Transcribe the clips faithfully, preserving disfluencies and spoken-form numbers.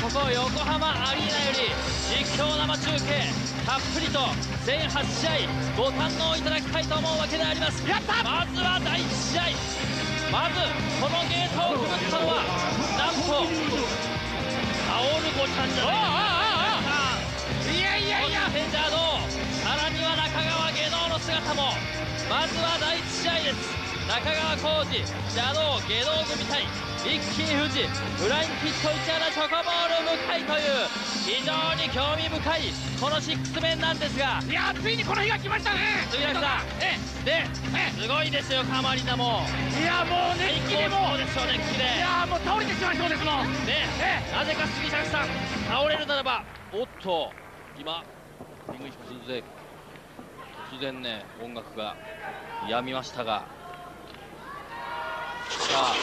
ここ横浜アリーナより実況生中継たっぷりと全はち試合ご堪能いただきたいと思うわけであります。やった。まずはだいいち試合、まずこのゲートをくぐったのはなんと薫子ちゃんじゃないですか。いやいやいや、そして邪道、さらには中川芸能の姿も。まずはだいいち試合です。中川浩二、邪道芸能組対一気に富士フライングヒット市原チョコボール向井という非常に興味深いこのシックスメンなんですが、 いやついにこの日が来ましたね。 杉浦さん、えですごいですよ、カマリナも。 いやもう熱気でもうでしょう、熱気で。 いやもう倒れてしまいそうですもんね。なぜか杉崎さん倒れるならば、おっと今リングインシンで突然ね音楽がやみましたが、さあ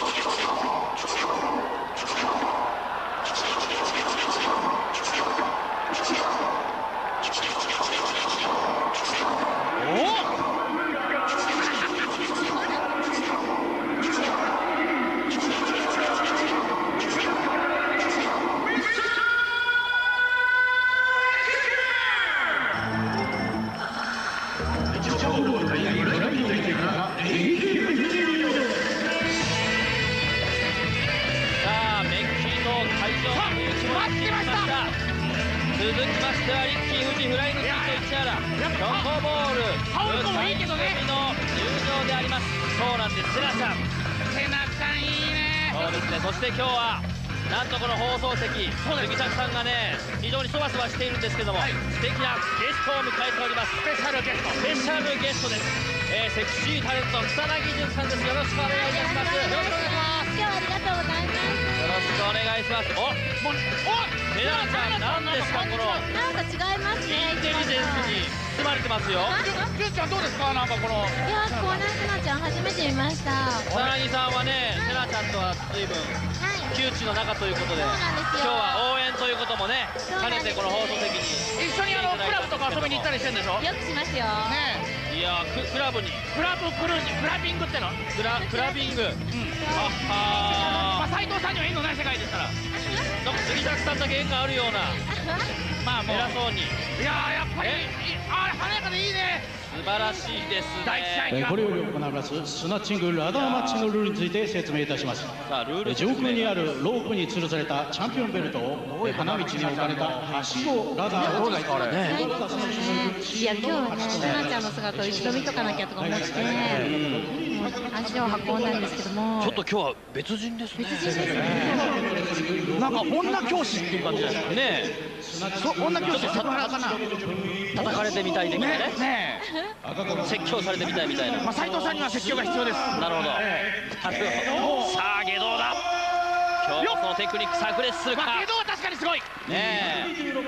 続きましてはリッキー富士フライングヒット市原チョコボール向井組の入場であります。そうなんです、セナちゃんセナちゃんいいね。 そうですね。そして今日はなんとこの放送席、杉崎さんがね非常にそわそわしているんですけども、はい、素敵なゲストを迎えております。 スペシャルゲストスペシャルゲストです。えー、セクシータレント草薙純さんです。よろしくお願いいたします。よろしくお願いします。 今日はありがとうございます。 よろしくお願いします。おもうおセナちゃん、なんですかこのなんか違いますね。 インテリジェンスに包まれてますよ。 ジュンちゃんどうですか。なんかこのいやコーナーセナちゃん初めて見ました。 草薙さんはね、セナちゃんとは随分旧知の仲ということで、 そうなんです今よ。 日は応援ということもね兼ねてこの放送席に一緒にあのクラブとか遊びに行ったりしてんでしょ。 よくしますよ。 ねいやククラブにクラブクルージングラビングってのクラクラビング、うん、あはまあ斉藤さんには縁のない世界ですから。 なんか杉崎さんだけ縁があるようなまあもう偉そうに。 いややっぱりあ華やかでいいね。 素晴らしいですね。 これより行われますスナッチングラダーマッチのルールについて説明いたします。 さあルール上空にあるロープに吊るされたチャンピオンベルトを花道に置かれたはしごラダーを使いはい、いや今日はね、セナちゃんの姿を一度見とかなきゃとか思って足を運んだんですけども、 ちょっと今日は別人ですね。 別人ですね。 なんか女教師っていう感じですねえ、 そ女教師セクハラかな。 叩かれてみたい的なね、 ね説教されてみたいみたいな。 まあ斉藤さんには説教が必要です。 なるほど、なるほど。さあ下道だ。今日もそのテクニック炸裂するか。 まあ下道は確かにすごいねえ。 心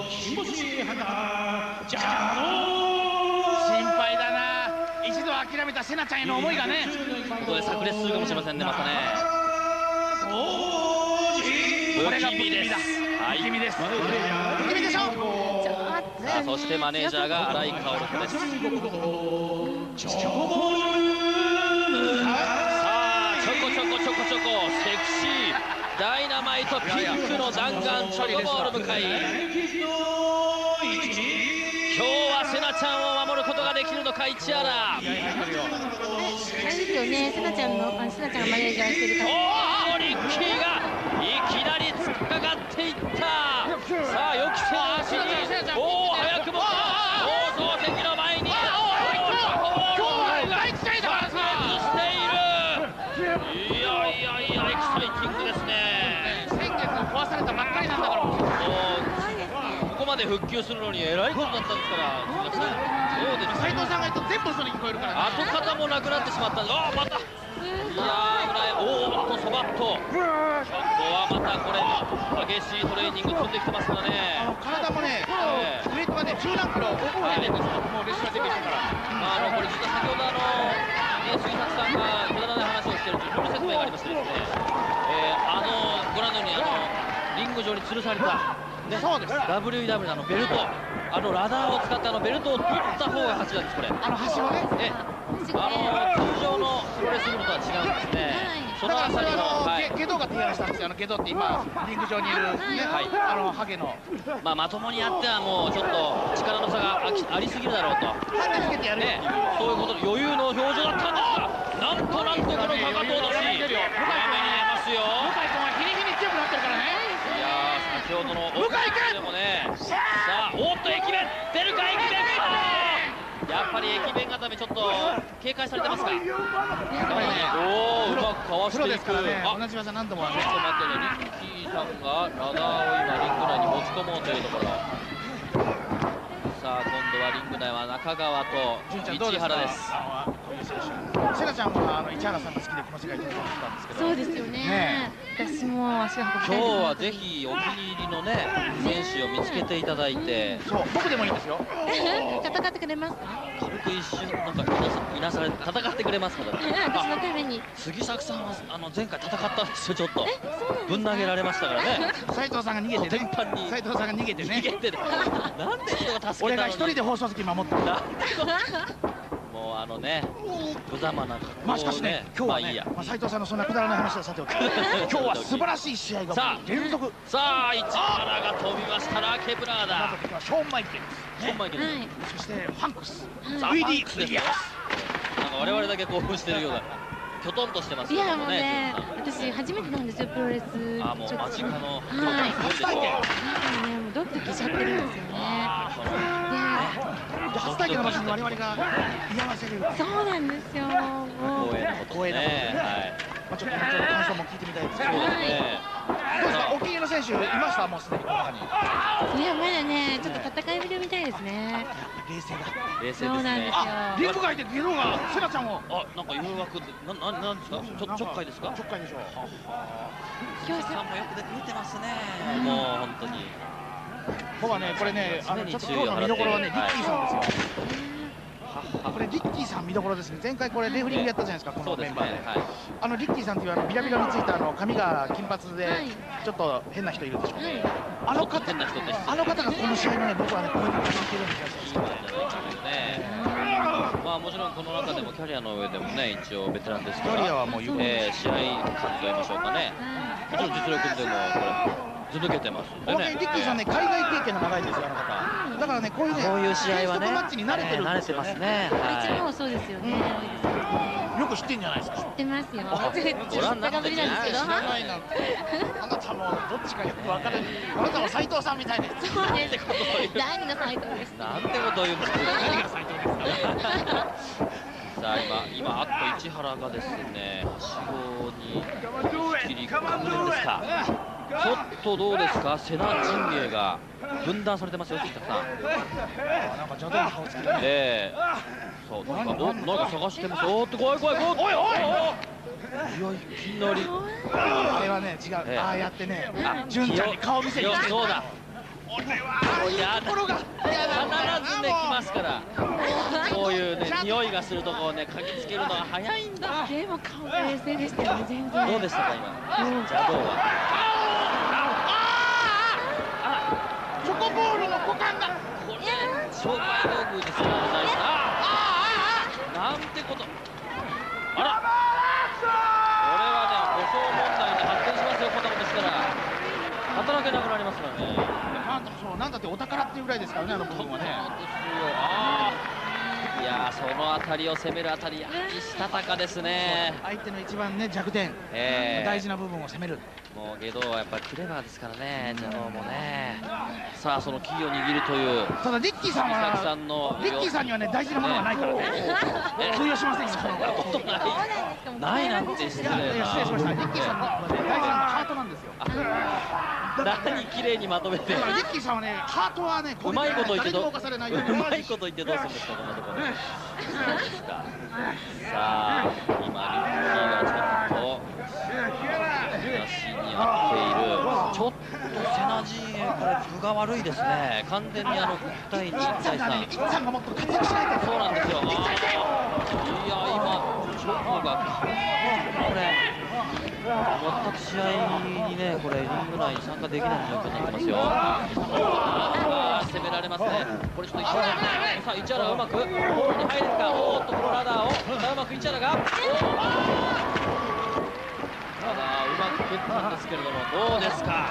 配だな。一度諦めたセナちゃんへの思いがね、 ここで炸裂するかもしれませんね、またね。 これが不気味だ。 不気味です。不気味でしょ。 さあそしてマネージャーが新井薫子です。さあちょこちょこちょこちょこセクシーダイナマイトピンクの弾丸チョコボール向かい。今日はセナちゃんを守ることができるのか市原。 あれですよね、セナちゃんのあセナちゃんがマネージャーしてるから。 おおリッキーがいきなり突っかかっていった。さあ予期せぬうちにおお早くも放送席の前にチョコボールを大期待だからさしている。いやいやいやエキサイティングですね。 先月壊されたばっかりなんだから。 ここまで復旧するのにえらいことだったんですから。そうです。 斉藤さんが言うと全部嘘に聞こえるからね。 跡形もなくなってしまった。ああまた。いやー危ない。おおっとそばっと。ここはまたこれ激しいトレーニング積んできてますからね。 体もね、ウエイトがねじゅう何キロ超えてるんですよ。もう列車出てきたから。 まああのこれちょっと先ほどあの杉崎さんがくだらない話をしてるルール説明がありましてですね。えー、あのご覧のようにあのリング上に吊るされたね、 そうです。 ダブリューイーダブリュー のあのベルト、あのラダーを使ってあのベルトを取った方が勝ちなんですこれ。 あの橋をね。 え、あの通常のプロレス部とは違うんですね。そだからそれのあたりの、 はあはい、 のゲドが提案したんですよ。あのゲドって今リング上にいるね、 はいあのハゲの。 まあまともにやってはもうちょっと力の差があきありすぎるだろうと。 ハゲつけてやるよ。 ね、そういうことで余裕の表情だったんですが、なんとなんとこのかかと落とし、画面に出ますよ。 向井君は日に日に強くなってるからね。 いやー、先ほどの向井君でもね、さあ、おっと駅弁出るか駅弁か。やっぱり駅弁固めちょっと警戒されてますか。 やっぱりね、 おお、うまくかわしていく。 プロですからね。 あ、 同じ技何度もある。 ちょっと待ってね、リッキーさんがラダーを今リング内に持ち込もうというところ。さあ、今度はリング内は中川と市原です。 セナちゃんはあの市原さんが好きでこの世界に出てたんですけど。 そうですよね。私も足を運びたい。 今日はぜひお気に入りのね選手を見つけていただいて。 そう、僕でもいいんですよ。 戦ってくれますか？ 軽く一瞬なんかいなさいなされ戦ってくれますからね。 私のために。 杉作さんはあの前回戦ったんですよ。ちょっとぶん投げられましたからね。 斉藤さんが逃げてね。斉藤さんが逃げてね。 逃げてね。なんで人が助けたのに。 俺が一人で放送席守ったんだ。 もうあのね、無様な格好をね。 まあしかしね、今日はね、まあ斉藤さんのそんなくだらない話はさておき、今日は素晴らしい試合が連続。 さあ、市原が飛びましたラケブラーだ。 ショーンマイケル、 ショーンマイケル。 そしてファンクス、 ウィディ・ウィリアムス。なんか我々だけ興奮してるような。きょとんとしてますけどもね。 いやもうね、私初めてなんですよプロレス。 あ、もう間近の。 はい。初体験。なんかね、もうドキドキしちゃってるんですよね。 初体験の場所に我々が居合わせる。 そうなんですよ。 光栄なことですね。はい。 まあちょっと後ほど感想も聞いてみたいですけど。どうですか、お気に入りの選手いましたもうすでにこの中に。 いやまだね、ちょっと戦い見てみたいですね。 冷静だ。 冷静ですね。 あ、リング外でゲロがセナちゃんを。 あ、なんか誘惑なななんですか。ちょちょっかいですか。 ちょっかいでしょう。 今日さんもよく出てますね。もう本当に。 僕はね、これね、あのちょっと今日の見どころはね、リッキーさんですよ。これリッキーさん見どころですね。前回これレフリングやったじゃないですか、このメンバーで。あのリッキーさんっていうあのビラビラについたあの髪が金髪でちょっと変な人いるでしょ。あの方、あの方がこの試合のね、僕はねポイントにしてるんですよ。 まあもちろんこの中でもキャリアの上でもね一応ベテランですから。 キャリアはもう有え試合感と言いましょうかね。もちろん実力でもこれ。ず抜けてますんでね。リッキーさんね、海外経験の長いですよ、あの方。だからね、こういうね、 こういう試合はね、 マッチに慣れてるんですよね。 いつもそうですよね。 よく知ってんじゃないですか。 知ってますよ。 ご覧になって知らないですけど。 知らないなんて。あなたもどっちかよくわからない。あなたも斉藤さんみたいな。 そうです。第二の斉藤です。 なんてことを言うんですか。 何が斉藤ですか。 さあ今今あっと市原がですね、はしごに切り込むんですか。ちょっとどうですか、瀬名陣営が分断されてますよ、関田さん。 なんか邪道な顔つけてね。 ええ、そう、なんか、お、なんか探してます。おっと、怖い怖い怖い。おいおい。いや、いきなり。 あれはね、違う。ああやってね、純ちゃんに顔見せに来て。 そうだ。いや、ところが必ずね来ますから。こういうね、匂いがするとこをね、嗅ぎつけるのは早いんだ。 でも顔が冷静でしたよね、全然。 どうでしたか、今。邪道は。 チョコボールの股間が。 これ、商売道具にすらないです。なんてこと。あら。これはね、護送問題に発展しますよ、こんなことしたら。働けなくなりますからね。 なんだそう、なんだってお宝っていうぐらいですからね、あの部分はね。 いやー、そのあたりを攻めるあたり、したたかですね。 相手の一番ね弱点、 えー、 大事な部分を攻める。 もうゲドはやっぱりクレバーですからね、邪道もね。さあそのキーを握るという。 ただリッキーさんはさんのリッキーさんにはね大事なものがないからね。通用しませんよ。そんなことない。ないなんて失礼な。 失礼しました。リッキーさんは大事なのはハートなんですよ。 何綺麗にまとめて。 リッキーさんはねハートはねうまいこと言ってどうまいこと言ってどうするんですかこんなところ。そうですか。さあ今リッキーがちょっと話に合っている。ちょっと瀬名陣営これ分が悪いですね。完全にあのいち対いち対さん。 いちさんがもっと活躍しないと。 そうなんですよ。いや今チョコがこれ。 全く試合にね、これリング内に参加できない状況になってますよ。あー攻められますね。これちょっと市原、さあ市原うまくボールに入れるか。おーっとこのラダーをさあうまく市原がラダーうまく蹴ったんですけれども、どうですか。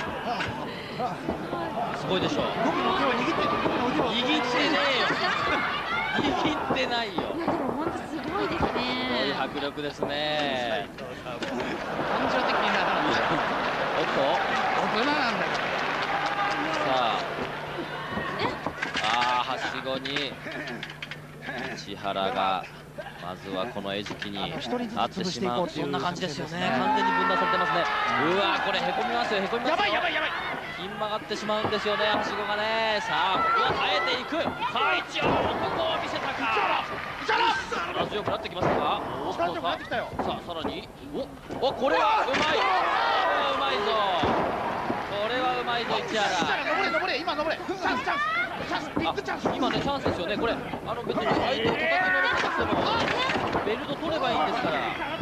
すごいでしょう。握ってねえよ。握ってないよ。 いやでも本当すごいですね。 すごい迫力ですね。 感情的にならない。 おっと大人なんだよ。 さああーはしごに市原がまずはこの餌食になってしまう、そんな感じですよね。完全に分断されてますね。うわーこれへこみますよ、へこみますよ。 やばいやばいやばい。 ひん曲がってしまうんですよね、はしごがね。さあここは耐えていく。さあ一応ここを見せたか。力強くなってきましたか。おっとさあさあさらにおおこれはうまい。これはうまいぞ。これはうまいぞ市原。 登れ登れ今登れ。チャンスチャンスチャンスビッグチャンス。 今ねチャンスですよねこれ。あの別に相手を叩きのめさなくてもベルト取ればいいんですから。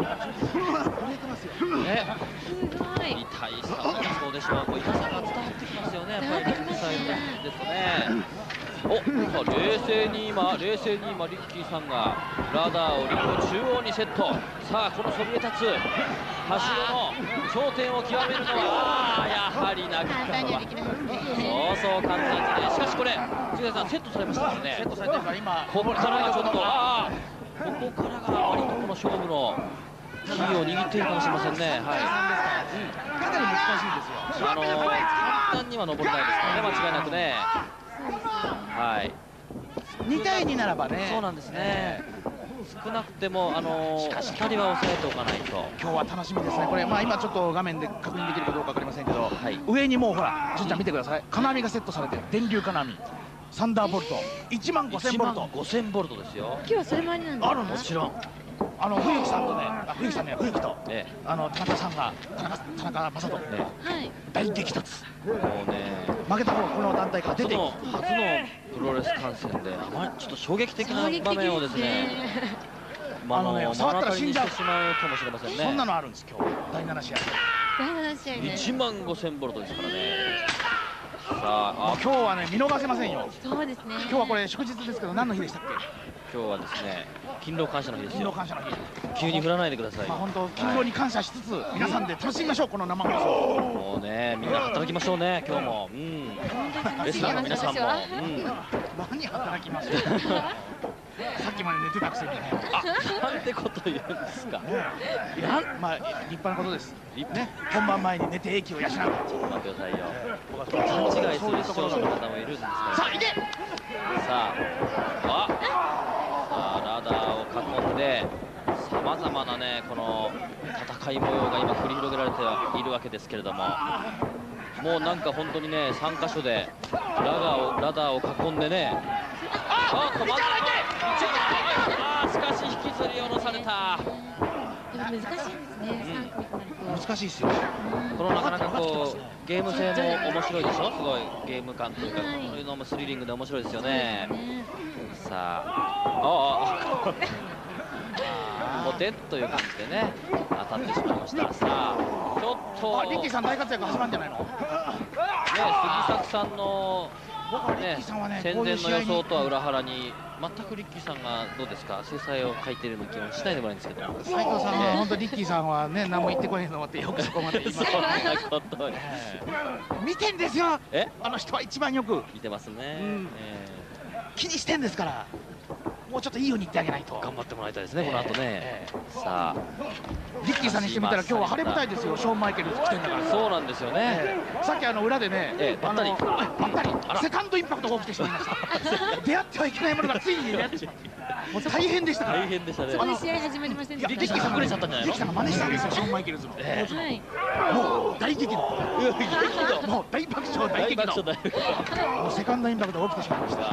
ね。痛いさもそうでしょう。こう痛さが伝わってきますよね。やっぱりリッキーさんですとね。お、さあ冷静に今冷静に今リッキーさんがラダーをリング中央にセット。さあこのそびえ立つはしごの頂点を極めるのはやはりなかったのはそうそう簡単にね。しかしこれ杉谷さんセットされましたよね。 セットされてるから今ここからがちょっとああここからが割とこの勝負のキーを握っているかもしれませんね。はい。 かなり難しいですよ。 あの簡単には登れないですからね、間違いなくね。はい。 にたいにならばね。 そうなんですね。少なくてもあの光は抑えておかないと。 今日は楽しみですね。これまあ今ちょっと画面で確認できるかどうかわかりませんけど、 はい、 上にもうほら、純ちゃん見てください。金網がセットされてる。電流金網。サンダーボルト。いちまんごせんボルト。 ごせんボルトですよ。 今日はそれもありなんですか。 あるのもちろん。あの冬木さんとね、あ冬木さんね、冬木と、 ね、 あの田中さんが田中田中正人、ね、 はい。 大激突。 もうね、 負けた方がこの団体から出ていく。 初の初のプロレス観戦であまりちょっと衝撃的な場面をですね。 あのね、触ったら死んじゃうしまうかもしれませんね。 そんなのあるんです今日。だいなな試合。 だいなな試合で。 いちまんごせんボルトですからね。さあ、あ今日はね見逃せませんよ。 そうですね。 今日はこれ祝日ですけど何の日でしたっけ？ 今日はですね、勤労感謝の日ですよ。 勤労感謝の日。 急に振らないでください。 まあ本当勤労に感謝しつつ、はい、皆さんで楽しみましょうこの生放送。 もうね、みんな働きましょうね今日も。うん。レスラーの皆さんも。うん。 何働きましょう。さっきまで寝てたくせにね。 あ、なんてこと言うんですか。 いや、まあ立派なことです。ね、本番前に寝て英気を養う。ちょっと待ってくださいよ。勘違いする視聴者の方もいるんですから。 さあ行け。 さあ、あ、さあラダーを囲んでさまざまなねこの戦い模様が今繰り広げられているわけですけれども、もうなんか本当にねさんかしょでラダーをラダーを囲んでね。あっとまずあしかし引きずり下ろされた。 難しいですね。 難しいですよ。 このなかなかこうゲーム性も面白いでしょ。すごいゲーム感というか、こういうのもスリリングで面白いですよね。さあ、ああ、ポテッという感じでね当たってしまいました。さあ、ちょっとリッキーさん大活躍始まるんじゃないの？ね、 杉作さんのね戦前の予想とは裏腹に。全くリッキーさんがどうですか、制裁を書いているような気もしないでもないんですけど、 斉藤さんは本当リッキーさんはね何も言ってこないのってよくそこまで言います。 そんなことに見てんですよ。 え、 あの人は一番よく見てますね。 気にしてんですから、もうちょっといいように言ってあげないと。 頑張ってもらいたいですねこの後ね。さあリッキーさんにしてみたら今日は晴れ舞台ですよ。ショーン・マイケル来てんだから。 そうなんですよね。 さっきあの裏でねばったりばったりセカンドインパクトが起きてしまいました。出会ってはいけないものがついに出会ってしまった。もう大変でした。 大変でしたね。 そこで試合始まりませんでした。 リッキーさん隠れちゃったんじゃないの？ リッキーさんが真似したんですよショーン・マイケルズの。もう大激怒。もう大爆笑大激怒。もうセカンドインパクトが起きてしまいました。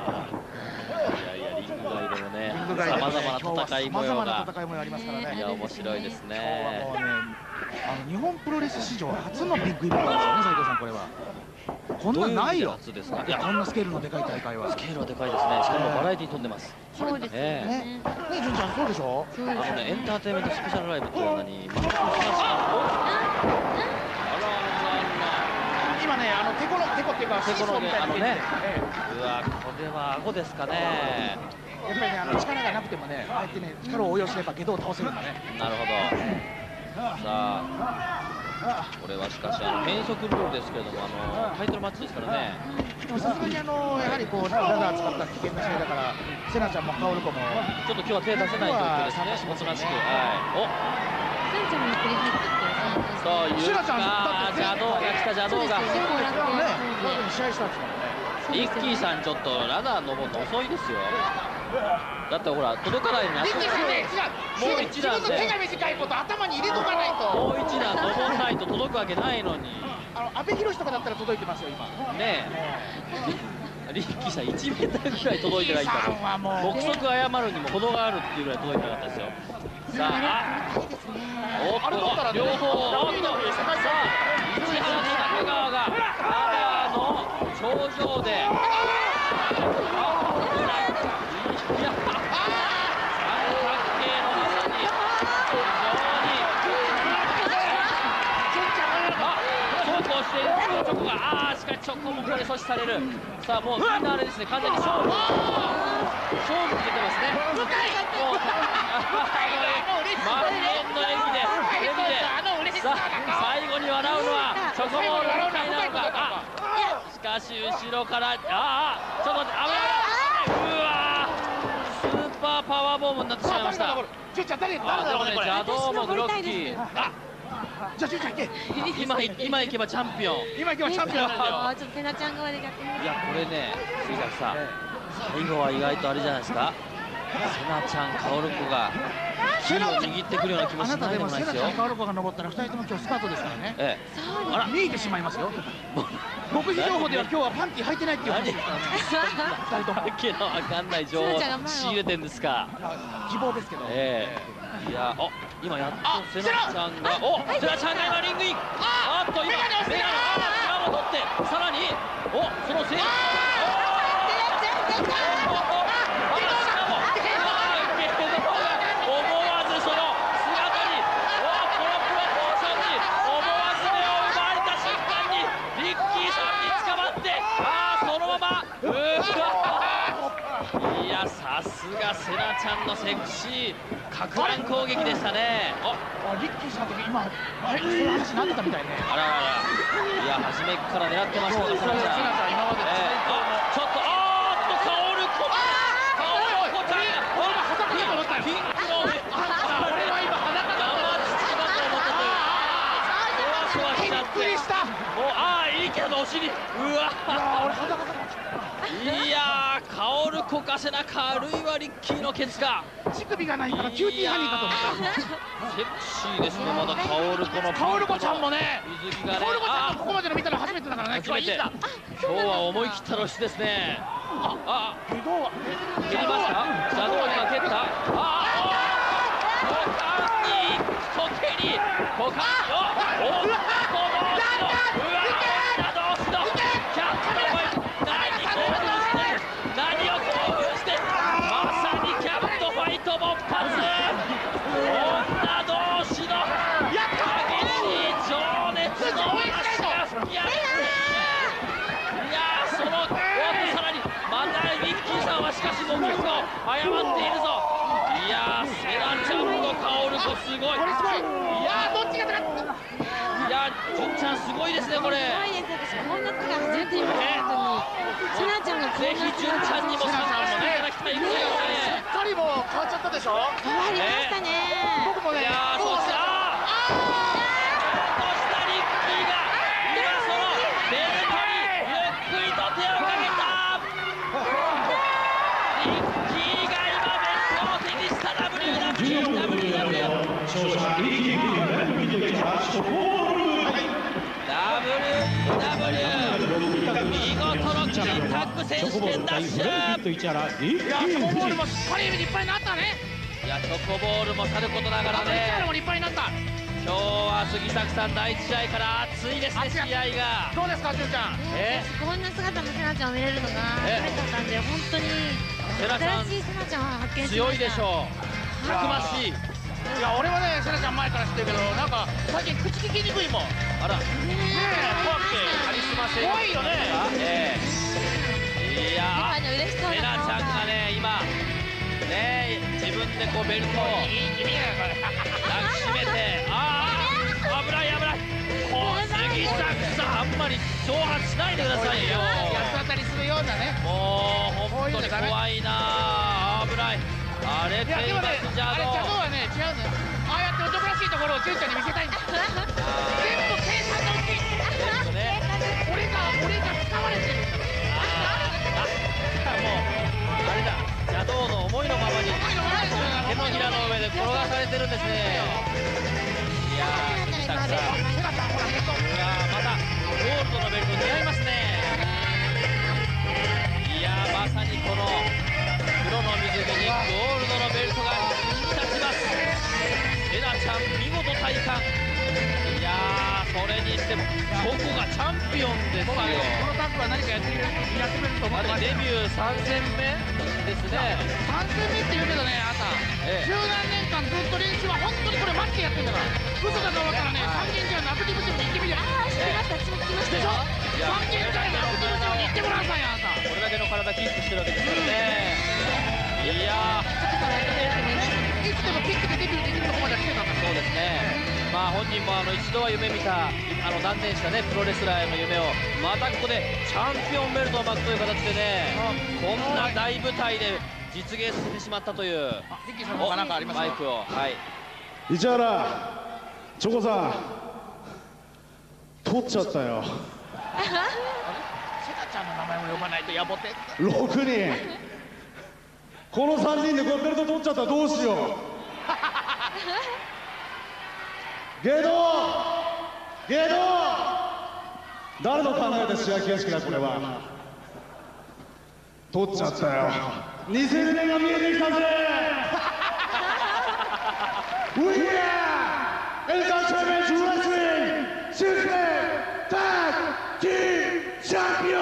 さまざまな戦い模様が戦い模様ありますからね。 いや面白いですね。 あの日本プロレス史上初のビッグイベントですよね斉藤さん。これはここんなんないよ。 どういうやつですか。 いや、こんなスケールのでかい大会は。 スケールはでかいですね。しかもバラエティー飛んでます。 そうですね。 ね、純ちゃんそうでしょ。 そうですあのね、エンターテインメントスペシャルライブっていうのに、まあ、 今ね、あのテコのテコっていうか、 テコのみたいなあのね、うわ、これは顎ですかね。 やっぱりね、あの力がなくてもね、あえてね、力を応用すればゲドを倒せるんだね。 なるほど。さあ、これはしかしあの変則ルールですけれども、あのタイトルマッチですからね。 でもさすがにあのやはりこうラダー使った危険な試合だから、セナちゃんもカオルコもちょっと今日は手出せない状況ですね。おとなしく、はい。 セナちゃんもゆっくり入ってきてお、そう、 シュラちゃんあ邪道が来た邪道が。 ね、試合したんですからね。 リッキーさんちょっとラダー登るの遅いですよ。だってほら届かないのに足がもう一段で手が短いこと頭に入れとかないと。 もう一段登らないと届くわけないのに。 あの阿部寛とかだったら届いてますよ今。 ねえ。リッキーさんいちメーターぐらい届いてないから。目測謝るにも程があるっていうぐらい届いてなかったですよ。さあ、おっと両方おっとさあ市原と中川がラダーの頂上で。ああ、しかし直行もこれ阻止される。さあもうみんなあれですね、完全に勝負勝負に出てますね。もう満面の笑みで笑みでさあ最後に笑うのはチョコボールみたいなのか。あしかし後ろからああちょっと待って危ない。うわスーパーパワーボムになってしまいました。あでもね邪道もグロッキー。あじゃあ、じゅんちゃん行け。 今今行けばチャンピオン。 今行けばチャンピオンなんだよ。 あちょっとセナちゃん側でやってみます。 いやこれね、杉崎さん、最後は意外とあれじゃないですか。セナちゃん、カオルコがキーを握ってくるような気もしないでもないですよ。 セナちゃん、カオルコが登ったらふたりとも今日スカートですからね。 ええ。あら見えてしまいますよ。目撃情報では今日はパンティ履いてないっていう話ですからね。ふたりとも。 わけのわかんない情報仕入れてんですか。 希望ですけど。 ええ。いやあ今やっとセナちゃんがおセナちゃんが今リングイン。あっと今メガネああ取ってさらにおそのセナさすがセナちゃんのセクシーかく乱攻撃でしたね。 あリッキーさんの時今あれそういう話になってたみたいね。 あらららいや初めから狙ってましたよセナちゃん。 今まであちょっとあーっとカオルコカオルコちゃんがピンクの上これは今裸だとそわそわしちゃってびっくりした。もうああいいけどお尻うわいやーカオルコかセナかあるいはリッキーのケツか。 乳首がないからキューティーハニーかと思った。 セクシーですねまだカオルコのカオルコちゃんもね水着がねカオルコちゃんもここまでの見たの初めてだからね。 初めて今日は思い切った露出ですね。ああけど蹴りました邪道が蹴ったああ股間に一蹴り股間をおっとうわ女同士のキャットの声何興奮して何を興奮してまさにキャットファイト勃発女同士の激しい情熱の嵐が吹き荒れていやーそのおっとさらにまたリッキーさんはしかし目標を謝っているぞ。いやーセナちゃんとカオルコすごい。いやーどっちが高い。いやー純ちゃんすごいですねこれ。 すごいです。私こんな姿初めて見ました本当に。セナちゃんがぜひ純ちゃんにも参加していただきたいぐらいよね。 すっかりもう変わっちゃったでしょ。 変わりましたね。 僕もねいやーそしてあーとしたリッキーが今そのベルトにゆっくりと手をかけた。リッキーが今ベルトを手にした ダブリューダブリュー ダブリューダブリュー勝者リッキー見てきたチョコボール。 ダブリューダブリュー 見事の金タッグ選手権ダッシュ。 いやチョコボールもしっかり立派になったね。 いやチョコボールもさることながらねも立派になった。 今日は杉作さん、第一試合から熱いですね、試合が。 どうですか、じゅんちゃん。 えこんな姿のセナちゃんを見れるのが初めてだったんで、本当にセナちゃん新しいセナちゃんを発見しました。 強いでしょう、たくましい。 いや、俺はね、セナちゃん前から知ってるけど、なんか最近口聞きにくいもん。 あら、 ねえ怖くてカリスマ性怖いよね。 ええ、いや今の嬉しそうセナな顔がちゃんがね、今ね、自分でこうベルトをいい意味やこれ。 抱きしめて、ああ危ない危ない、こう杉作さん、あんまり挑発しないでくださいよ。 八つ当たりするようなね。 もう本当に怖いな、危ない。あれいやでもね、 じゃあれ邪道はね、違うんだよ。ああやって男らしいところをじゅんちゃんに見せたいんだよ。全部計算のうち。 ね、 俺が俺が使われてるんだから。 あもうあれだ、邪道の思いのままに手のひらの上で転がされてるんですね。いやー、杉作さん、うわー、またゴールドのベルト似合いますね。いやー、まさにこの黒の水着にゴールドのベルトが引き立ちます。セナちゃん、見事体感。いやー、それにしてもここがチャンピオンですよ。 このタッグは何かやってくれるやってくれると思ってました。 デビューさん戦目ですね。 さん戦目って言うけどね、あなた、 ええ、 十何年間ずっと練習は本当にこれマジでやってんだから。嘘だと思ったらね、三軒茶屋のアクティブジムに行ってみりゃ。 ああ、知ってました、私も聞きましたでしょ。 よ。 三軒茶屋のアクティブジムに行ってごらんなさいよ、あなた。 これだけの体キープしてるわけですからね。いやー、 ちょっとやってくれると思います。 いつでもキックでデビューできるとこまでは来てたんだから。 そうですね。まあ本人もあの一度は夢見た、あの断念したねプロレスラーへの夢をまたここでチャンピオンベルトを巻くという形でね、こんな大舞台で実現させてしまったという。 あ、リッキーさんもなんかありますか。 マイクを、はい。 市原チョコさん取っちゃったよ。 セナちゃんの名前も呼ばないとやぼって。 ろくにんこのさんにんでこれベルト取っちゃったらどうしよう。ゲドゲド誰の考えた試合形式だこれは。取っちゃったよ。にせんねんが見えてきたぜ。We are Entertainment Wrestling Six Man Tag Team Champion。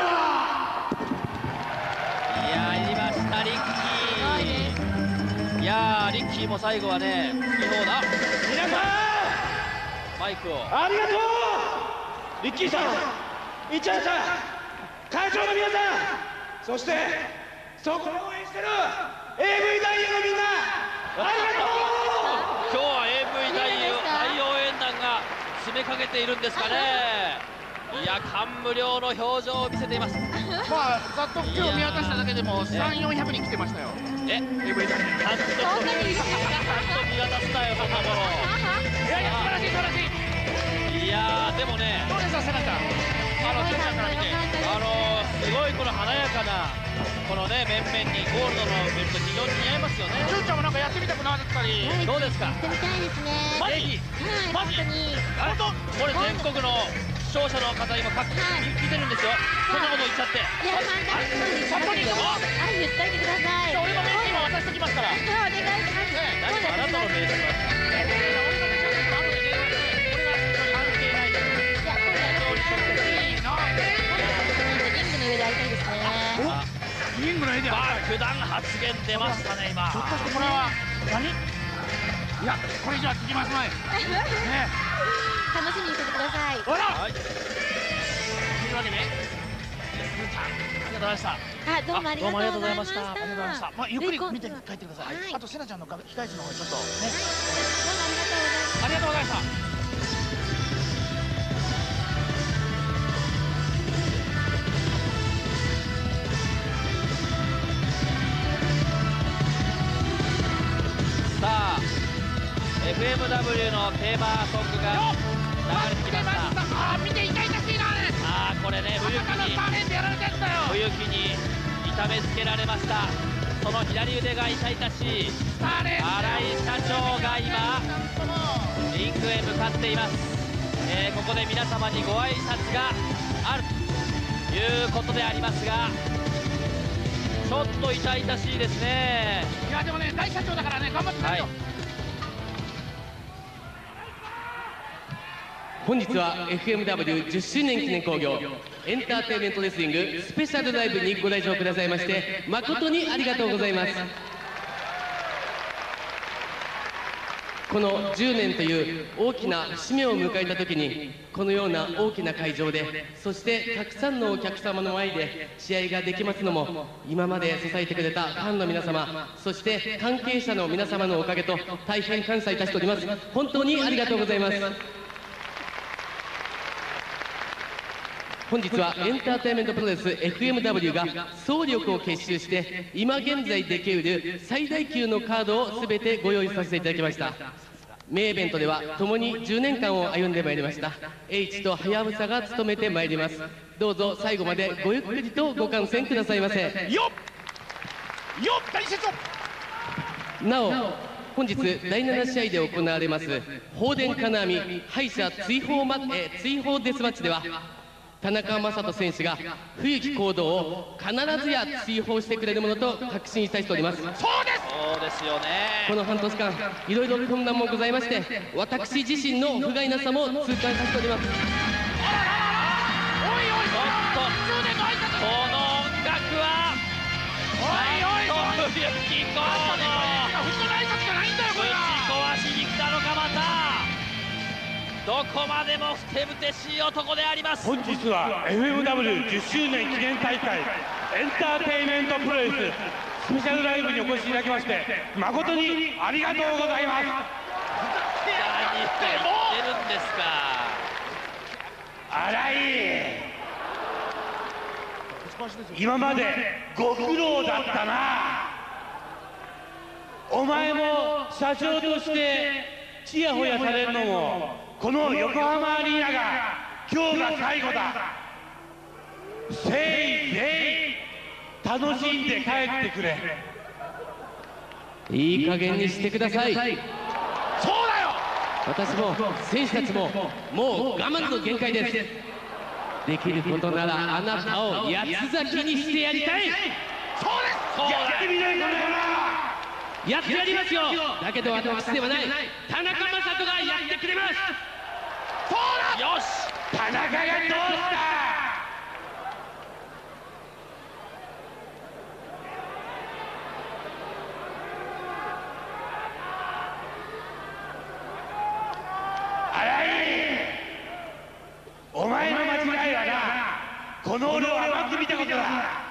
いやー、いましたリッキー。いやー、リッキーも最後はね、不法な皆さんマイクをありがとうリッキーさん、市原さん、会長の皆さん、そしてそこで応援してる エーブイ 男優のみんな、ありがとう。 今日は エーブイ 大大応援団が詰めかけているんですかね。いや、感無量の表情を見せています。 まあ、ざっと今日見渡しただけでもさん、よんひゃくにん来てましたよ。 え、 エーブイ だね。 ちゃんとちゃんと見渡すなよ、そんなもの。 いやいや、素晴らしい素晴らしい。 いやー、でもね、 どうですか、セナちゃん。あの、セナちゃんから見て。 あのー、すごいこの華やかなこのね、面々にゴールドのベルト非常に似合いますよね。 ジュンちゃんもなんかやってみたくなったり。 どうですか。 やってみたいですね。 マジはい、 マジ本当に。 あ、これ全国の視聴者の方今各聞いてるんですよ。そんなこと言っちゃって。 いや、本当に。 本当にあ、言ってあげてください。 じゃあ俺の名刺今渡しときますから。 お願いします。 何かあなたの名刺は俺の名刺は後で電話して、俺が関係ないです。 いや、今度いいな。 リングの上で会いたいですね。 リングの絵であ爆弾発言出ましたね今。 ひょっとしてこれは何？いや、これ以上は聞きますまい。ね。 楽しみにしててください。 ほら。 はい。 というわけで、ジュンちゃん、ありがとうございました。 あ、どうもありがとうございました。 ありがとうございました。まあ、ゆっくり見てどうも帰ってください。 はいあと、セナちゃんの控え室の方にちょっとね。 ありがとうございます。 ありがとうございました。 さあ エフエムダブリュー のテーマソングが流れてきました。 あー、見て痛々しいなあれ。 ああ、これね、冬木まさかのにサーレンでやられたやつだよ。 冬木に痛めつけられました。その左腕が痛々しいサーレン。 新井社長が今リングへ向かっています。えーここで皆様にご挨拶があるということでありますが、ちょっと痛々しいですね。 いや、でもね、大社長だからね、頑張ってくれよ。 はい本日は エフエムダブリューじゅっ 周年記念興行エンターテインメントレスリングスペシャルライブにご来場くださいまして誠にありがとうございます。このじゅうねんという大きな節目を迎えた時にこのような大きな会場でそしてたくさんのお客様の前で試合ができますのも今まで支えてくれたファンの皆様そして関係者の皆様のおかげと大変感謝いたしております。本当にありがとうございます。本日はエンターテインメントプロレス エフエムダブリュー が総力を結集して今現在できうる最大級のカードを全てご用意させていただきました。名イベントでは共にじゅうねんかんを歩んでまいりました H とはやぶさが務めてまいります。どうぞ最後までごゆっくりとご観戦くださいませ。よっよっ大切なお本日だいなな試合で行われます放電金網敗者追放マ、えー、追放デスマッチでは田中将人選手が冬木行動を必ずや追放してくれるものと確信いたしております。 そうですそうですよね。 この半年間いろいろ困難もございまして私自身の不甲斐なさも痛感させております。 おいおいちょっとこの音楽はおいおい冬木行動普通の挨拶じゃないんだよこれは。 ぶち壊しに来たのかまたどこまでもふてぶてしい男であります。 本日は エフエムダブリューじゅっ 周年記念大会エンターテインメントプロレススペシャルライブにお越しいただきまして誠にありがとうございます。 何言ってるんですか。 新井今までご苦労だったな。お前も社長としてちやほやされるのもこの横浜アリーナが今日が最後だ。せいぜい楽しんで帰ってくれ。 いい加減にしてください。 そうだよ私も選手たちももう我慢の限界です。できることならあなたを八つ咲きにしてやりたい。 そうですやってみないこの野郎。 やってやりますよ。だけど私ではない田中将人がやってくれます。 そうだよし田中がどうした新井お前の間違いはなこの俺を甘く見たことだ。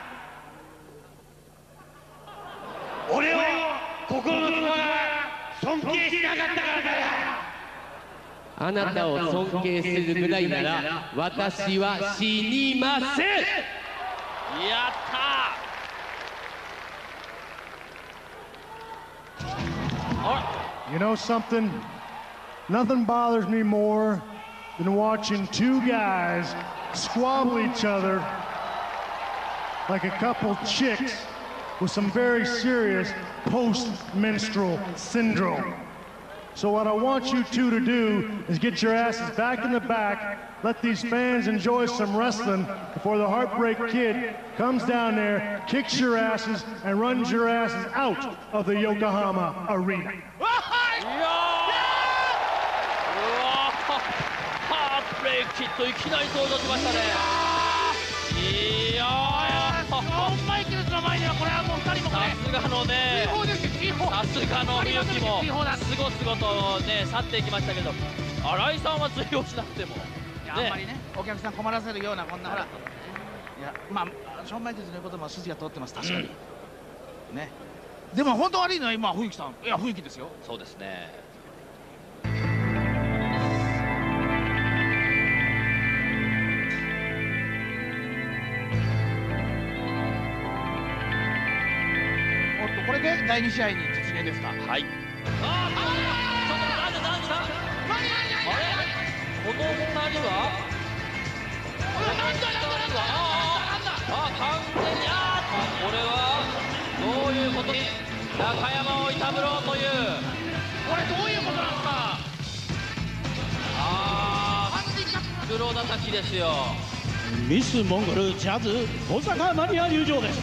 俺を心の底から尊敬しなかったからだよ。 あなたを尊敬するぐらいなら私は死にません。 やった You know something? Nothing bothers me more than watching two guys squabble each other like a couple chicks with some very serious post-menstrual syndrome. So what I want you two to do is get your asses back in the back, let these fans enjoy some wrestling before the Heartbreak Kid comes down there, kicks your asses, and runs your asses out of the Yokohama arena. いやーうわハートブレイクキッドいきなり登場しましたね。いやーショーン・マイケルズの前にはこれはもうふたりもこれさすがのね追放ですよ追放。 さすがの冬木も追放だすごすごとね去っていきましたけど新井さんは追放しなくてもいやあんまりねお客さん困らせるようなこんなほらいやまあショーン・マイケルズの言うことも筋が通ってます確かに、うん、ねでも本当悪いのは今冬木さんいや冬木ですよ。 そうですね。 おっとこれでだいに試合に実現ですか。 はい。ああ、ちょっとなんでなんでなんで。あれ？この二人は？なんだなんだなんだ。ああ、あ完全にああ、これはどういうこと？中山をいたぶろうという。 これどういうことなんですか。 ああ、黒叩きですよ。 ミスモンゴルジャズ小坂マリア入場です。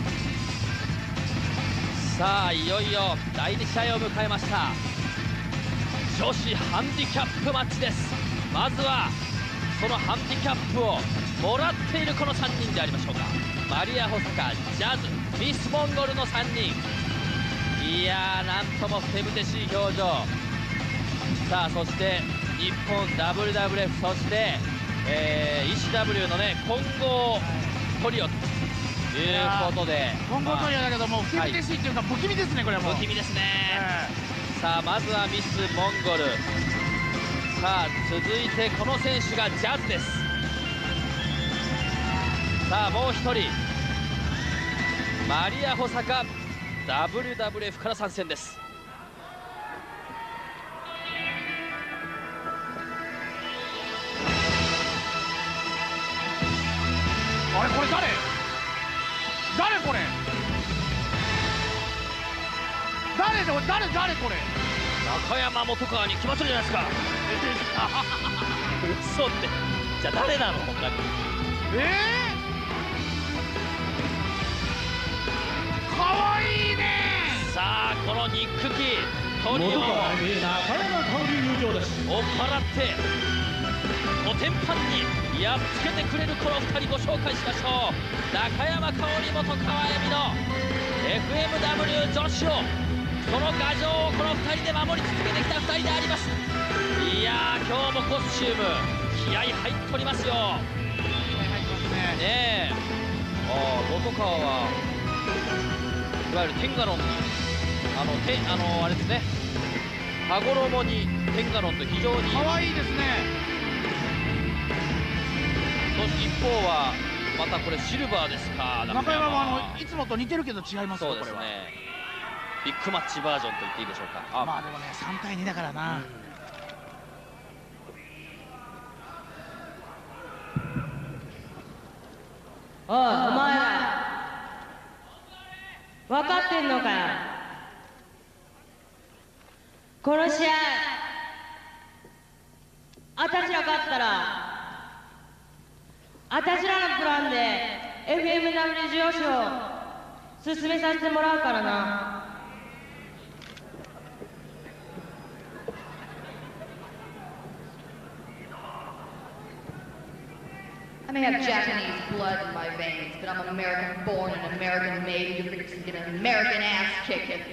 さあいよいよだいに試合を迎えました。女子ハンディキャップマッチです。 まずはそのハンディキャップをもらっているこのさんにんでありましょうか。マリア・ホサカ、ジャズ、ミス・モンゴルのさんにん。いやー、なんともふてぶてしい表情。さあ、そして日本 ダブリューダブリューエフ、そして、えー、イーシーダブリュー のね混合トリオということで、 混合トリオだけども、ふてぶてしいっていうか不気味ですね、これはもう。 不気味ですね。さあ、まずはミス・モンゴル。さあ、続いてこの選手がジャズです。さあ、もう一人マリア・ホサカ、 ダブリューダブリューエフ から参戦です。 あれ、これ誰誰これ誰で誰誰これ中山本川に決まってるじゃないですか。嘘って。じゃあ誰なの他に。 えー、かわいいね。 さあ、このニックキートリオを元から中山香織入場です。 追っ払ってコテンパンにやっつけてくれるこのふたりご紹介しましょう。中山香織、元川恵美の エフエムダブリュー 女子を、その牙城をこのふたりで守り続けてきたふたりであります。いやー、今日もコスチューム気合い入っておりますよ。ねえ、ああ、元川はいわゆるテンガロン、あのてあのあれですね、羽衣にテンガロンと非常にかわいいですね。 そして一方はまたこれシルバーですか。 中山もあのいつもと似てるけど違いますよ。 そうですね、 これはビッグマッチバージョンと言っていいでしょうか。あ、 まあでもね、さんたいにだからな。 おい、お前ら分かってんのかよ。この試合あたしら勝ったらあたしらのプランで エフエムダブリュー 女子を進めさせてもらうからな。 I may have Japanese blood in my veins, but I'm American born and American made. You're fixing to get an American ass kicking.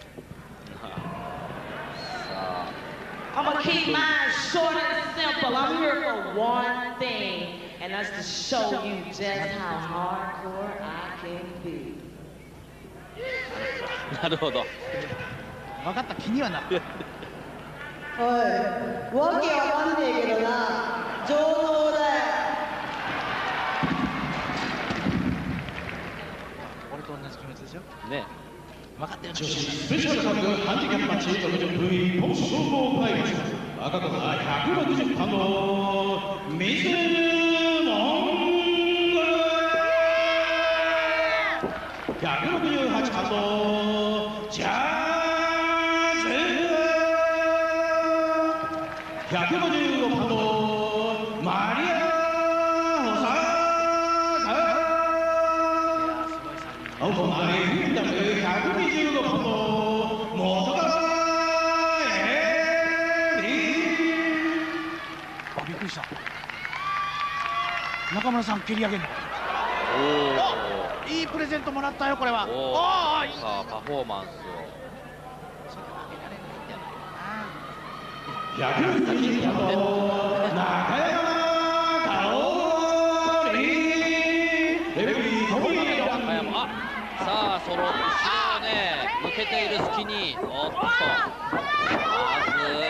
I'm gonna keep mine short and simple. I'm here for one thing, and that's to show you just how hardcore I can be. なるほど。 分かった気にはなる。 おい、わけわかんねえけどな、上等だよ。 俺と同じ気持ちでしょ。 ね。 分かってる。 女子スペシャルタッグハンディキャップマッチろくじゅっぷん一本総合対決。赤子がひゃくろくじゅっパウンドミス・モンゴル、ひゃくろくじゅうはちパウンドジャズ、ひゃくごじゅうごパウンドマリア・ホサカ、青子マリーフダムひゃくにじゅうごパウンド元川恵美。 あ、びっくりした。中村さん蹴り上げるのか。おお、いいプレゼントもらったよこれは。おお、いい。 さあ、パフォーマンスを。 ひゃくろくじゅうパウンド中山香織、レフェリートミー中山、あ、さあ、その後ろをね抜けている隙に、おっとまず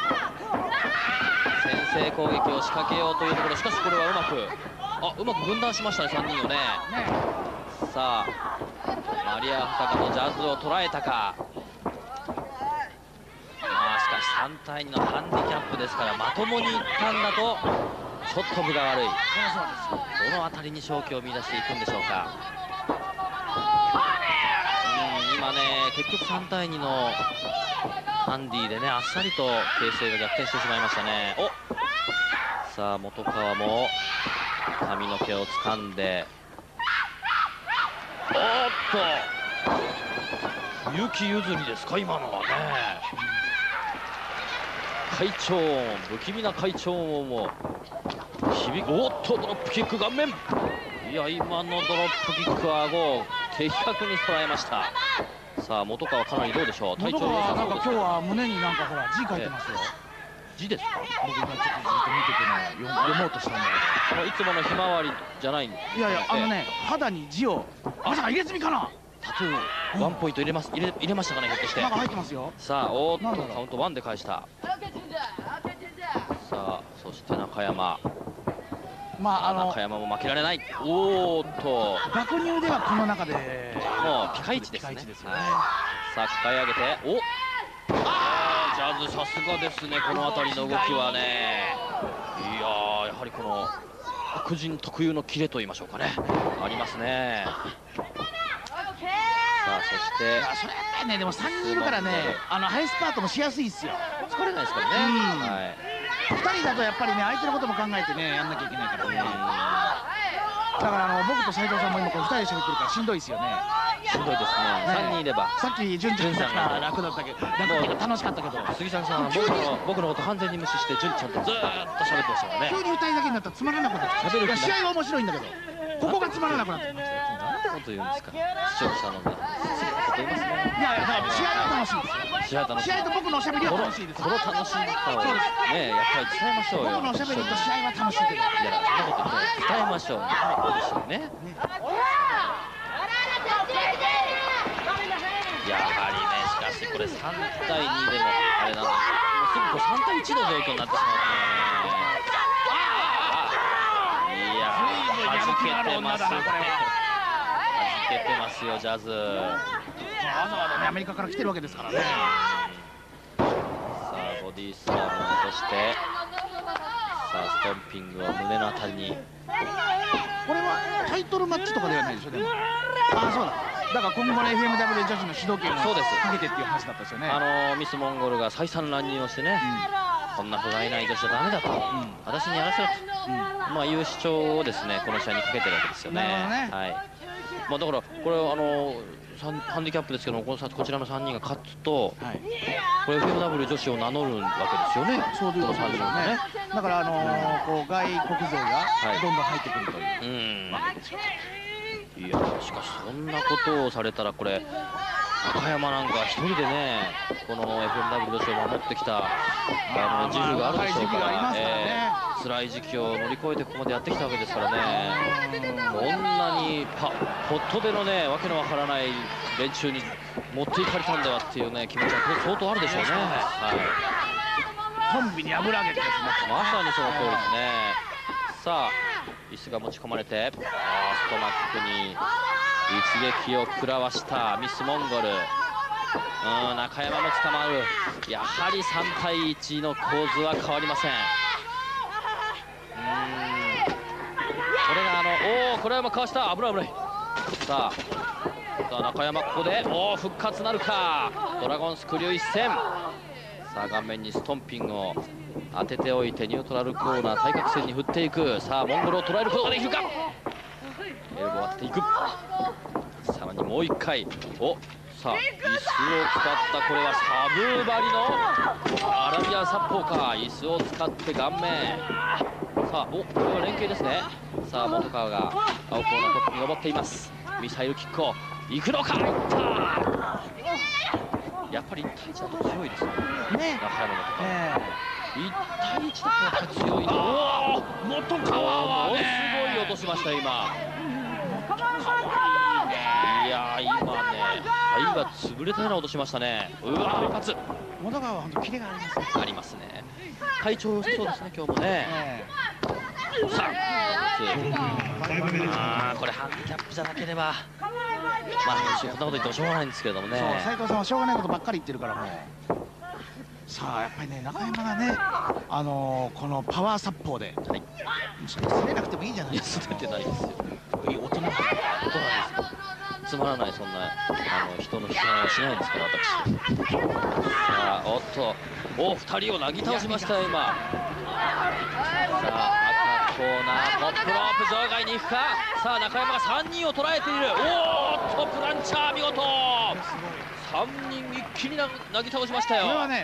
先制攻撃を仕掛けようというところ。しかしこれはうまく、あ、うまく分断しましたね、さんにんをね。さあ、マリア・ホサカとジャズを捉えたか。まあしかしさんたいにのハンディキャップですから、まともにいったんだとちょっと分が悪い。どの辺りに勝機を見出していくんでしょうか。うん、今ね結局さんたいにのハンディでね、あっさりと形勢が逆転してしまいましたね。お、さあ元川も髪の毛を掴んで、おっと結城譲りですか今のはね。 会長音、不気味な会長音も響く。おっとドロップキック顔面。いや今のドロップキックは顎を的確に捉えました。さあ本川かなりどうでしょう。体調はなんか今日は胸になんかほら字書いてますよ。 字ですか。 僕今ちょっとずっと見ててね読もうとしたんだけど、いつものひまわりじゃないんです。 いやいやあのね肌に字をまさか入れ墨かな。 タトゥーワンポイント入れます入れ入れましたかねひょっとして。 なんか入ってますよ。 さあおっとカウントワンで返した。さあそして中山。まああの中山も負けられない。おーっと爆乳ではこの中でもうピカイチですね。さあ抱え上げておっあージャズさすがですね。この辺りの動きはねいやーやはりこの白人特有のキレと言いましょうかねありますね。さあそしてそれやっぱりねでもさんにんいるからねあのハイスパートもしやすいですよ。 疲れないですからね。はいふたりだとやっぱりね相手のことも考えてねやんなきゃいけないからね。だからあの僕と斉藤さんも今こうふたりで喋ってるからしんどいですよね。 しんどいですね。さんにんいればさっき純ちゃんが楽だったけど楽しかったけど杉さんさん僕の僕のこと完全に無視して純ちゃんとずーっと喋ってましたからね。 急にふたりだけになったらつまらなくなってきた。試合は面白いんだけどここがつまらなくなってきました。 なんてこと言うんですか視聴者のね。いやいやだから試合は楽しいですよ。試合楽しい。 試合と僕のおしゃべりは楽しいです。 この楽しさをねやっぱり伝えましょうよ。 僕のおしゃべりと試合は楽しいけど。いやそんなこと言って伝えましょう。そうですよね。やはりねしかしこれさんたいにでもあれなのもうすぐこうさんたいいちの状況になってしまってね。いや弾けてますね。弾けてますよジャズ。 わざわざねアメリカから来てるわけですからね。 さあボディスラムを落としてさあストンピングを胸のあたりに。 これはタイトルマッチとかではないでしょでも。ああそうだ。だから今後の エフエムダブリュー 女子の主導権をかけてっていう話だったですよね。 あのミスモンゴルが再三乱入をしてね、うん、こんな不甲斐ない女子はダメだと、うん、私にやらせろと、うん、まあいう主張をですねこの試合にかけてるわけですよね。 ねはい。まあだからこれあのハンディキャップですけどこのこちらのさんにんが勝つと、はい、これ エフエムダブリュー 女子を名乗るわけですよね。 そういうことですよね。だからあのー、こう外国勢がどんどん入ってくるという。はい、うんいやしかしそんなことをされたらこれ中山なんか一人でねこの エフエムダブリュー 女子を守ってきたあの自負があるでしょうから、えー、辛い時期を乗り越えてここまでやってきたわけですからね。こんなにパポットでのねわけのわからない連中に持っていかれたんだわっていうね気持ちは相当あるでしょうね。はい、 コンビに油揚げてですね。 まさにその通りですね。さあ椅子が持ち込まれてファーストマックに一撃を食らわしたミスモンゴル。うん中山も捕まる。やはりさんたいいちの構図は変わりません。うんこれがあのおおこれもかわした危ない危ない。さあさあ中山ここでおお復活なるか。ドラゴンスクリュー一戦。さあ顔面にストンピングを当てておいてニュートラルコーナー対角線に振っていく。さあモンゴルを捉えることができるか。エルボー当てていく。さらにもう一回おさあ椅子を使ったこれはサブバリのアラビアンサッポーか。椅子を使って顔面。さあおこれは連携ですね。さあ本川が青コーナートップに登っています。ミサイルキックをいくのか。いったやっぱりいちたいいちだと強いですね。 ね中山のところ、えー、いちたいいちだとやっぱり強いな。おお元川はねすごい落としました今。いやー今ね肺が潰れたような落としましたね。うわ一発元川は本当キレがありますね。 ありますね。体調良さそうですね今日もね。えー、さああこれハンディキャップじゃなければまあこんなこと言ってもしょうがないんですけれどもね。 斉藤さんはしょうがないことばっかり言ってるからもう。さあやっぱりね中山がねあのー、このパワーサッポーで、はい、滑れなくてもいいじゃないですか。 いや滑ってないですよ。 いい大人大人です。 つまらないそんなあの人の批判はしないですから私。さあおっとおふたりをなぎ倒しましたよ今。さあ赤コーナートップロープ場外に行くか。さあ中山がさんにんを捉えている。おーっとプランチャー見事さんにん一気になぎ倒しましたよ。 これはね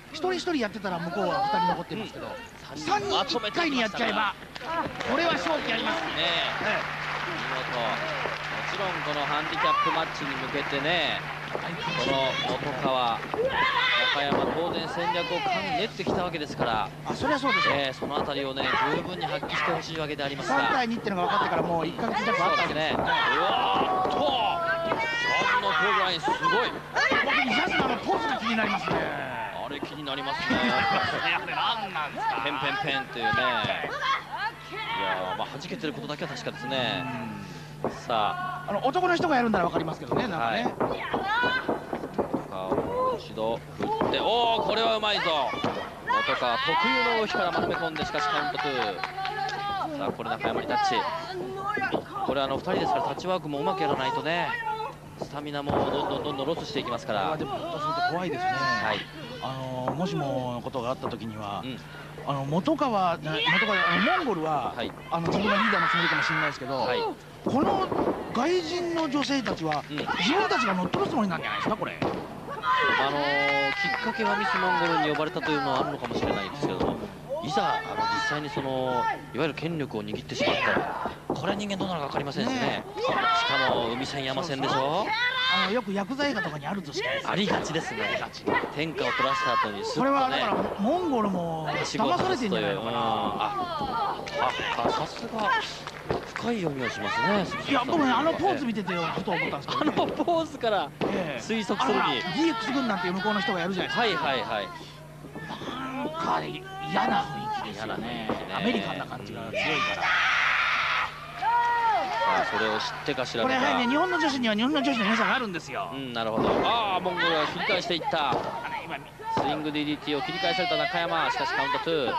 一人一人やってたら向こうはふたり残ってますけど、さんにんいっかいにやっちゃえばこれは勝機ありますね。 見事。もちろんこのハンディキャップマッチに向けてね、この本川、中山、当然戦略を練ってきたわけですから、 あ、そりゃそうですよ、 えー、そのあたりをね十分に発揮してほしいわけでありますが、 さんたいにっていうのが分かってからもういっかげつ弱あったわけですね。うわーっとジャズのプログラインすごい。 僕ジャズのポーズが気になりますね。 あれ気になりますね。 何なんですか。 ペンペンペンっていうね。いやー、まあ弾けてることだけは確かですね。さあ、あの男の人がやるんなら分かりますけどね、なんかね。 顔を一度振って、おお、これはうまいぞ。元川特有の動きからまとめ込んで、しかしカウントツー。さあこれ中山にタッチ。これあのふたりですからタッチワークもうまくやらないとね、スタミナもどんどんどんどんロスしていきますから。 でもそうすると怖いですね。はい。あのもしものことがあった時には、うん、あの元川、元川、あのモンゴルは、はい、あの自分がリーダーのつもりかもしれないですけど、はい、この外人の女性たちは、うん、自分たちが乗っ取るつもりなんじゃないですか、これ。 あのー、きっかけはミスモンゴルに呼ばれたというのはあるのかもしれないんですけども、いざあの実際にそのいわゆる権力を握ってしまったら、これは人間どうなるか分かりませんしね。ね、しかも海戦山戦でしょ。 あのよく薬剤映画とかにあるとしかありがちですね。天下を取らせた後にこれはだからモンゴルも騙されてんじゃないのかな。 ああ、さすが深い読みをしますね。 いや僕ね、あのポーズ見ててふと思ったんですけど、 あのポーズから推測するにディーエックス 軍団っていう向こうの人がやるじゃないですか。 はいはいはい。 なんか嫌な雰囲気ですよね。アメリカンな感じが強いから。 さあそれを知ってか知らこないか。 れはいね、日本の女子には日本の女子の良さがあるんですよ。 うん、なるほど。ああ、モンゴルが切り返していった。スイング ディーディーティー を切り返された中山、しかしカウントツー。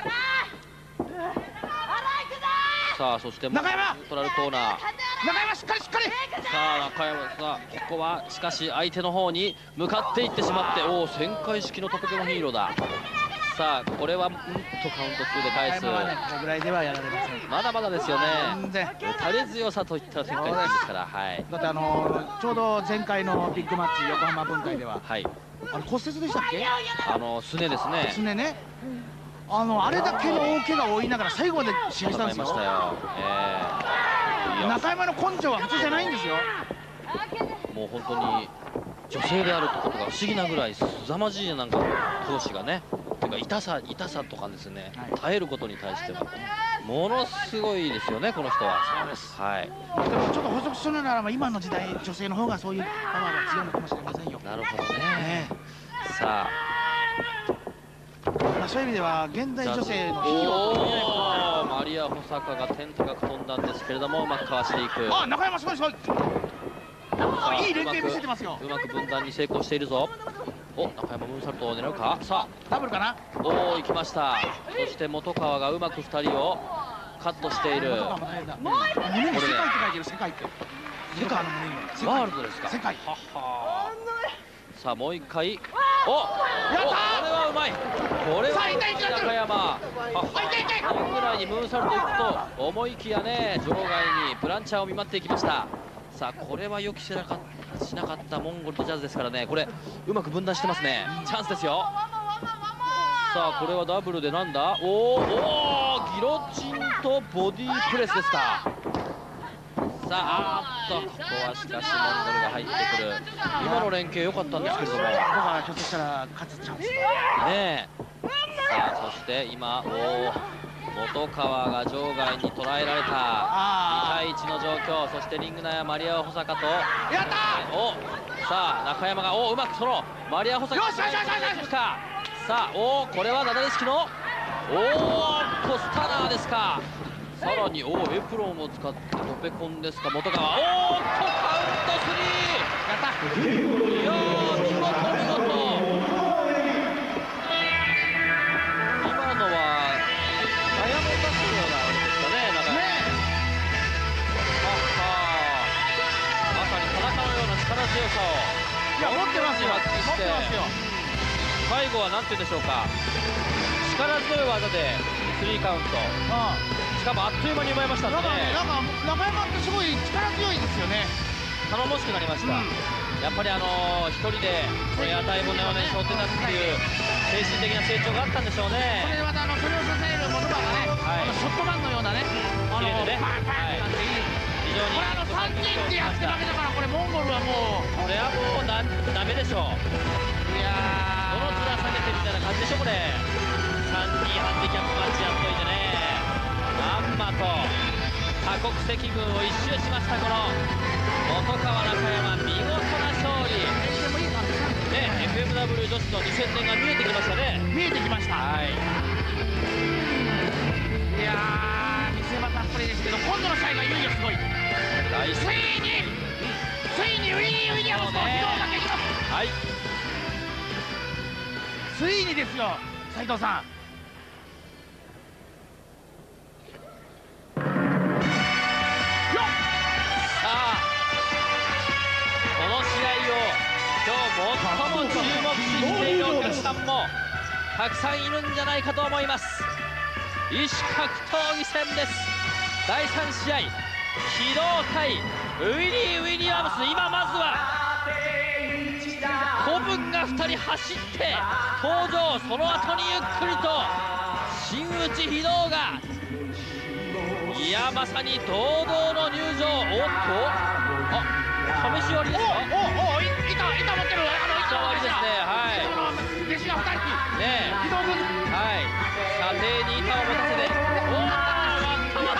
さあそして中山トラルコーナー。 中山しっかりしっかり。 さあ中山、さあここはしかし相手の方に向かっていってしまって、おお、旋回式のトペケのヒーローだ。さあこれはうんとカウントツーで返す。 これぐらいではやられません。 まだまだですよね。 全然打たれ強さといった旋回ですから。はい。 だってあのちょうど前回のビッグマッチ横浜分隊では、はい、あの骨折でしたっけ？ あのすねですね。 すねね。あのあれだけの大怪我を負いながら最後まで試合したんですよ。えー、中山の根性は普通じゃないんですよ。 もう本当に女性であることが不思議なぐらいすざまじいなんか闘志がね。というか痛さ痛さとかですね、はい、耐えることに対してはものすごいですよね、この人は。 そうです。 はい。 でもちょっと補足するならば今の時代女性の方がそういうパワーが強いのかもしれませんよ。 なるほどね。ね、さあ。 まあ、そういう意味では現代女性のヒーローと見えないことはマリア・ホサカが天高く飛んだんですけれどもうまくかわしていく。 あ、中山すごいすごい。いい連携見せてますよ。 うまく分断に成功しているぞ。お、中山ムーンサルトを狙うか。さあダブルかな。 おお、行きました。そして本川がうまくふたりをカットしている。 胸に世界って書いてる。世界って世界ワールドですか。 世界。 はは。さあもう一回。お、やったー。これはうまい。これは中山。はは。ぐらいにムーンサルト行くと思いきやね、場外にプランチャーを見舞っていきました。さあこれは予期しなかったしなかったモンゴルとジャズですからね。これうまく分断してますね。チャンスですよ。さあこれはダブルでなんだ。おーおー、ギロチンとボディープレスですか。さああーっとここはしかしモンゴルが入ってくる。今の連携良かったんですけれども、 だからひょっとしたら勝つチャンスねえ。さあそして今おお本川が場外に捉えられた。にたいいちの状況。そしてリング内はマリア・ホサカとやったー。 おさあ中山がおうまくそのマリア・ホサカとか。さあおこれはナダレスキのおーっとスタナーですか。さらにおエプロンを使ってトペコンですか。本川おーっとカウントスリーやった。いやー見事見事。今のは強さをいや持ってますよ。 発揮して最後はなんて言うんでしょうか、力強い技でスリーカウント。ああしかもあっという間に奪いましたね。 なんかね、なんか中山ってすごい力強いですよね。 頼もしくなりました、うん、やっぱりあのー、一人でこれ与え骨をね背負ってたっていう精神的な成長があったんでしょうね。 それでまたあのそれを支える言葉がね、 はい、 あのショットガンのようなね、あのね、 パンパンって感じでいい。 非常にこれあのさんにんでやって負けたから、これモンゴルはもうこれはもうなダメでしょう。 いやー、 どの面下げてみたいな感じでしょこれ。さんにんハンディキャップマッチやっといてね、まんまと多国籍軍を一周しました。この本川中山、見事な勝利。ね、エフエムダブリュー 女子のにせんねんが見えてきましたね。 見えてきました。 はい。 いやー、見せ場たっぷりですけど、今度の試合がいよいよすごい。ついに、ついにウィリー・ウィリアムズの披露ができます。 はい。 ついにですよ、斉藤さん。 最も注目しているお客さんもたくさんいるんじゃないかと思います。異種格闘技戦です。だいさん試合、機動対ウィリー・ウィリアムス。今まずは子分がふたり走って登場、その後にゆっくりと真打ち非道が、いやまさに堂々の入場。おっと、あ、試し割りですか。 おおお、板板持ってる。あの板割りですね。はい。 弟子がふたり。 ねえ。 非道軍。 はい。射程に板を持たせて。おお、割った割った。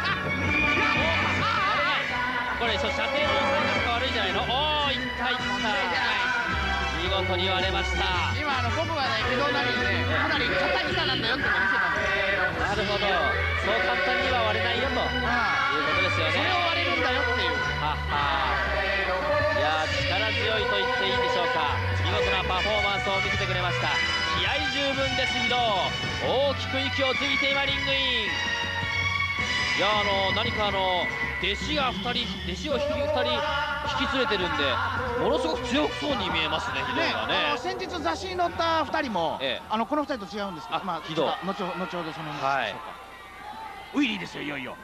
これ、射程の性格が悪いんじゃないの。おお、いったいった。見事に割れました。 今あの僕がね、非道なりにね、かなり硬い板なんだよって見せたんです。 なるほど。そう簡単には割れないよということですよね。 それを割れるんだよっていう。 はは。いや力強いと言っていいんでしょうか。見事なパフォーマンスを見せてくれました。気合十分です。非道大きく息をついて今リングイン。いやあの何かあの弟子がふたり、弟子をふたり引き連れてるんで、ものすごく強そうに見えますね。非道がね。 先日雑誌に載ったふたりも、ええ、あのこのふたりと違うんですけど、まあ非道後ほどその話でしょうか。ウィリーですよ、いよいよ。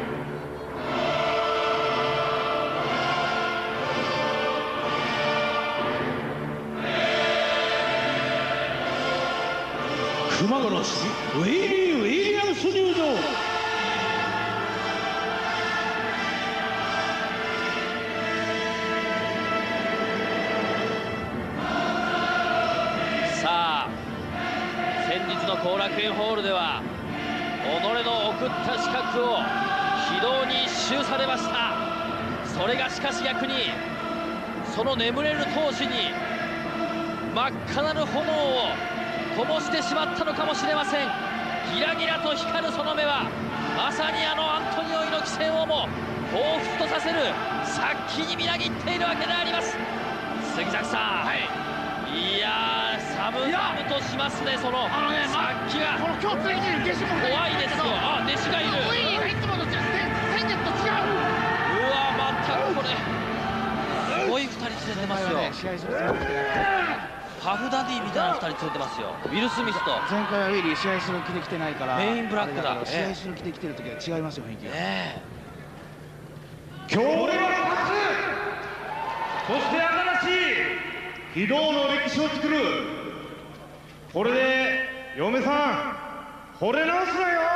熊殺しウィリー・ウィリアムス入場。 さあ先日の後楽園ホールでは己の送った資格を非道に一蹴されました。それがしかし逆にその眠れる闘志に真っ赤なる炎を灯してしまったのかもしれません。ギラギラと光るその目はまさにあのアントニオ猪木戦をも彷彿とさせる殺気にみなぎっているわけであります。杉崎さん、はい、いやー寒々としますね。その殺気がこの今日連れてる弟子も怖いですよ。あ、弟子がいる。 ウィリーがいつもの先月と違う。 うわ、またこれすごいふたり連れてますよ。ハフダディみたいなふたり連れてますよ。ウィル・スミスと。 前回はウィリー試合する気で来てないから、 メインブラックだ。 試合する気で来てる時は違いますよ、雰囲気が。 今日俺は勝つ。そして新しい非道の歴史を作る。これで嫁さん惚れ直すなよ。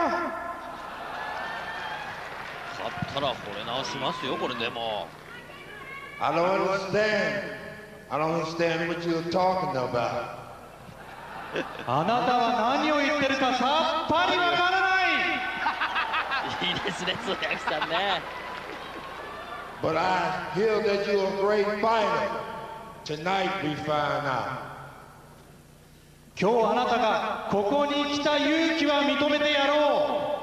勝ったら惚れ直しますよ、これでも。 I don't understand. I don't understand what you're talking about. あなたは何を言ってるかさっぱりわからない。 いいですね、通訳さんね。 But I hear that you're a great fighter. Tonight we find out. 今日あなたがここに来た勇気は認めてやろ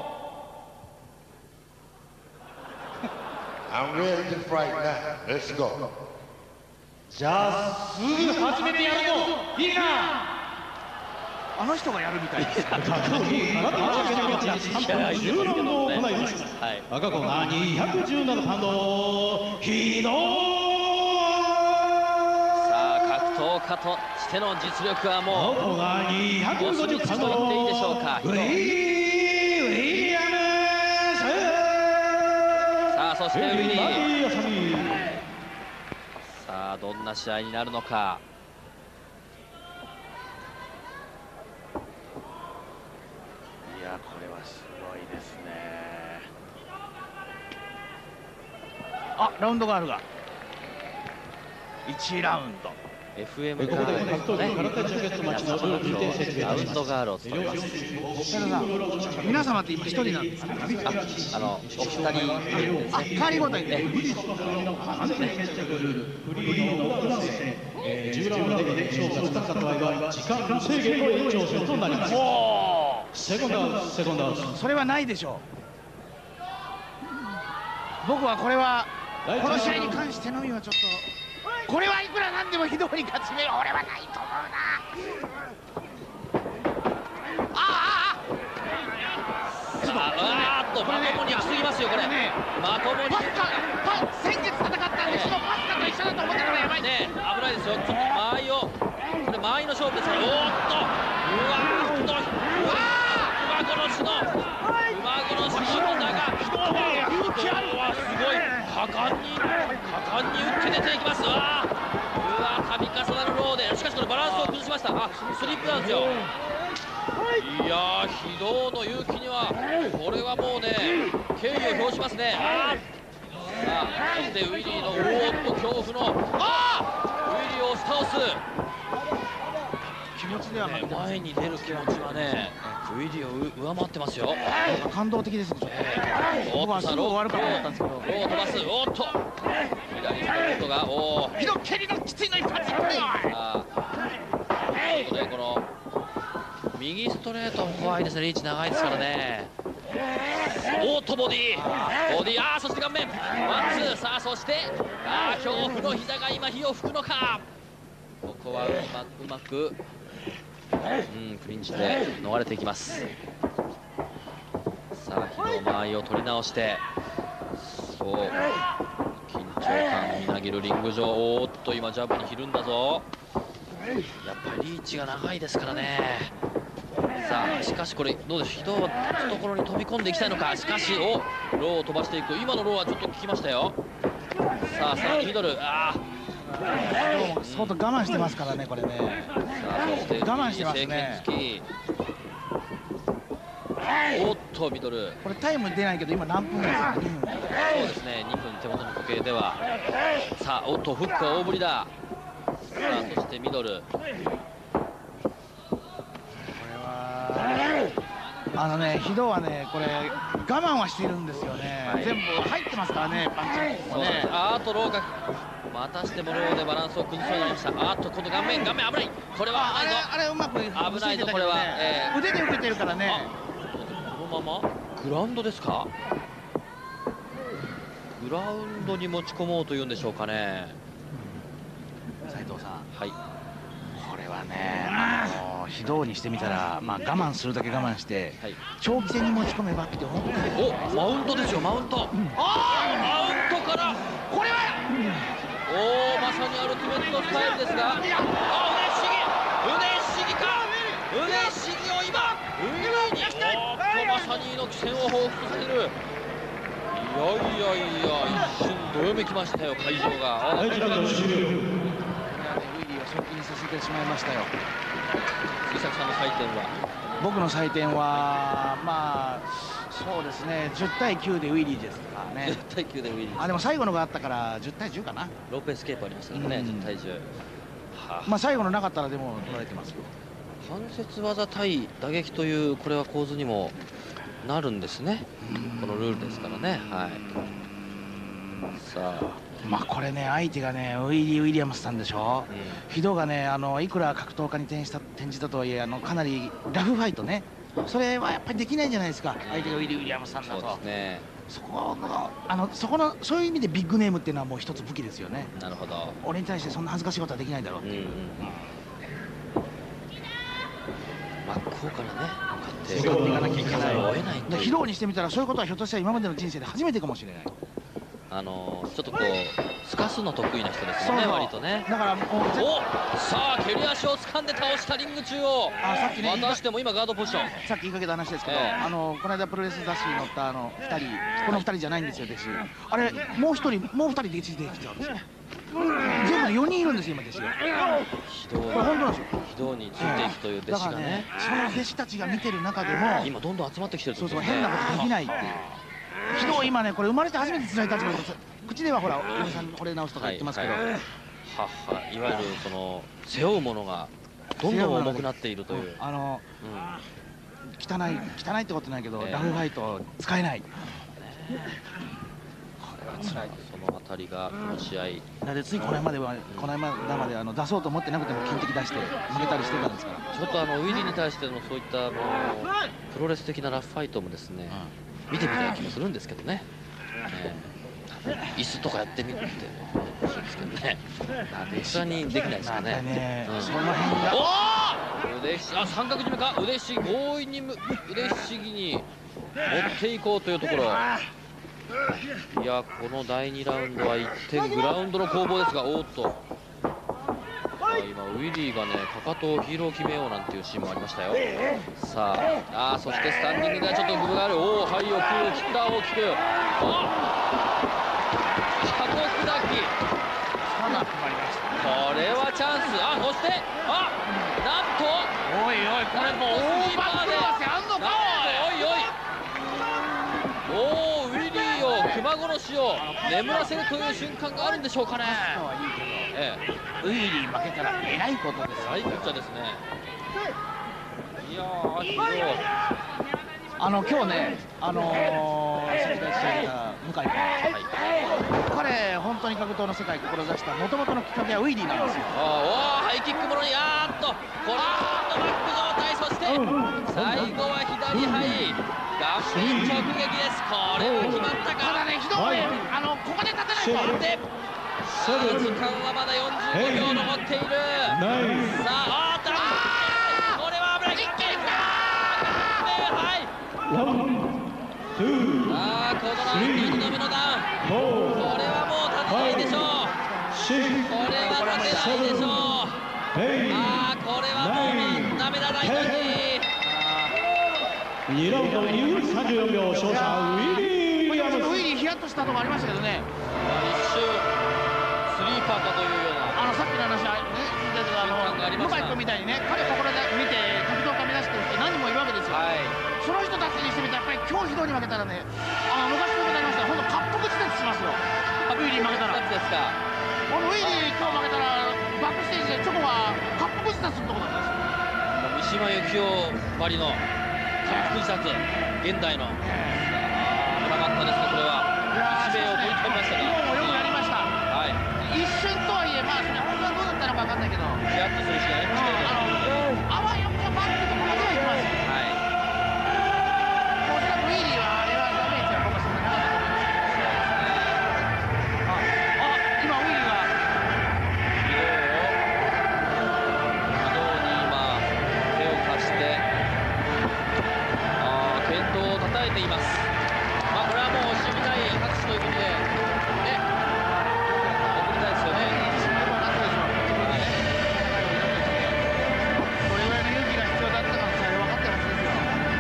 う。I'm ready to fight now. Let's go. じゃあすぐ始めてやるぞ。いいか。 あの人がやるみたいです。 格闘技マッチさんぱんじゅうラウンドを行います。赤コーナーにひゃくじゅうななパウンド非道。 さあ格闘家としての実力はもうコーナーにひゃくごじゅうパウンドと言っていいでしょうか。 ウィリアムス。 さあそしてウィリー。さあどんな試合になるのか。 これはすごいですね。あ、ラウンドガールがいちラウンド。 エフエム ガールのね、ラウンドガールを務めます。 皆様って今一人なんですか？ あの、お二人ですね。 あ、二人ごとにね。 じゅうラウンドで勝負がつかった場合は時間制限の延長戦となります。セコンドアウト、セコンドアウト。 それはないでしょう。僕はこれはこの試合に関してのみはちょっと。これはいくらなんでも非道に勝ち目は俺はないと思うな。ああさあ、あーっとまともに行き過ぎますよこれ。まともに。パスカ、 先月戦ったんで、そのパスカと一緒だと思ってたらやばいね。危ないですよ。ちょっと間合いを、これ間合いの勝負ですから。おーっと、うわーっと、うわー、馬殺しの、馬殺しの膝が、人はすごい果敢に果敢に打って出ていきます。うわー、うわー、度重なるローで、しかしこれバランスを崩しました。あ、スリップなんですよ。いやー、非道の勇気にはこれはもうね、敬意を表しますね。あー、さあ、そしてウィリーのおーっと恐怖の、あー、ウィリーを押し倒す。 気持ちではね、前に出る気持ちはね、ウィリーを上回ってますよ。 感動的ですね。 僕はすぐ終わるかと思ったんですけど。 ロー飛ばす。おっと。左ストレートが、おお。 ひど蹴りのきついの一発。 ああ。ということでこの右ストレートも怖いですね。リーチ長いですからね。おっとボディ。ボディ。ああ、そして顔面。ワンツー。さあ、そしてああ、恐怖の膝が今火を吹くのか。ここはうまくうまく。うん、クリンチで逃れていきます。さあ、火の間合いを取り直して、そう緊張感みなぎるリング上。おーっと今ジャブにひるんだぞ。やっぱりリーチが長いですからね。さあ、しかしこれどうでしょう。人は立つところに飛び込んでいきたいのか。しかしおローを飛ばしていく。今のローはちょっと効きましたよ。さあ、さらにミドル。ああ、 相当我慢してますからね、これね。 さあ、そして我慢してますね。 おっとミドル。 これタイム出ないけど今何分ですか？にふん。 そうですね、にふん手元の時計では。さあ、おっとフックは大振りだ。さあ、そしてミドル。これはあのね、非道はね、これ我慢はしているんですよね。はい、全部入ってますからね、パンチもね。 あーっとローがまたしてもローでバランスを崩しそうになりました。あーっと今度顔面顔面危ない。これは危ないぞ。 あれあれうまく危ないぞこれは。 えー、腕で受けてるからね。 このままグラウンドですか？グラウンドに持ち込もうというんでしょうかね。 斉藤さん。 はい。 これはね、あの非道にしてみたら、まあ我慢するだけ我慢して、はい、長期戦に持ち込めばって本当に。 お、マウントですよ、マウント。うん、ああ、マウントから。これは。おお、まさにアルティメットスタイルですが。あ、腕ひしぎ。腕ひしぎか。腕ひしぎを今。ウィリーに。おっと、まさに猪木戦を彷彿とさせる。いやいやいや、一瞬どよめきましたよ、会場が。 はい、ラウンド終了。 賞金させてしまいましたよ。 杉崎さんの採点は？ 僕の採点はまあそうですね、じゅうたいきゅうでウィリーですかね。 じゅうたいきゅうでウィリー。 あ、でも最後のがあったからじゅうたいじゅうかな。 ロープエスケープありましたからね、じゅうたいじゅう。 はあ、まあ最後のなかったらでも取られてますよ。 関節技対打撃というこれは構図にもなるんですね。このルールですからね。はい。さあ。 まあこれね、相手がねウィリー・ウィリアムスさんでしょ、うん、非道がね、あのいくら格闘家に転じた転じたとはいえ、あのかなりラフファイトね、それはやっぱりできないんじゃないですか、相手がウィリー・ウィリアムスさんだと。そうですね、そこのあのそこのそういう意味でビッグネームっていうのはもう一つ武器ですよね。 なるほど。 俺に対してそんな恥ずかしいことはできないだろうっていう。 真っ向からね、 向かっていかなきゃいけない。非道にしてみたらそういうことはひょっとしたら今までの人生で初めてかもしれない。 あのー、ちょっとこうすかすの得意な人ですよね、割とね。 だからもうおさあ蹴り足を掴んで倒したリング中央。あ、さっきね、またしても今ガードポジション。 さっき言いかけた話ですけど、えー、あのこの間プロレス雑誌に載ったあのふたり、このふたりじゃないんですよ、弟子。あれもうひとりもうふたり弟子できちゃうんですよ。 全部でよにんいるんですよ今弟子が。 非道にこれ本当なんですよ。 非道についていくという弟子がね。 その弟子たちが見てる中でも今どんどん集まってきてる。 そうそう変なことできないっていう。非道今ねこれ生まれて初めて辛い立場です。口ではほらおじさん惚れ直すとか言ってますけど。ははいわゆるその背負うものがどんどん重くなっているという。 あの汚い汚いってことないけどラフファイト使えない。 辛いそのあたりがこの試合だってついこの間まではこの間まであの出そうと思ってなくても金的出して負けたりしてたんですから。 ちょっとあのウィリーに対してのそういったあのプロレス的なラフファイトもですね、うん、見てみたい気もするんですけどね、えー、椅子とかやってみてほしいですけどね。さすがにできないですかね。 ね、うん、その辺がお腕ひしあ三角締めか腕ひしぎ強引に腕ひしぎに持っていこうというところ。いやこのだいにラウンドはいってんグラウンドの攻防ですが、おーっと今ウィリーがねかかとをヒールを決めようなんていうシーンもありましたよ。さああそしてスタンディングではちょっとグブがある。おおはいよく切った大きく箱砕きこれはチャンス。あそしてあなんとおいおいこれもう大バック合わせあんのかおいおいおおウィリーを熊殺しを眠らせるという瞬間があるんでしょうかね。 ええ、ウィリー負けたらえらいことです。 えらいことですね。いやーひどい。 あの今日ねあのー、先ほど言った向井君、はい、彼本当に格闘の世界を志した元々のきっかけはウィリーなんですよ。 あおハイキックものにあーっとこれはバック状態。そして最後は左ハイ顔面直撃です。これは決まったか。 ただねひどいあのここで立てないとで時間はまだよんじゅうごびょう残っている。さああーっとこれは危ない。一気にきたはいあーこのラウンドにどめのダウンこれはもう立てないでしょう。これは立てないでしょう。ああこれはもうダメだ大体にラウンドにふんさんじゅうよんびょう勝者ウィリー・ウィリアムズ。 ウィリーヒヤッとしたとこありましたけどね。 一瞬スリーパーかというようなあのさっきの話はね聞いたけどあの向井君みたいにね彼ここで見て格闘家目指してる人何人もいるわけですよ。はいその人たちにしてみたらやっぱり今日ひどいに負けたらねあの昔のことありましたらほんと滑腹自殺しますよ。ウィリー負けたらですか。 このウィリー今日負けたらバックステージでチョコが滑腹自殺するとこだったんですよ。 三島由紀夫ばりの滑腹自殺現代の危なかったですね。これは日米を追い込みましたが日本もよくやりました。 はい一瞬とはいえまあそれ本当はどうだったのか分かんないけどヒヤッとするしかありましたけどあわよくばってところまではいきます。はいおそらくウィリーはあれはダメージは僕はそんなになかったと思いますけど。ああ今ウィリーが非道に今手を貸してあ健闘をたたえています。まあこれはもう守備隊拍手ということでね送りたいですよね。 これぐらいの勇気が必要だったかもしれない分かってるはずですよ。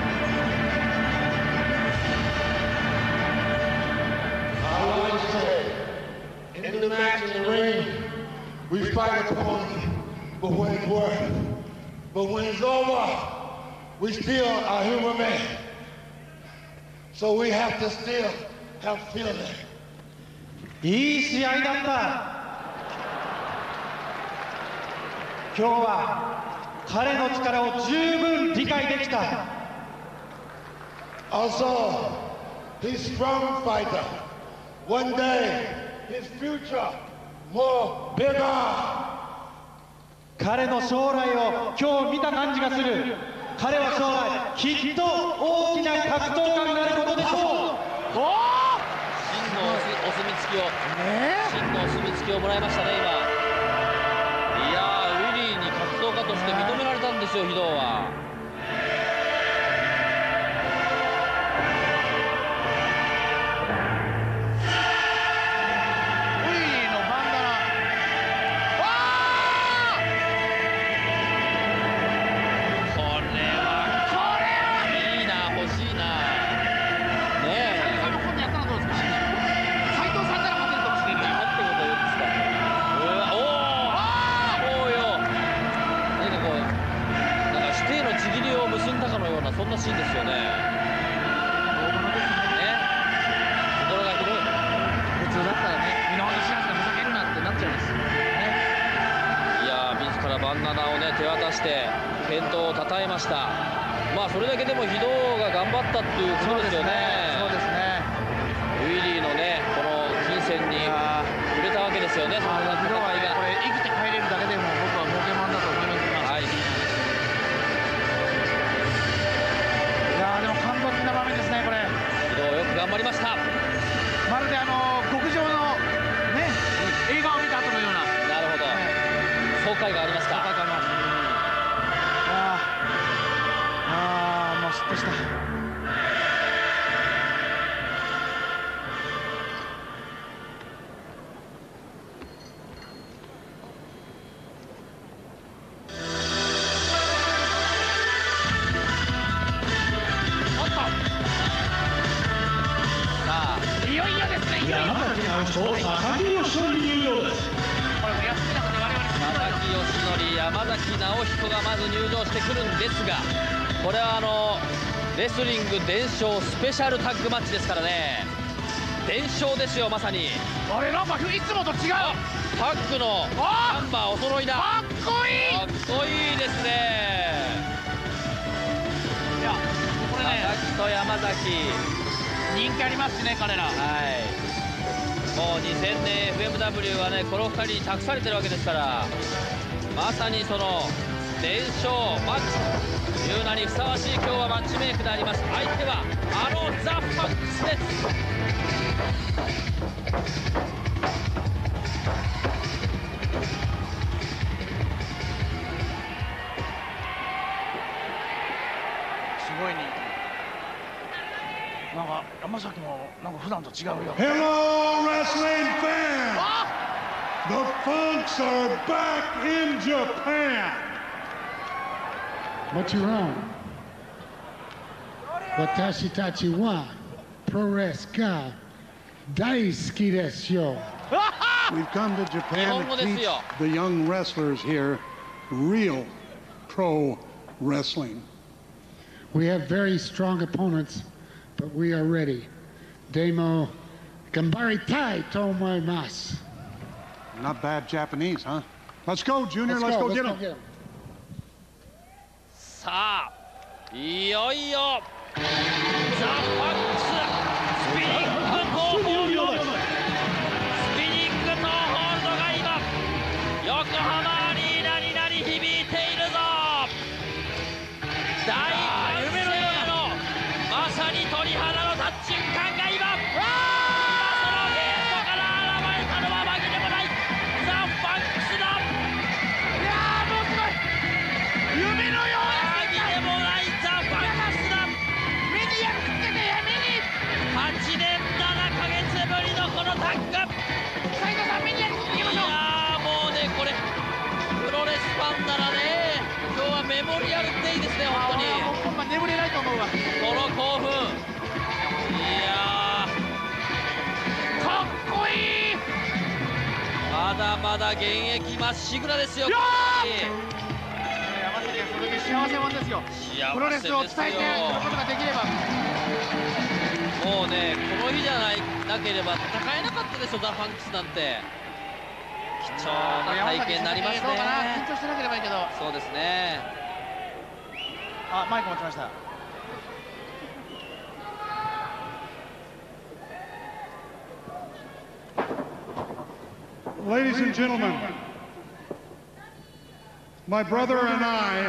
I always say, in the match in the ring, we fight a opponent for what it's worth. But when it's over, we still are human men. So we have to still have feeling. いい試合だった。今日は彼の力を十分理解できた。 Also, he's a strong fighter. One day, his future more bigger. 彼の将来を今日見た感じがする。彼は将来きっと大きな格闘家になることでしょう。 お真のお墨付きを、真のお墨付きをもらいましたね今。いやーウィリーに格闘家として認められたんですよ非道は。 斉藤さんなら勝てるかもしれない。 のシーンですよね。懐が広い。 普通だったらね、見逃しなんかふざけるなってなっちゃいますね。 いやー、自らバンダナをね手渡して健闘をたたえました。まあそれだけでも非道が頑張ったっていうことですよね。 そうですね。 ウィリーのねこの金銭に触れたわけですよね。その戦いがこれ生きて帰れるだけでも僕は儲けもんだと思います。 はい。 いやーでも感動的な場面ですねこれ。 非道よく頑張りました。 まるであの極上のね映画を見た後のような。 なるほど。爽快がありました。 爽快があります。ああもうすっとした。 山崎直彦がまず入場してくるんですが、これはあのレスリング伝承スペシャルタッグマッチですからね。伝承ですよまさに。 あれなんかいつもと違う。 タッグのナンバーお揃いだ。 かっこいい。 かっこいいですね。 いやこれね佐々木と山崎人気ありますしね彼ら。 はい。もうにせんねん エフエムダブリュー はねこのふたりに託されてるわけですから、まさにその伝承マッチという名にふさわしい今日はマッチメイクであります。相手はあのザ・ファックスです。 すごい人気。なんか山崎もなんか普段と違うよ。 Hello, wrestling fans! The Funks are back in Japan! What you wrong? Watashi tachi wa Prores ga daisuki desu yo. We've come to Japan to teach the young wrestlers here real pro wrestling. We have very strong opponents, but we are ready. Demo gambaritai to omoimasu. Not bad Japanese, huh? Let's go, Junior. Let's, Let's go, go get get him. さあいよいよザ・ファックススピニックトーホールド、スピニックトーホールドが今横浜アリーナに鳴り響いているぞ。大歓声のまさに鳥肌の立つ瞬間が今、今そのゲートから現れたのは紛れもないザ・ファックスだ。 いやーもうすごい夢のような紛れもないザ・ファックスだ。 目に焼き付けて目にはちねんななかげつぶりのこのタッグ。 斉藤さん目に焼き付けましょう。 いやーもうねこれプロレスファンならね今日はメモリアルデイですね本当に。 ほんま眠れないと思うわ。 この興奮、いやーかっこいい。 まだまだ現役まっしぐらですよ。 山崎はそれで幸せもんですよ。プロレスを伝えてすることができれば。 もうねこの日じゃないなければ戦えなかったですよザ・ファンクスなんて。貴重な体験になりますね。 そうかな、緊張してなければいいけど。 そうですね。 あ、マイク持ちました。 Ladies and gentlemen, my brother and I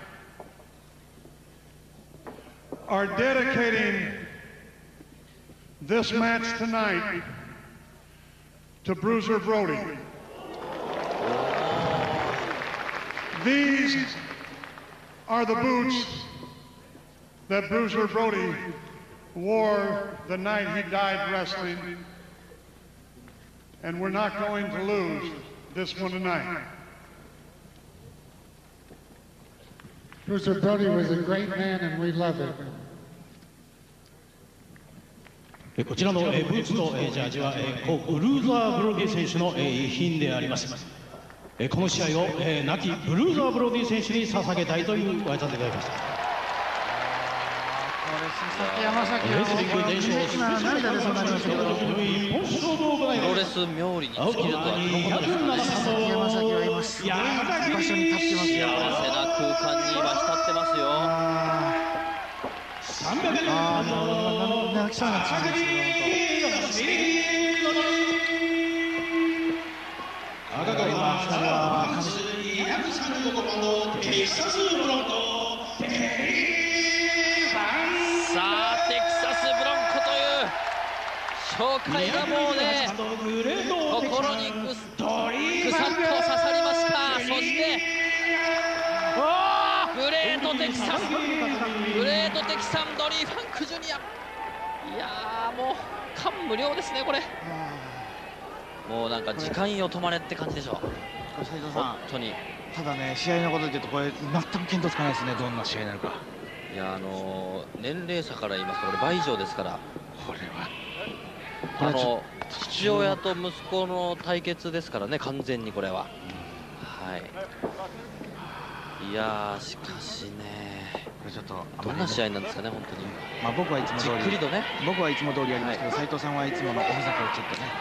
are dedicating this match tonight to Bruiser Brody. These are the boots that Bruiser Brody wore the night he died wrestling, and we're not going to lose this one tonight. Bruiser Brody was a great man and we love him. こちらのブーツとジャージは故ブルーザー・ブロディ選手の遺品であります。この試合を亡きブルーザー・ブロディ選手に捧げたいというご挨拶でございました。 山崎は今涙でそうなりましたけど、 プロレス冥利に尽きるとはこのことですかね。 山崎は今すごい場所に立ってますよ。 幸せな空間に今浸ってますよ。 ああ、もう泣きそうになっちゃうんですけど。 さあ、テキサスブロンコという紹介がもうね、心にぐすぐさっと刺さりました。そしてグレートテキサス、グレートテキサンドリー・ファンク・ジュニア。いやー、もう感無量ですね、これ。もうなんか時間よ止まれって感じでしょ。 斉藤さん、 本当に。 ただね、試合のことで言うとこれ全く見当つかないですね、どんな試合になるか。 いや、あのー、年齢差から言いますとこれ倍以上ですから。 これはあの父親と息子の対決ですからね、完全にこれは。はい。いやー、しかしね、 これちょっとどんな試合なんですかね、本当に。 まあ僕はいつも通りじっくりとね、 僕はいつも通りやりますけど、斉藤さんはいつものおふざけをちょっとね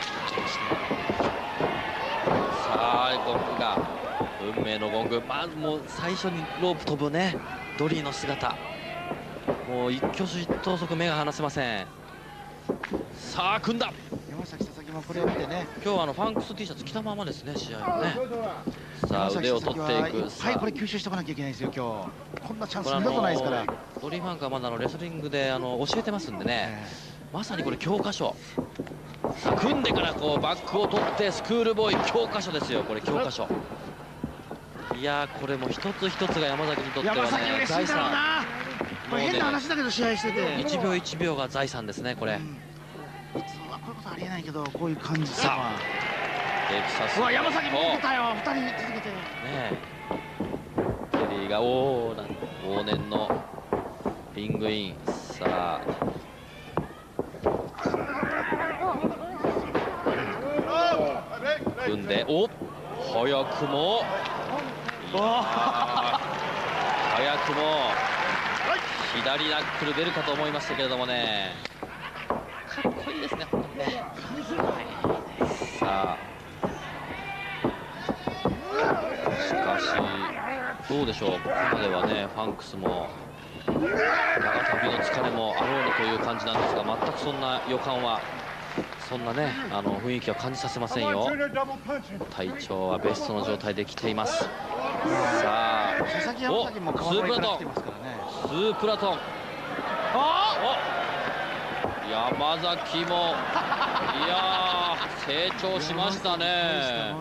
さあ、ゴングが運命のゴング、まずもう最初にロープ飛ぶね、ドリーの姿、もう一挙手一投足目が離せません。さあ、組んだ。 山崎、佐々木もこれを見てね、 今日はあのファンクス T シャツ着たままですね、試合はね。さあ、腕を取っていく。 はい、これ吸収しておかなきゃいけないですよ、今日。こんなチャンス二度とないですから。 ドリーファンクはまだあのレスリングであの教えてますんでね、まさにこれ教科書。さあ、組んでからこうバックを取ってスクールボーイ、教科書ですよ、これ教科書。いやー、これも一つ一つが山崎にとってはね、財産。 これ変な話だけど試合してて、 いちびょういちびょうが財産ですね、これ。 いつもはこういうことありえないけど、こういう感じさあ、テキサス。 うわ、山崎も出たよ、ふたり続けて。ねえ、テリーがおお、往年のリングイン。さあ、組んで、お、早くも、早くも左ナックル出るかと思いましたけれどもね、かっこいいですね、本当にね。さあ、しかしどうでしょう、ここまではね、ファンクスも長旅の疲れもあろうにという感じなんですが、全くそんな予感は、そんなね、あの雰囲気は感じさせませんよ。体調はベストの状態で来ています。さあ、お、スープラトン、スープラトン、お、山崎も、いやー、成長しましたね。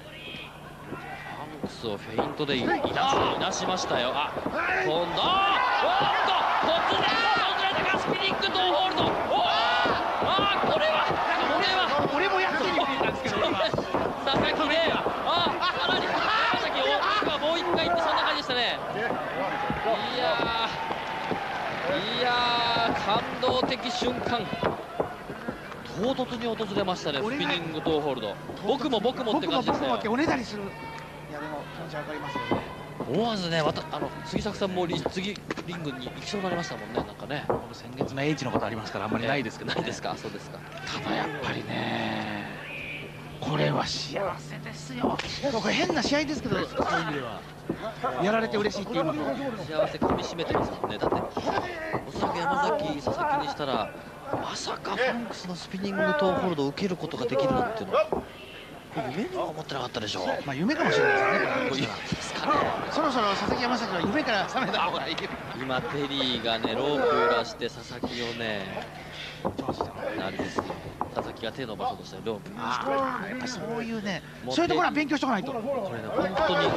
ファンクスをフェイントでいなし、いなしましたよ。あ、今度、おっと、突然訪れたか、スピニックとホールド。おー、あー、これは、これは、 俺もやってるようなんですけど、 佐々木ね、あ、さらに山崎、大きくはもう一回いって、そんな感じでしたね。いやー、いやー、感動的瞬間。唐突に訪れましたね、スピニングとホールド。僕も僕もって感じですね。 僕もおねだりする。いや、でも気持ちわかりますよね。 思わずね、わたあの杉作さんもリ次リングに行きそうになりましたもんね、なんかね。 僕先月の H のことありますからあんまりないですけど、ね、 ないですか、そうですか。 ただやっぱりね、これは幸せですよ。これ変な試合ですけど、そういう意味ではやられて嬉しいっていうのと、 幸せかみしめてますもんね。だっておそらく山崎佐々木にしたら、まさかファンクスのスピニングとホールドを受けることができるなんていうのは夢には思ってなかったでしょう。 まあ夢かもしれないですね。そろそろ佐々木山崎は夢から覚めた方がいい。 今テリーがね、ロープ揺らして佐々木をね、あれですよ、佐々木が手伸ばそうとしたロープ。 ああ、やっぱそういうね、そういうところは勉強しとかないと。 これね、本当に、おお、エルボー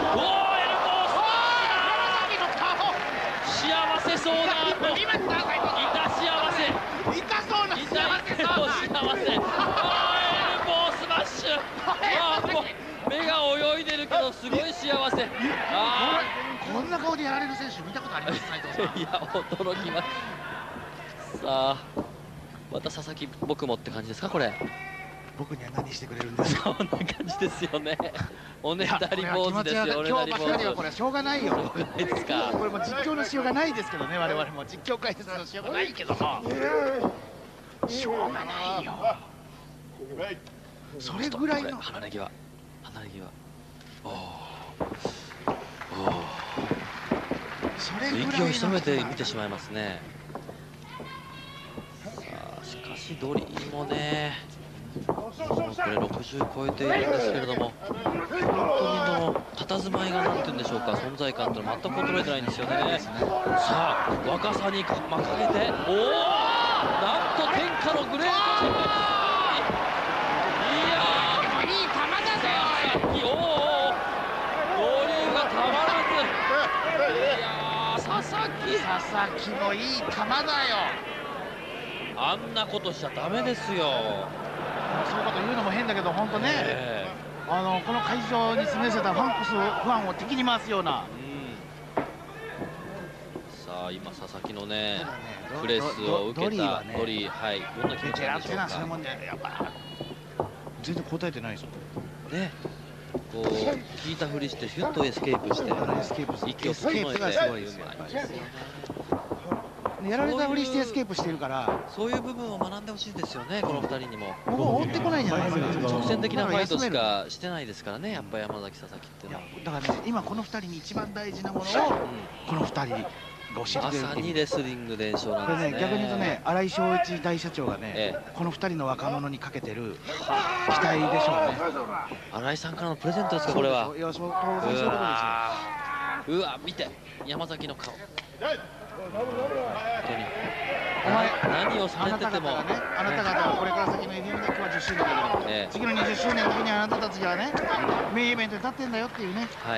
ス、幸せそうな後、いた幸せ、 痛そうな幸せ、 幸せ、あー、エルボースマッシュ、あー、もう目が泳いでるけどすごい幸せ。あー、こんな顔でやられる選手見たことあります、斉藤さん。 いや、驚きます。さあ、また佐々木僕もって感じですか、これ。 僕には何してくれるんですか。 そんな感じですよね。おねだり坊主ですよ。おねだり坊主。 これはしょうがないよ。 しょうがないですか。 これも実況のしようがないですけどね。我々も実況解説のしようがないけども。しょうがないよ。それぐらいの。 離れ際。離れ際。おお。おお。 それぐらいの。 息を潜めて見てしまいますね。さあしかしドリーもね。これろくじゅう超えているんですけれども、本当にの佇まいがなんて言うんでしょうか、存在感というのは全く衰えてないんですよね。さあ若さにまかけて、おお、なんと天下のグレート。いやー、いい球だぜ。おお、ドリーがたまらず。いやー、佐々木佐々木のいい球だよ。 あんなことしちゃダメですよ。 そういうこと言うのも変だけど、本当ね、えー、あのこの会場に住み寄せたファンクスファンを敵に回すような。 うん、さあ今佐々木のね、ねプレスを受けたドリー、ね、ドリー、はい、どんな気持ちなんでしょうか。 そういうもんでやっぱ全然答えてないですもんね。こう聞いたふりしてヒュッとエスケープして息を整えてすごいですよね。 やられたふりしてエスケープしてるから、 そういう部分を学んでほしいですよね、このふたりにも。 もう追ってこないじゃないですか。 直線的なファイトしかしてないですからね、やっぱり山崎、佐々木っていうのは。 だからね、今このふたりに一番大事なものを、このふたりが教えてくれる。 まさにレスリング伝承なんですね。 逆に言うとね、新井翔一大社長がね、このふたりの若者にかけてる期待でしょうね。 新井さんからのプレゼントですか、これは。 いや、そういうことですよ。 うわ、見て、山崎の顔。本当にお前何をされてても、 あなた方はこれから先の エフエム だけはじゅっしゅうねんだけど、ええ、次のにじゅっしゅうねんの時にあなたたちがね、メインイベントに立ってんだよっていうね、 はい、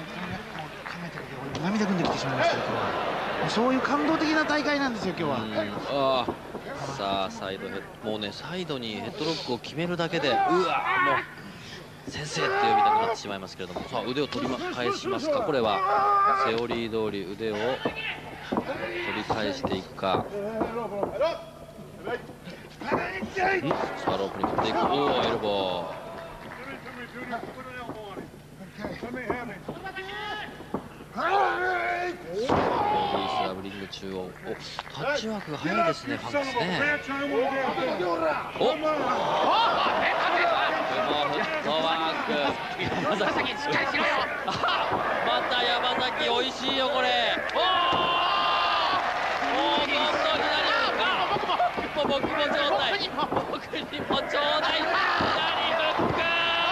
涙ぐんできてしまいましたよ、今日は。そういう感動的な大会なんですよ、今日は。 あさあ、サイドヘッド、もうね、サイドにヘッドロックを決めるだけで、うわ、もう先生って呼びたくなってしまいますけれども、さあ腕を取り返しますか、これはセオリー通り腕を取り返していくか。さあロープに持っていく。おお、エルボー。ボディスラブリング中央。お、タッチワークが早いですね、ファンクスね。おお、フットワーク。山崎、しっかりしろよ。また山崎、おいしいよこれ。おお、おお、どんどん左。あ、僕もちょうだい。僕にもちょうだい。左フック。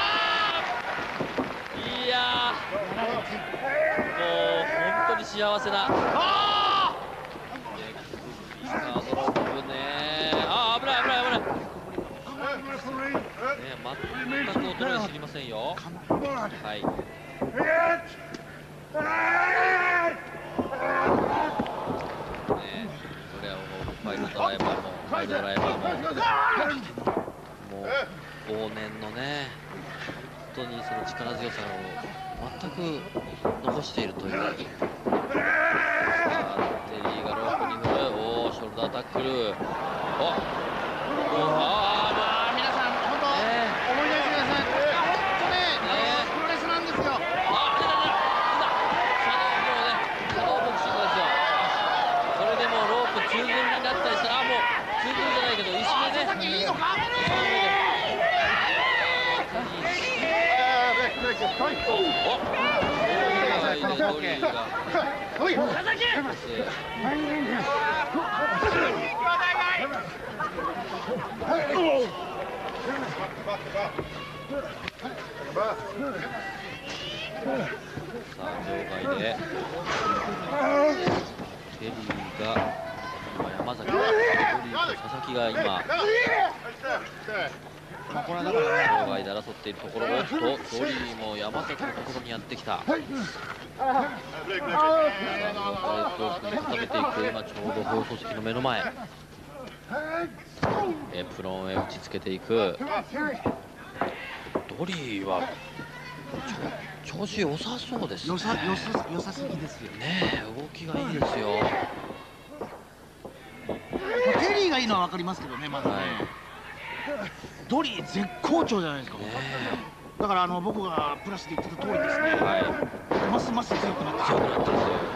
いやー、もう本当に幸せな。あー、サードロップね。あー、危ない危ない危ない。ね、全く衰え知りませんよ。はい。ね、それはもうファイルドライバーもファイルドライバーももう往年のね、本当にその力強さを全く残しているという。さあ、テリーがロープに乗る。おお、ショルダータックル。おお、ああ、皆さん本当、えー、思い出してください。これが本当ね、えー、プロレスなんですよ。あ、 出た出た出た。シャドウ、もうね、シャドウボクシングですよ。それでもロープ中軍になったりしたら、あ、もう中軍じゃないけど石でね。 さっきいいのか。おい、佐々木。 さあ、場外でテリーが今山崎、テリーと佐々木が今場外で争っているところ、おっとドリーも山崎のところにやってきた。ロープに固めていく。今ちょうど放送席の目の前、エプロンへ打ちつけていく。ドリーは調子良さそうですね。 良さ、良さ、良さすぎですよね。動きがいいですよ。 テリーがいいのは分かりますけどね、まずね。 はドリー絶好調じゃないですか。だからあの僕がプラスで言ってた通りですね。はい。ますます強くなって強くなってるんですよ。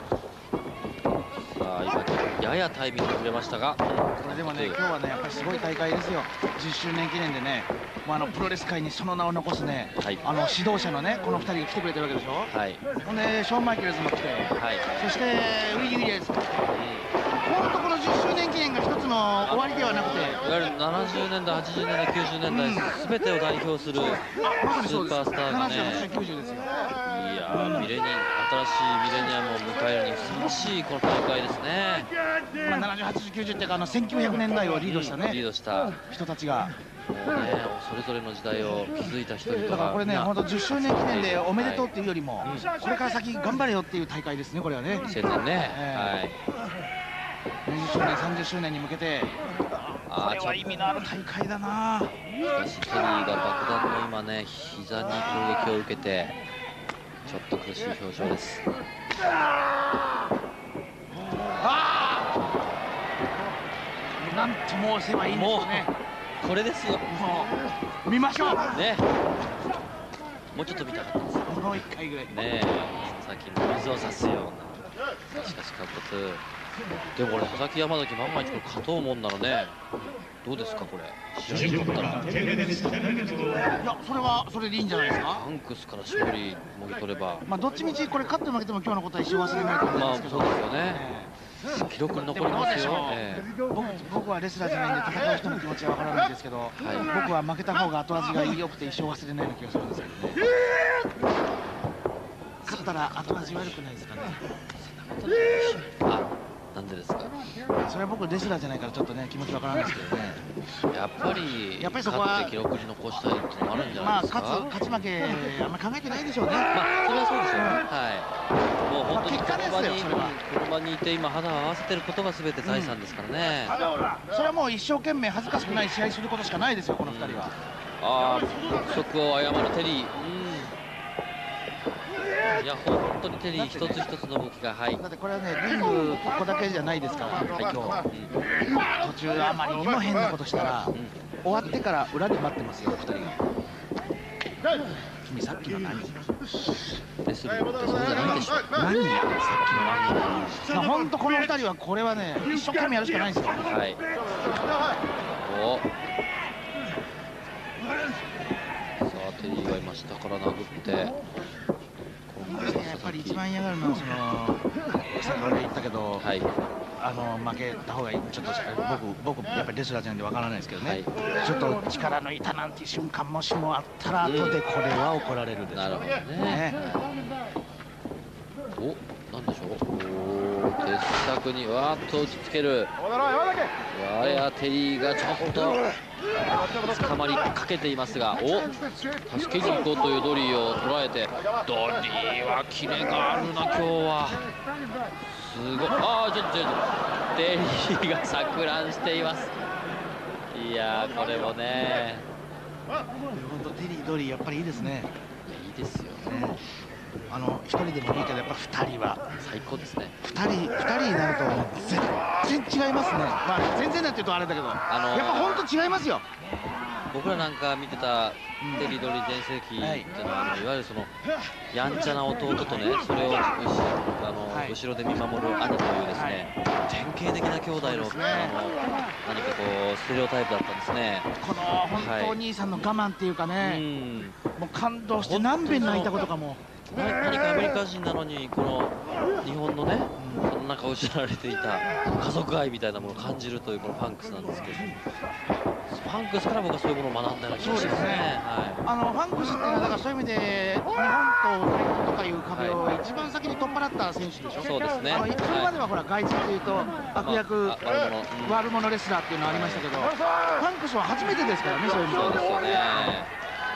さあ今ややタイミングずれましたが、 これでもね今日はねやっぱりすごい大会ですよ。じゅっしゅうねん記念でね、まああのプロレス界にその名を残すね、はい、あの指導者のねこのふたりが来てくれてるわけでしょ。はい。ほんでショーン・マイケルズも来て、はい。そしてウィリー・ウィリアムズも来て。本当このじゅっしゅうねん記念が一つの終わりではなくて、 いわゆるななじゅうねんだいはちじゅうねんだいきゅうじゅうねんだいすべてを代表するスーパースターがね、いやーミレニ新しいミレニアムを迎えるにふさわしいこの大会ですね。 まあななじゅう、はちじゅう、きゅうじゅうっていうかあのせんきゅうひゃくねんだいをリードしたね、 リードした人たちが。 もうね、それぞれの時代を築いた人々が。 だからこれね、本当じゅっしゅうねん記念でおめでとうっていうよりも、はい、これから先頑張れよっていう大会ですね、これはね。 宣伝ね。えー、はい。 にじゅっしゅうねん、さんじゅっしゅうねんに向けて、これは意味のある大会だな。 しかしテリーが爆弾の今ね、膝に攻撃を受けて、ちょっと苦しい表情です。 なんとも押せばいいんですよね。 これですよ。 もう見ましょう。 ね。もうちょっと見たかったです。 もう一回ぐらい。 ね。佐々木の水を差すような。しかしカットツー。でも俺佐々木山崎万が一これ勝とうもんならね。どうですかこれ。試合に勝ったら。いやそれはそれでいいんじゃないですか。 バンクスから勝利もぎ取れば。 まあどっちみちこれ勝って負けても今日のことは一生忘れないと思うんですけど。 まあそうですよね。記録に残りますよ。えー、僕, 僕はレスラーじゃないんで戦う人の気持ちはわからないんですけど、はい、僕は負けた方が後味が良くて一生忘れないような気がするんですけどね。勝ったら後味悪くないですかね。 あ、なんでですか。 それは僕レスラーじゃないからちょっとね気持ちわからないですけどね。 やっぱりやっぱりそこは勝って記録に残したいっていうのもあるんじゃないですか。 まあ勝つ勝ち負けあんまり考えてないでしょうね。 まあそれはそうですよね。はい。もう本当に結果ですよ、それは。 この場にいて今肌を合わせてることが全て財産ですからね。 うん、それはもう一生懸命恥ずかしくない試合することしかないですよこのふたりは。 うん、ああ約束を誤るテリー。うんいや本当にテリー一つ一つの動きがはい。 だってこれはねリングここだけじゃないですから、はい、今日、うん、途中あまりにも変なことしたら、うん、終わってから裏で待ってますよふたりが。君さっきの何？ レスリングってそうじゃないでしょ。 何やさっきの何？本当このふたりはこれはね一生懸命やるしかないんですよ。はい。 お。さあテリーが今下から殴って。 やっぱり一番嫌がるのはその先ほど言ったけど、はい、あの負けた方がいい。ちょっと僕僕やっぱりレスラーじゃないんでわからないですけどね、はい、ちょっと力抜いたなんていう瞬間もしもあったら後でこれは怒られるでしょう。なるほどね。ねお、なんでしょう。おお、鉄柵にわーっと打ちつける。ややテリーがちょっと捕まりかけていますが、お助けに行こうというドリーを捉えて、ドリーはキレがあるな今日は。すごい。ああちょっとちょっとテリーが錯乱しています。いやーこれもね本当テリードリーやっぱりいいですね。 いいですよね。 あのひとりでもいいけどやっぱふたりは最高ですね。 ふたりふたりになると全然違いますね。まあ全然なんていうとあれだけど、あのー、やっぱ本当違いますよ。 僕らなんか見てたテリードリー全盛期っていうのは、はい、いわゆるそのやんちゃな弟とねそれをあの、はい、後ろで見守る兄というですね、はい、典型的な兄弟の、ね、あの何かこうステレオタイプだったんですね。 この本当お兄さんの我慢っていうかね、はい、もう感動して何遍泣いたことかも。 何かアメリカ人なのにこの日本のね、うん、その中失われていた家族愛みたいなものを感じるというこのパンクスなんですけど、パンクスから僕はそういうものを学んだような気がしますね。はい、 あのパンクスっていうのはだからそういう意味で日本と外国とかいう壁を一番先に取っ払った選手でしょ。 そうですね。 それまではほら外人というと悪役、まあ、悪者レスラーっていうのはありましたけど、パンクスは初めてですからねそういう意味で。 そうですよね。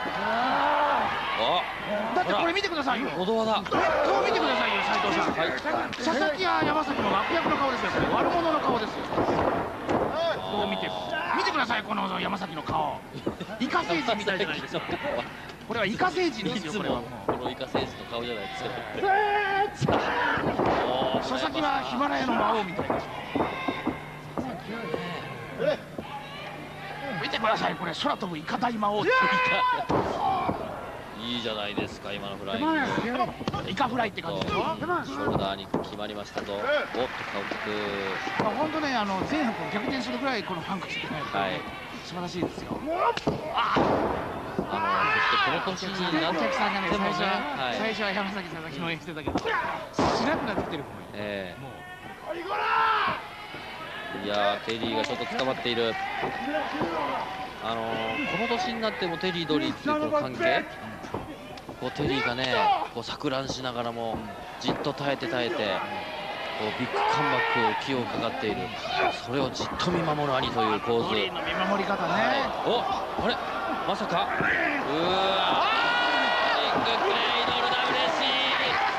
だってこれ見てくださいよ。 踊技。 こう見てくださいよ斉藤さん。はい、佐々木や山崎の悪役の顔ですよ。これ悪者の顔ですよ。こう見て見てくださいこの山崎の顔。イカ星人みたいじゃないですか。これはイカ星人ですよ。これはもうこのイカ星人の顔じゃないですか。 佐々木はヒマラヤの魔王みたいな。見ててください、これ空飛ぶイカ大魔王。 いいじゃないですか、今のフライング。 イカフライって感じでしょ。 ショルダーに決まりましたぞ。おっと、顔キック。 本当ね、あの前半逆転するぐらいこのファンクスってね、素晴らしいですよ。ああのそしてこの年になってお客さんがね、最初は、 はい、 最初は山崎さんが共演してたけど、しなくなってきてる。 ええ。いやー、テリーがちょっと捕まっている。あのー、この年になってもテリー・ドリーっていうこの関係、こうテリーがね、こう錯乱しながらもじっと耐えて耐えて、こうビッグカムバックを気をかかっている、それをじっと見守る兄という構図。 ドリーの見守り方ね。はい、 お、あれ、まさか、うわー、ビッグクレイドルだ、嬉しい。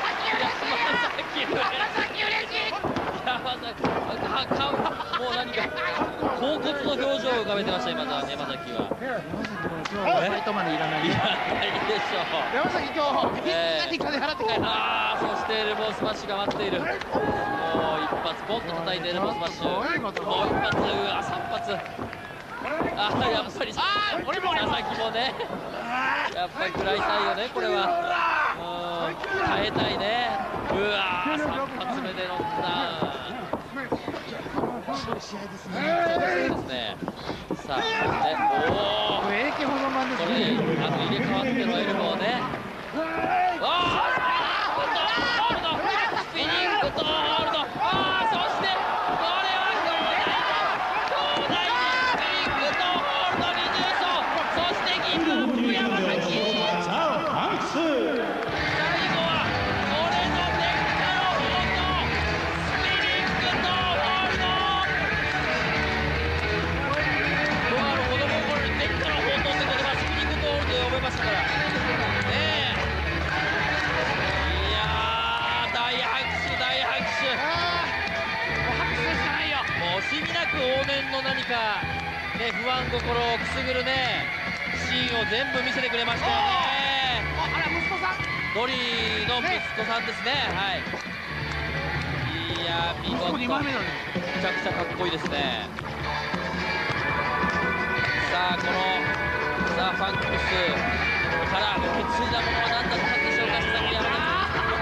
山崎嬉しい。山崎、かかもう何か恍惚の表情を浮かべてました、今の山崎は。 ファイトマネいらない。 いらないでしょう。 山崎今日みんなに金払って帰る。 ああ、そしてエルボースマッシュが待っている。もう一発ポンと叩いてエルボースマッシュ。もう一発、うわ、三発。ああ、やっぱり佐々木もね、やっぱり食らいたいよね、これは。うん、耐えたいね。うわー、三発目でノックダウン。 試合ですそうね。 ですね。さあ、ね、おお。 これ永久保存版ですね。 これにあの入れ替わってのエルボーね。ああ、ホールド、ホールド、スピニングとホールド。ああ、そしてこれは兄弟で、兄弟でスピニングとホールド二重奏。そしてギブアップ山崎。往年の何か、ね、不安心をくすぐるねシーンを全部見せてくれましたよね。 あら、息子さん、 ドリーの息子さんですね。はい。いやー、見事、めちゃくちゃかっこいいですね。さあ、このさあファンクスから受け継いだものは何だったんでしょうか。佐々木山崎。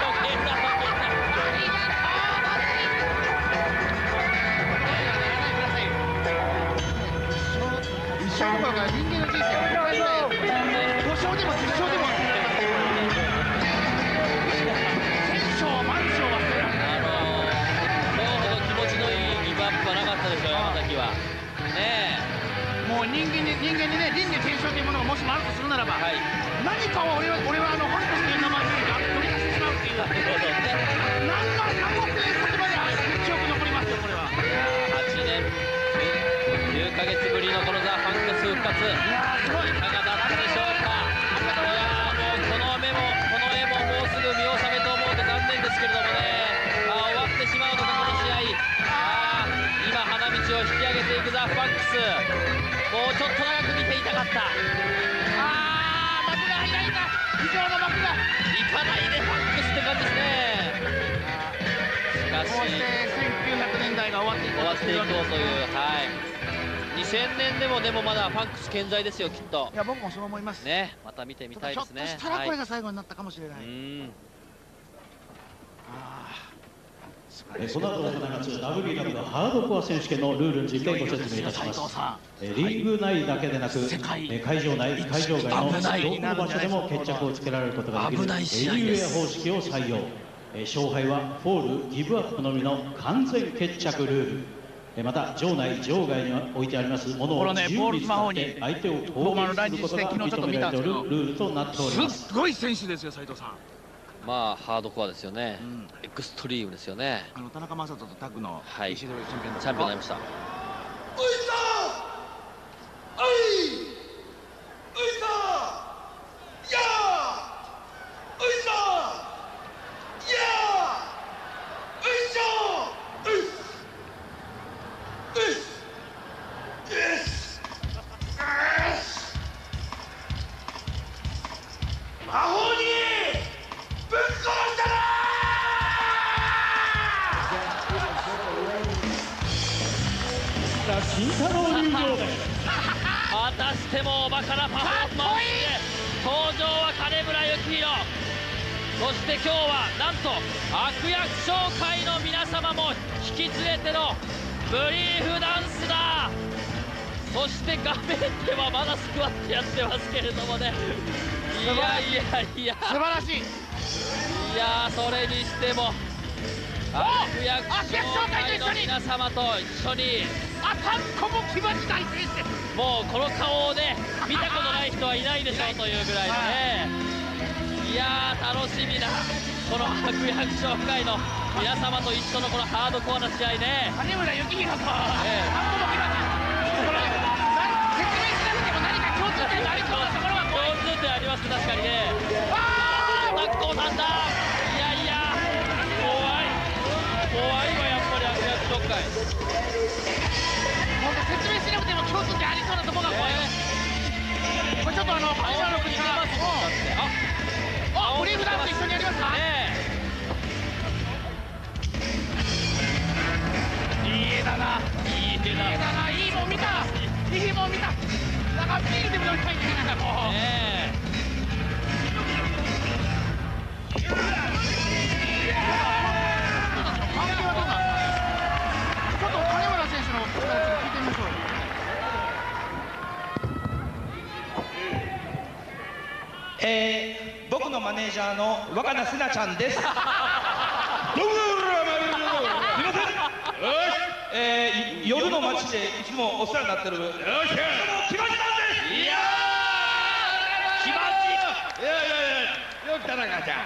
人間の人生を振り返りたい。ご勝でもじゅっ勝でも千勝万勝は忘れられない。あのー、今日ほど気持ちのいいギブアップはなかったでしょう、山崎は。ねえ。もう人間に人間にね、輪廻転生というものがもしもあるとするならば、はい、何かを俺は俺はあのファンクスという名前で取り出してしまうっていう。なるほどね。何万何億年先まで記憶残りますよ、これは。はちねんじゅっかげつぶりのこのザ・ファンクス復活、いかがだったでしょうか。いやー、もうこの目もこの絵ももうすぐ見納めと思うと残念ですけれどもね、あ終わってしまうのか、この試合。あ今花道を引き上げていくザ・ファンクス、もうちょっと長く見ていたかった。あー、幕が開いた、非常の幕がいかないでファンクスって感じですね。しかしこうしてせんきゅうひゃくねんだいが終わっていこう終わっていこうという、はい、にせんねんでもでもまだファンクス健在ですよ、きっと。いや、僕もそう思いますね。また見てみたいですね。ひょっとしたらこれが最後になったかもしれない。はい、うんこの後行います ダブリューダブリュー のハードコア選手権のルールについてご説明いたします。リング内だけでなく会場内、会場外のどこの場所でも決着をつけられることができる エヌユーエー 方式を採用。勝敗はフォール、ギブアップのみの完全決着ルール。また場内場外に置いてありますものを自由に使って相手を攻撃することが認められているルールとなっております。 すごい選手ですよ、斉藤さん。 まあハードコアですよね、うん、エクストリームですよね。 あの田中将人とタクのチャンピオンになりました。 おいさおいおいさやおいさやおいしょういよし魔法にぶっ殺したな金太郎入場です。 まわからパフォーマンスで登場は金村幸宏。そして今日はなんと悪役商会の皆様も引き連れてのブリーフダンスだ。そして画面ではまだスクワットやってますけれどもね、いやいやいや素晴らしい。 いやそれにしても悪役商会の皆様と一緒にあたんこも気まじない選手、 もうこの顔をね見たことない人はいないでしょうというぐらいのね、いやー楽しみなこの悪役商会の皆様と一緒のこのハードコアな試合ね。 金村幸宏と、ええ、あんこも気まじい。これ説明しなくても何か共通点がありそうなところは共通点あります確かにね。ああタッコさんだ。いやいや怖い怖いわやっぱり悪役商会。 本当説明しなくても共通点ありそうなところが怖い。えー、これちょっとあの金村の国からあブリーフダンス一緒にやりますか。いい絵だな、いい絵だな、いいもん見た、いいもん見た。だからビールでも飲みたいんだけどもう。ねえ。関係はどうなんですか。ちょっと金村選手のことを聞いてみましょうよ。 えー、僕のマネージャーの若菜せなちゃんです。どうもすいません。よし、えー、夜の街でいつもお世話になってる。よし、木町さんです。いやー、木町。いやいやいや、よく田中ちゃん。あ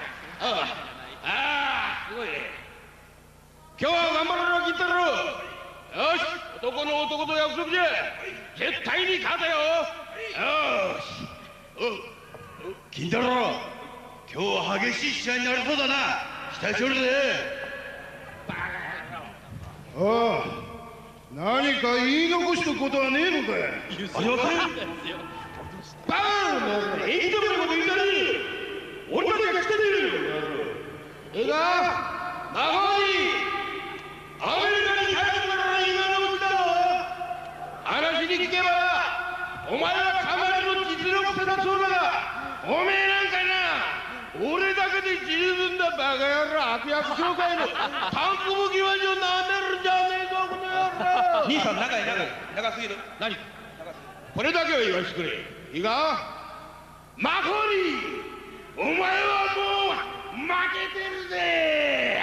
あ、すごいね。今日は頑張ろう、金太郎。よし、男の男と約束じゃ。絶対に勝てよ。よし。お金太郎、今日は激しい試合になりそうだな。期待しておるぜ。 ああ、何か言い残したことはねえのか。 ありません。バーン、エイトブルのこと言うたり、俺たちが来てる。ええか、魔法にアメリカに帰ってから今のうちだろ。話に聞けばお前はかなりの実力者だそうだが、おめえなんかな、俺だけで十分だ。バカ野郎、悪役協会のパンク武器はじをなめるんじゃねえぞこの野郎。兄さん長い長い長すぎる。何これだけは言わせてくれ。いいか、マコリー、お前はもう負けてるぜ。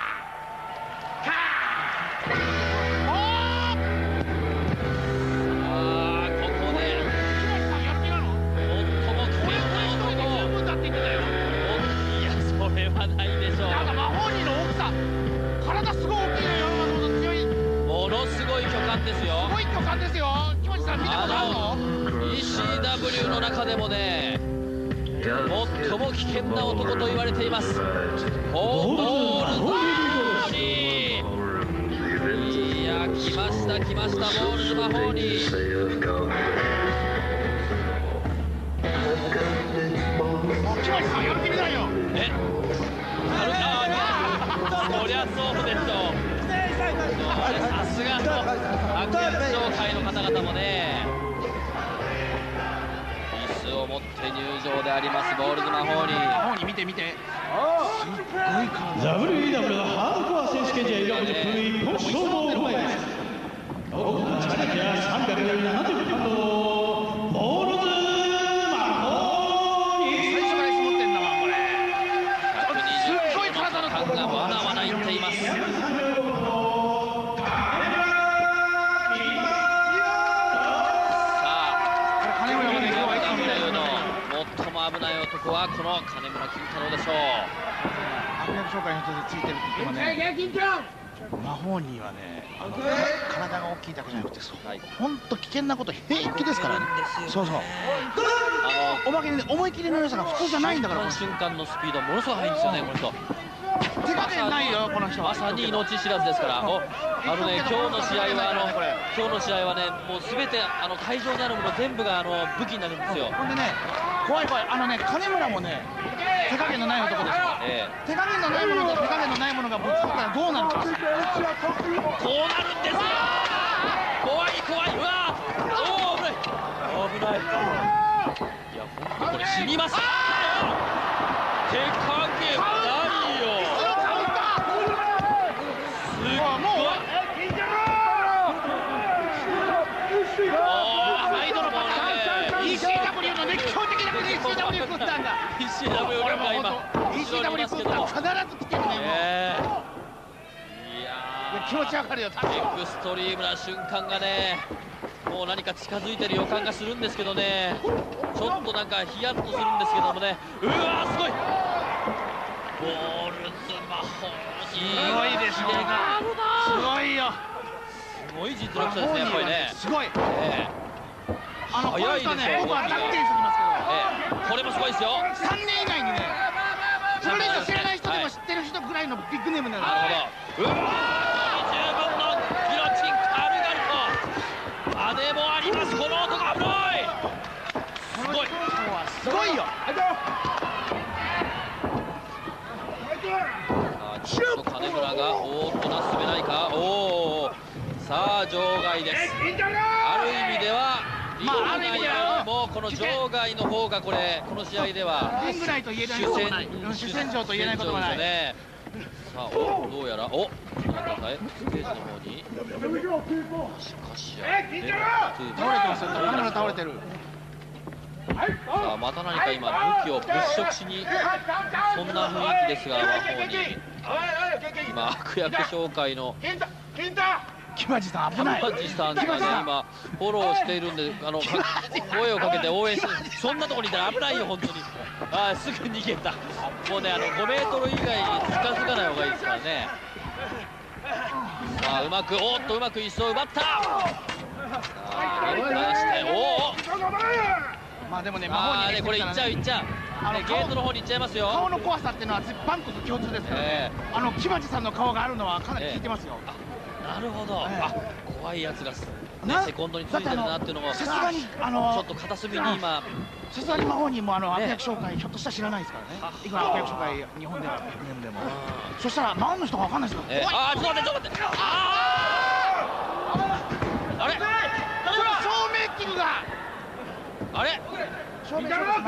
ですよ。 すごい巨漢ですよ。木町さん見たことあるの？ イーシーダブリュー の中でもね、最も危険な男と言われています。ホーボールズ・マホーニー。いや、来ました来ました、ボールズ・マホーニー。 木町さんやる気みたいよ。 え？やるか？そりゃそうでしょう。さすがの悪役商会の方々もね、椅子を持って入場であります。ボールズ・マホーニー。 マホーニー見て見て。 ダブリューイーダブリュー のハードコア選手権試合がじゅっぷん一本勝負を行います。大きなチャレンジャーさんびゃくななじゅうパウンドボールズ・マホーニー。 最初から絞ってんだわこれ。 ひゃくにじゅっキロのタンがわなわないっています。危ない男はこの金村金太郎でしょう。 悪役紹介の人でついてるって言ってもね、マホーニーはね、あの体が大きいだけじゃなくて、本当危険なこと平気ですからね。そうそう。あのおまけに、ね、思い切りの良さが普通じゃないんだから。 瞬間のスピードものすごい速いんですよね、この人。 手加減ないよこの人。 まさに命知らずですから。おあのね、今日の試合はあの今日の試合はね、もうすべてあの会場にあるもの全部があの武器になるんですよ。 ほんでね、怖い怖い、あのね、金村もね、手加減のない男ですよ。ええ、手加減のないものと手加減のないものがぶつかったらどうなるか。こうなるんですよ。怖い怖い。うわおお危ない危ないいや本当これ死にます。手加減ないよ。すっごい。サイドのボールで イーシーダブリュー の熱狂的な イーシーダブリュー 食ったんだ。 イーシーダブリュー が今 イーシーダブリュー 食ったら必ず来てるね。いや気持ちわかるよ。エクストリームな瞬間がね、もう何か近づいてる予感がするんですけどね、ちょっとなんかヒヤッとするんですけどもね。うわーすごい。ボールズマホーニー、すごいでしょうか。すごいよ。すごい実力者ですね、やっぱりね。すごい。あの早いですよ。僕は断言してきますけど、これもすごいですよ。さんねん以内にね、プロレス知らない人でも知ってる人ぐらいのビッグネームになる。なるほど。うわー、十分のギロチン軽々と羽もあります。この男危ない。すごい。すごいよ。ちょっと金村がおーっとなすすべないか。おお、さあ場外です。ある意味ではリング内よりもこの場外の方がこれこの試合ではリング内と言えないことはない。主戦場と言えないことはない。さあおどうやらお待ってください。ステージの方にしかし倒れてますよ。金村倒れてる。さあまた何か今武器を物色しにそんな雰囲気ですが、魔法に今悪役紹介の木町さん危ない。木町さんがね今フォローしているんで、あの声をかけて応援して、そんなところにいたら危ないよ本当に。あすぐ逃げた。もうねあのごメートル以外に近づかない方がいいですからね。さあうまくおっとうまく椅子を奪った。さあ連敗しておお。まあでもね、魔法にねこれいっちゃういっちゃう。あのゲートの方に行っちゃいますよ。顔の怖さっていうのはバンコク共通ですからね。あの木町さんの顔があるのはかなり効いてますよ。なるほど。あ怖いやつがセコンドについてるなっていうのもさすがにあのちょっと片隅に今さすがに魔法にもあの悪役紹介ひょっとしたら知らないですからね。いくら悪役紹介日本ではビッグネームでも。そしたら何の人かわかんないですから。ああちょっと待ってちょっと待って。あああれ。照明器具が。あれ。照明器具が。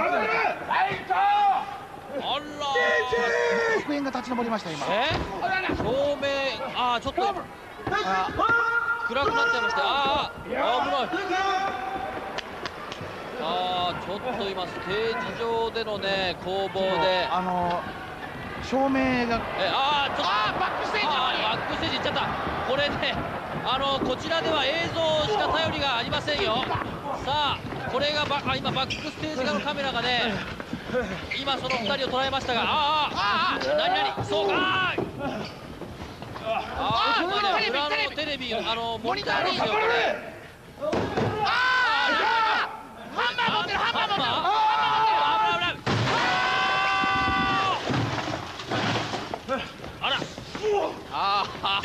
あらー黒煙が立ち上りました今。え照明ああちょっと暗くなっちゃいました。ああ危ない。ああちょっと今ステージ上でのね攻防であの照明がえああちょっとあバックステージバックステージ行っちゃった。これねあのこちらでは映像しか頼りがありませんよ。さあこれがバあ今バックステージ側のカメラがね今そのふたりを捉えましたが、ああああ何何そうかああ今ね裏のテレビあのモニターですよこれ。ああハンマー持ってるハンマー持ってるハンマー持ってる。あらああ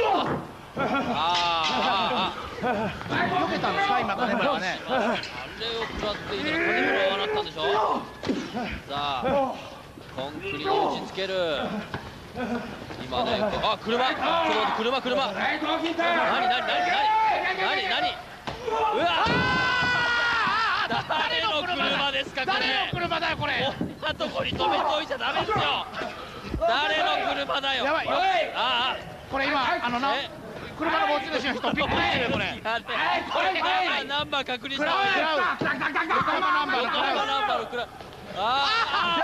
ああ避けたんですか今金村はね。あれを食らっていたら金村は笑ったんでしょ。さあコンクリを打ちつける今ねあ車車車何何何何何何何うわ誰の車ですかこれ。誰の車だよこれ。こんなとこに止めておいちゃダメですよ。誰の車だよ。やばいああこれ今あのな車の持ち主の人びっくりしてるよこれ。これナンバー確認した方がいい。横浜ナンバーの横浜ナンバーの車。ああ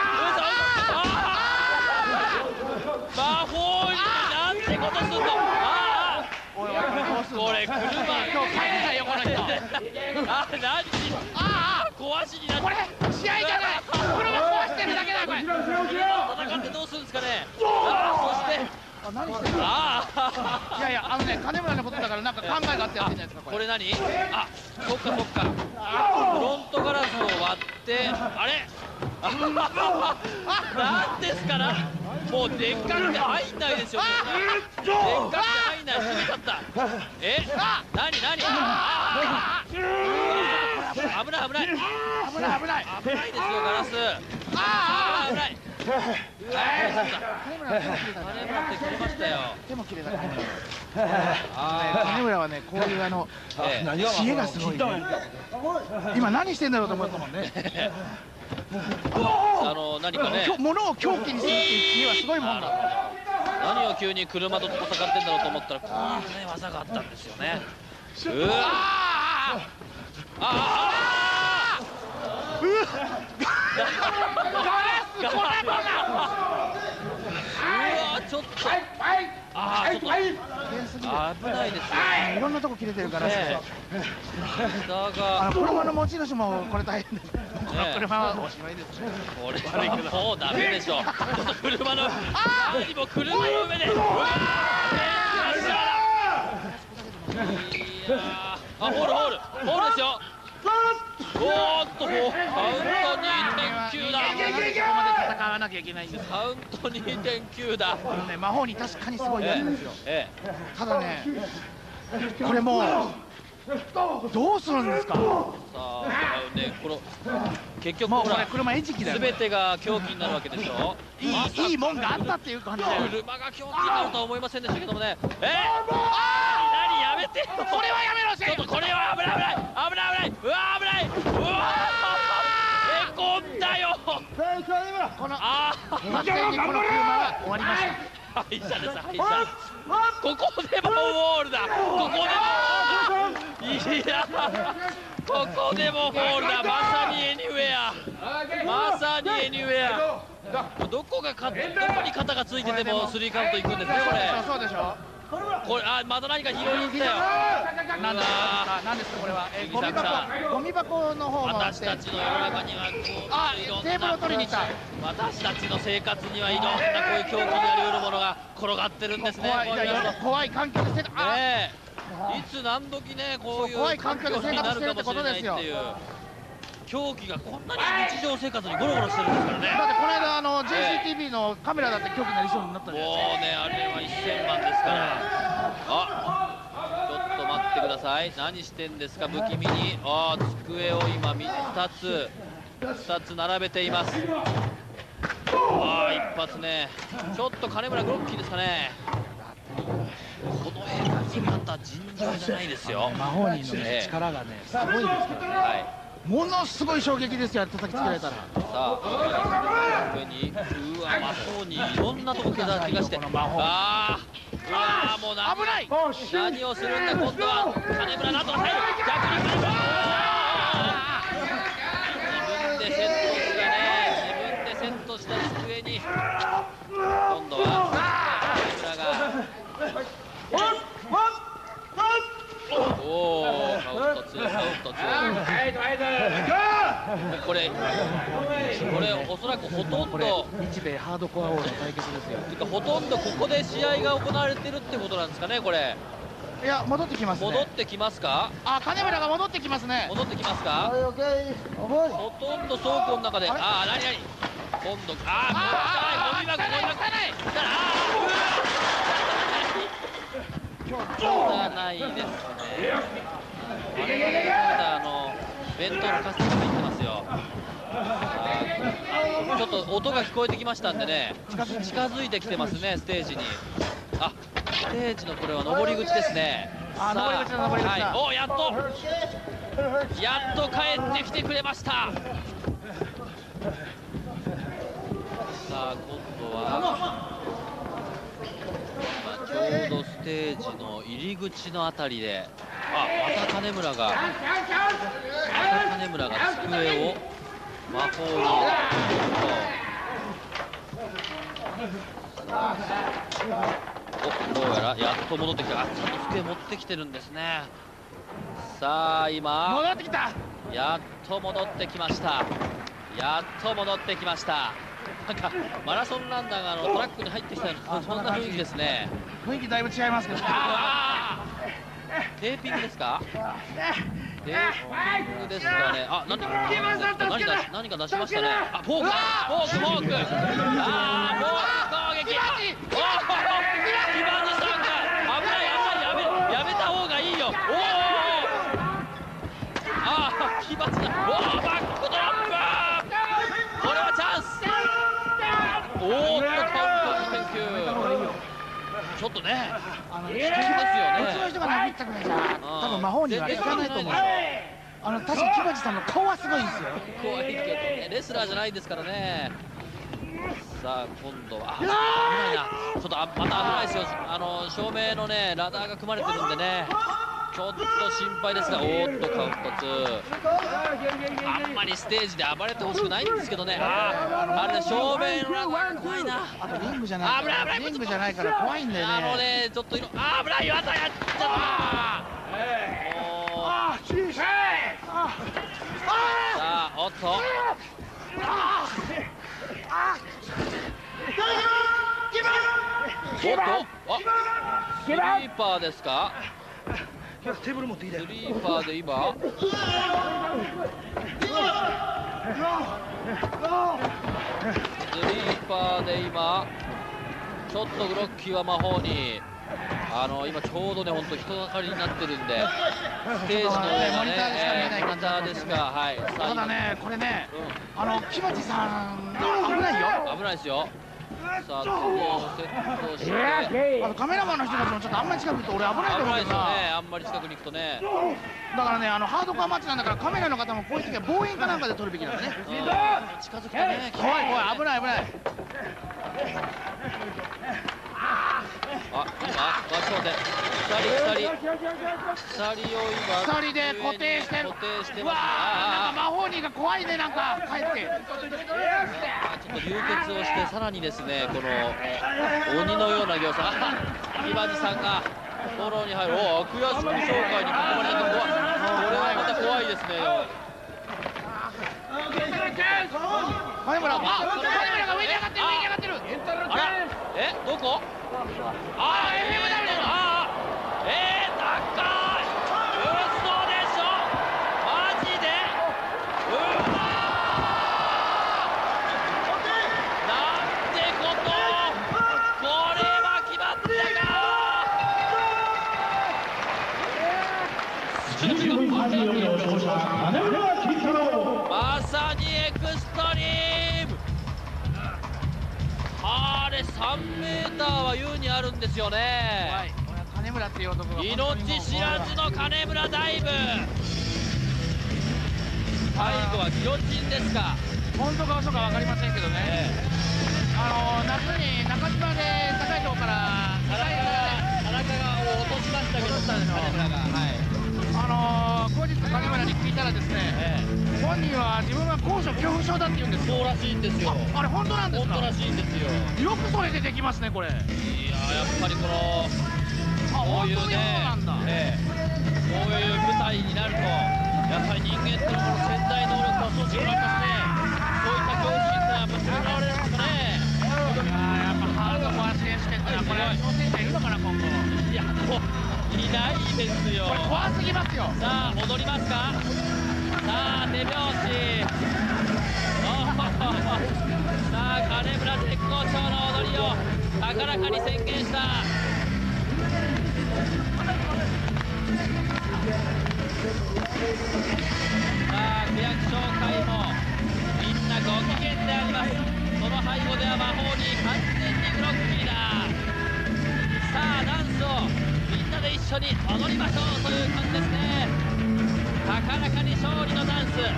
魔法になんてことすんの。ああこれ車今日帰ってたよこの人。あ何ああ壊しになってこれ試合じゃない車壊してるだけだこれ。戦ってどうするんですかね。ああそして何してるの。ああいやいやあのね金村のことだからなんか考えがあってやってんじゃないですかこれ。これ何あそっかそっかフロントガラスを割ってあれなんですかなもうでっかくて入んないですよ。でっかくて入んない閉めちゃった。え何何あ危ない危ない危ない危ない危ないですよガラス。ああ危ない危ない切れましたよ。 手も切れた。金村はね、こういうあの知恵がすごいね。今何してんだろうと思ったもんね。 あの何かね、 物を凶器にするっていう知恵はすごいもんだ。 何を急に車と戦ってんだろうと思ったら、こういうね技があったんですよね。うわあああうわちょっとああちょっと危ないですね。 いろんなとこ切れてるから。 だが車の持ち主もこれ大変です。車はおしまいですね。 これはもうダメでしょ。ちょっと車の何も車の上で。うわあホールホールホールですよ。おーっとカウント にてんきゅう だ。 ここまで戦わなきゃいけないんです。 カウント にてんきゅう だ。 あのね、魔法に確かにすごいやつですよ。ただね、これもうどうするんですか。さあね、この結局ほら車餌食だよ。 全てが凶器になるわけでしょ。 いいいいもんがあったっていう感じで。 車が凶器になるとは思いませんでしたけどもね。えー、何やめてよ。 これはやめろ。 ちょっとこれは危ない危ない危ない危ない。うわ危ない。うわへこんだよ。 このああ完全にこの車は終わりました。 敗者です敗者。ここでもウォールだ。ここでもいやここでもホールだ。まさにエニウェアまさにエニウェア。どこがかどこに肩がついててもスリーカウントいくんですねこれ。 そうでしょ。 これあまた何か拾いに行ったよ。 なんだなんですかこれは。ゴミ箱ゴミ箱の方も。 私たちの世の中にはこういろんなテーブルを取りに行った。 私たちの生活にはいろんなこういう凶器になり得るものが転がってるんですね。 怖い環境で生活。 ねえいつ何時ねこういう怖い環境で生活してるってことですよ。 凶器がこんなに日常生活にゴロゴロしてるんですからね。 だってこの間あの ジェイシーティービー のカメラだって凶器になりそうになったじゃないですか。 もうねあれはせんまんですから。あちょっと待ってください。何してんですか不気味に。あ机を今ふたつふたつ並べています。あ一発ねちょっと金村グロッキーですかね。この辺の方尋常じゃないですよ。 魔法人の力がねすごいですからね。はいものすごい衝撃ですよ叩きつけられたら。さあ上にうわ魔法にいろんなとこ怪我して。ああうわもうな危ない何をするんだ今度は金村なんとか入る。逆に金村自分でセットしたね自分でセットした机に今度は金村がおおカウントツーカウントツーこれこれおそらくほとんど日米ハードコア王の対決ですよ。 ていうかほとんどここで試合が行われてるってことなんですかねこれ。 いや戻ってきますね。 戻ってきますか。 あ金村が戻ってきますね。 戻ってきますか。ほとんど倉庫の中でああ何何今度ああゴミ箱ゴミ箱汚いですね。あれまだあの弁当のカスが入ってますよ。ちょっと音が聞こえてきましたんでね近づいてきてますねステージに。あステージのこれは上り口ですね。 あ上り口の上り口だ。 おやっとやっと帰ってきてくれました。さあ今度はちょうどステージの入り口のあたりであまた金村がまた金村が机を魔法におどうやらやっと戻ってきた。あちゃんと机持ってきてるんですね。さあ今戻ってきた。 やっと戻ってきました。やっと戻ってきました。なんかマラソンランナーがあのトラックに入ってきたようなそんな雰囲気ですね。 雰囲気だいぶ違いますけど。 テーピングですか。テーピングですかね。あ何何か何か出しましたね。あフォークフォークフォーク。ああフォーク攻撃。おお木場さんが危ない危ないやめやめた方がいいよ。おおああ木場さんおおバックドロップ。これはチャンス。 ちょっとね、 あの、 危険ですよね。 普通の人が殴ったくらいじゃ、多分魔法には効かないと思うんですよ。あの、確か木町さんの顔はすごいんですよ。 怖いけどね、レスラーじゃないですからね。さあ、今度は、あ、危ないな。ちょっとあ、また危ないですよ。あの、正面のね、ラダーが組まれてるんでね。ちょっと心配ですが、おーっとカウントツー。あんまりステージで暴れてほしくないんですけどね。あー、あれ正面ラダー怖いな。 あとリングじゃない。 危ない危ない。 リングじゃないから怖いんだよね。 あのね、ちょっといろ、あー、危ない、またやっちゃった。 あ、小さい。 さあ、おっと。おっと、あ、スリーパーですか。 テーブル持っていいだよ。 スリーパーで今。スリーパーで今。ちょっとグロッキーは魔法に。あの今ちょうどね、本当人だかりになってるんで、ステージの上がね、モニターでしか、はい。 ただね、これね、あの木町さんが危ないよ。 危ないですよ。さあ、次をセットして。 あのカメラマンの人たちもちょっとあんまり近く行くと俺危ないと思うけどな。 危ないですよね、あんまり近くに行くとね。 だからね、あのハードコアマッチなんだからカメラの方もこういう時は望遠かなんかで撮るべきなんですね。 近づくとね、 怖い怖い、危ない危ない。 あ、今、場所でふたりふたりふたりを今ふたりで固定してる。 固定してます。 ああ、なんか魔法人が怖いね、なんか帰って。 ちょっと流血をしてさらにですね、この鬼のような形相、今地さんがフォローに入る。おお、悪役紹介に囲まれて怖い。これはまた怖いですね。 金村、あ、金村が上に上がってる、上に上がってる。 あら、え、どこ？あー、エフエムダブリュー だ。あー、えー、高い。嘘でしょ。マジで？うわー。なんてこと。これは決まったか。まさにエクストリーム。あれさんメーターは優にあるんですよね。 はい、金村っていう男が命知らずの金村ダイブ。最後はギロチンですか。 本当か嘘か分かりませんけどね、ええ、あの夏に中島で高いところから田中が田中が落としましたけど、金村が、はい、 あの後日金村に聞いたらですね、ええ、本人は自分は高所恐怖症だって言うんですよ。 そうらしいんですよ。 あ, あれ本当なんですか。 本当らしいんですよ。 よくそれでできますね、これ。いややっぱりこのこういうね、ええ、こういう舞台になるとやっぱり人間っていうのは潜在能力と組織がありますね。そういった恐怖心ってやっぱ現れるんですかね。 やっぱハードコア選手権ってのはこれ挑戦者いるのかな、今後。 いや、もういないですよ。 これ怖すぎますよ。 さあ踊りますか。さあ手拍子。さあ金村絶好調の踊りを高らかに宣言した。さあ区役所会もみんなご機嫌であります。その背後では魔法に完全にグロッキーだ。さあダンスをみんなで一緒に踊りましょうという感じですね。高らかに勝利のダンス。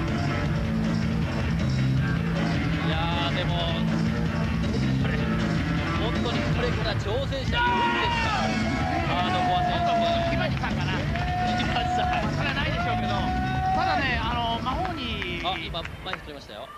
いやーでもこれ本当にこれから挑戦者にいるんですか。ハードコア選手。 木町さんかな。 木町さん。 それはないでしょうけど、ただね、あの魔法に。 あ、今前に取りましたよ。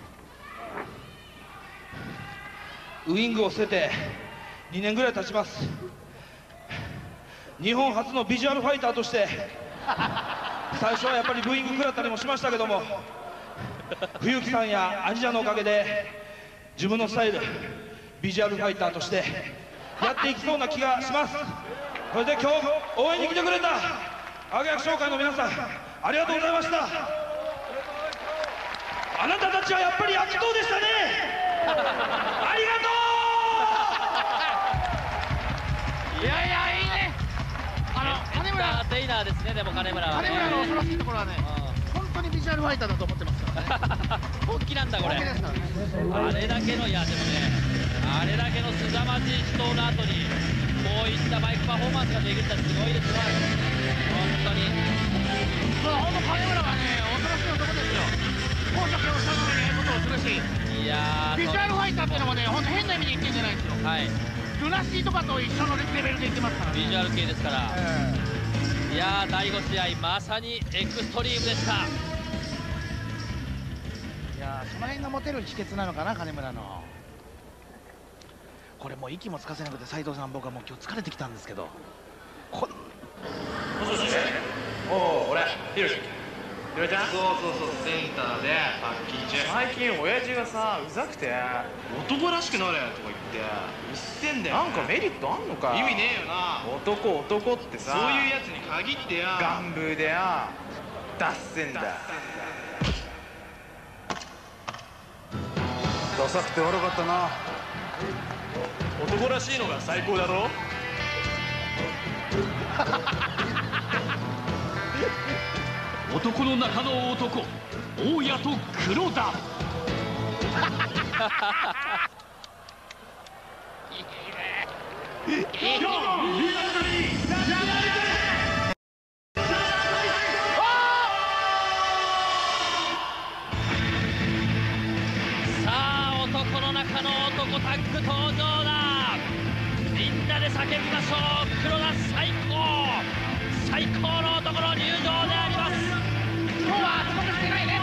ウイングを捨ててにねんぐらい経ちます。日本初のビジュアルファイターとして最初はやっぱりブーイング食らったりもしましたけども、冬木さんやアジアのおかげで自分のスタイルビジュアルファイターとしてやっていきそうな気がします。それで今日応援に来てくれた悪役紹介の皆さん、ありがとうございました。あなたたちはやっぱり悪党でしたね。ありがとう。いやいや、いいね。あの金村エンターテイナーですね。でも金村は、ね、 金村の恐ろしいところはね、本当にビジュアルファイターだと思ってますからね。 本気なんだこれ。あれだけの、いやでもね、あれだけの凄まじい死闘の後にこういったバイクパフォーマンスができるってすごいですね。本当に。 まあ本当金村はね、恐ろしい男ですよ。高所恐怖症のねことをするし、 いやー、 ビジュアルファイターっていうのもね、本当変な意味で言ってんじゃないんですよ。 はい。 ルナシーとかと一緒のレベルで言ってますからね。 ビジュアル系ですから。いやー、だいご試合まさにエクストリームでした。 いやー、その辺がモテる秘訣なのかな、金村の。これもう息もつかせなくて、斉藤さん、僕はもう今日疲れてきたんですけど。こもしもし。おお、俺ヒロシ。ヒロちゃん。そうそうそう、センターでパッキン中。最近親父がさ、うざくて男らしくなれとか言ってうっせんだよ。なんかメリットあんのか。意味ねえよな。男男ってさ、そういうやつに限ってやガンブーでやダッセンだ。 ダサくて悪かったな。 男らしいのが最高だろ。 男の中の男、大谷と黒田。 さあ、男の中の男タッグ登場だ。みんなで叫びましょう。黒田最高、最高の男の入場であります。 今日は遅刻してないね。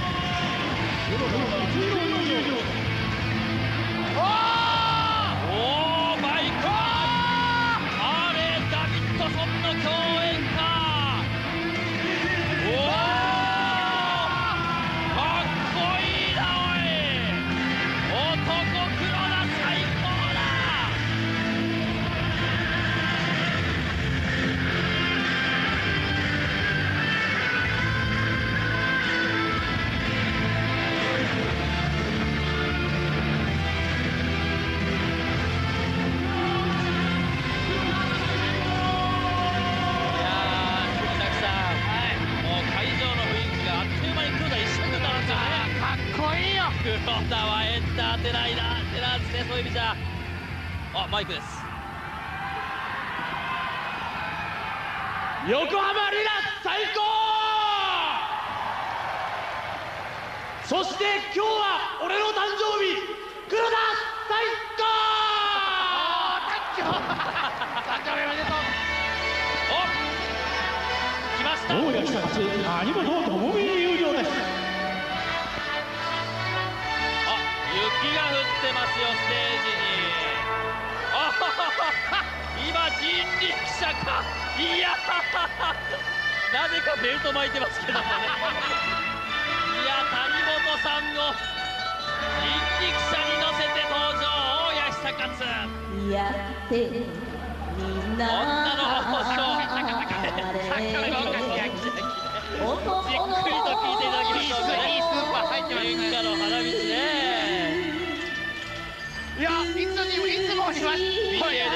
おー、バイクあれ、ダビッドソンの共演か。おー、かっこいいなおい。男黒田最高だ。黒田はエンターテイナーテナーですね、そういう意味じゃ。あ、マイクです。 横浜アリーナ最高。そして今日は俺の誕生日、黒田最高。 誕生日おめでとう。 お、来ました。 大谷さんち谷本智美入場です。 雪が降ってますよ、ステージに。あはは、今人力車か。いやなぜかベルト巻いてますけどもね。いや、谷本さんを人力車に乗せて登場、大谷久勝。 やってみんな女の放送じっくりと聞いていただきましょうかね。いいスーパー入ってますね。演歌の花道ね。 いや、いつにもいつもには美形です。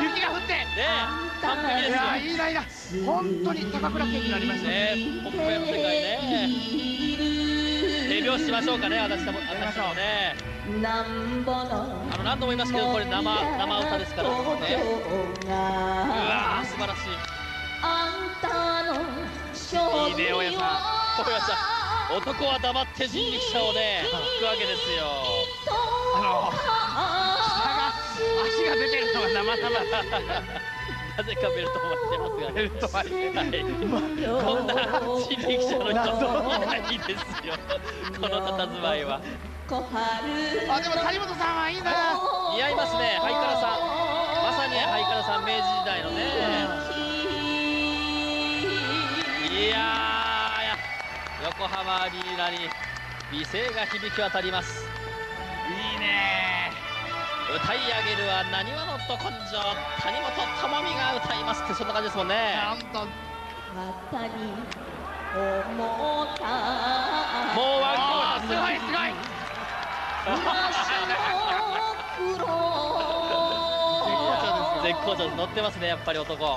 雪が降ってね、完璧ですよ。 いや、いいな、いいな。本当に高倉健になりましたね。ポップウェブ世界ね。手拍子しましょうかね、私たも、私たもね。あの、何度も言いますけど、これ生、生歌ですからね。うわー、素晴らしい。いいね、大家さん。大家さん、男は黙って人力車をね、引くわけですよ。 あの足が出てるのが生々。 なぜかベルトを巻いてますが、ベルト巻いて、はい、こんな人力車の人いないですよ。この佇まいは。 あ、でも谷本さんはいいな。 似合いますね、ハイカラさん。まさにハイカラさん、明治時代のね。いやー、横浜アリーナに美声が響き渡ります。いいね。歌い上げるはなにわのど根性、谷本智美が歌いますって、そんな感じですもんね。もうワンコーラス。 すごいすごい。 絶好調です。乗ってますね、やっぱり男。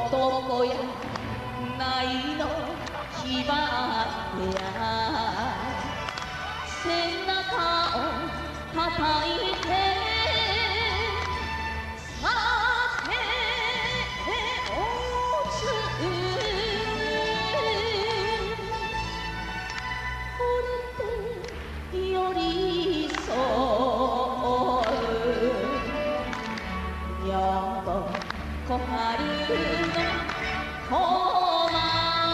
男やないの気張ってや背中を叩いてさておつこれで寄り添う女房小春の小間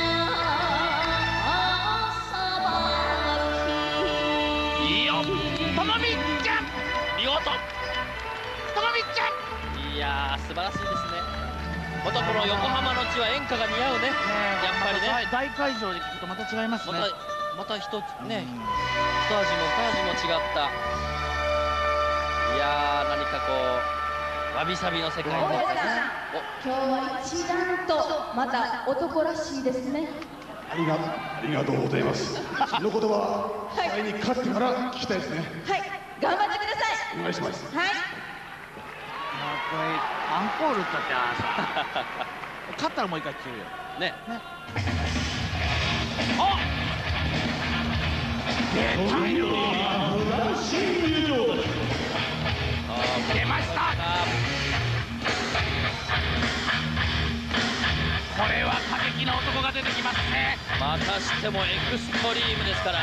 さばきいいよともみちゃん見事ともみちゃんいやー素晴らしいですね。またこの横浜の地は演歌が似合うね。やっぱりね大会場で聞くとまた違いますね。 またまた一つね一味も二味も違った。いやー何かこうわびさびの世界大家さん、今日は一段とまた男らしいですね。 ありがありがとうございます。その言葉、試合に勝ってから聞きたいですね。 はい、頑張ってください。 お願いします。 はい。 これアンコールったってさ勝ったらもう一回聞けるよね。 ねあ出ました。これは過激な男が出てきますね。 またしてもエクストリームですから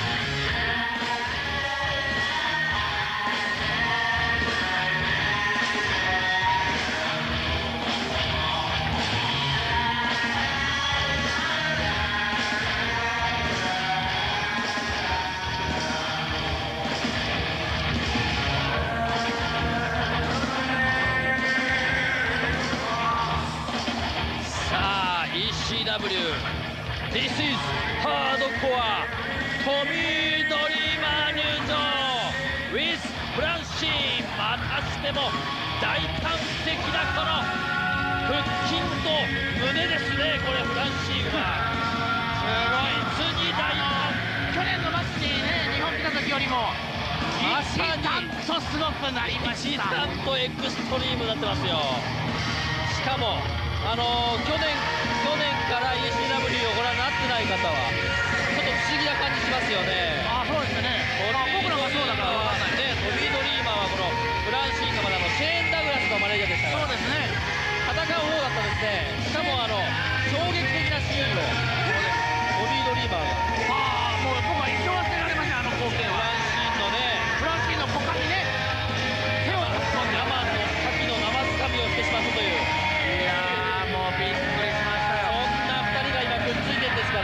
。This is ハードコアトミー・ドリーマー入場 with フランシーまたしても大胆的なこの腹筋と胸ですね。これフランシーはすごい次大胆。 去年の末にね日本来た時よりもまさに一段とすごくなりました。 一段とエクストリームになってますよ。しかもあのー、去年去年から イーシーダブリュー をご覧になってない方はちょっと不思議な感じしますよね。 あそうですね。まあ僕らがそうだからわからないね。トビー・ドリーマーはこのフランシーカマダのシェーン・ダグラスのマネージャーでしたから。 そうですね。 戦う方だったんですね。しかもあの衝撃的なシーンをトビー・ドリーマーがああもう僕は一生忘れられませんあの光景は。 フランシーのねフランシーの股間にね手を突っ込んで生の牡蠣の生つかみをしてしまったという。 いやーもうびっくりしましたよ。 そんなふたりが今くっついてるんですから。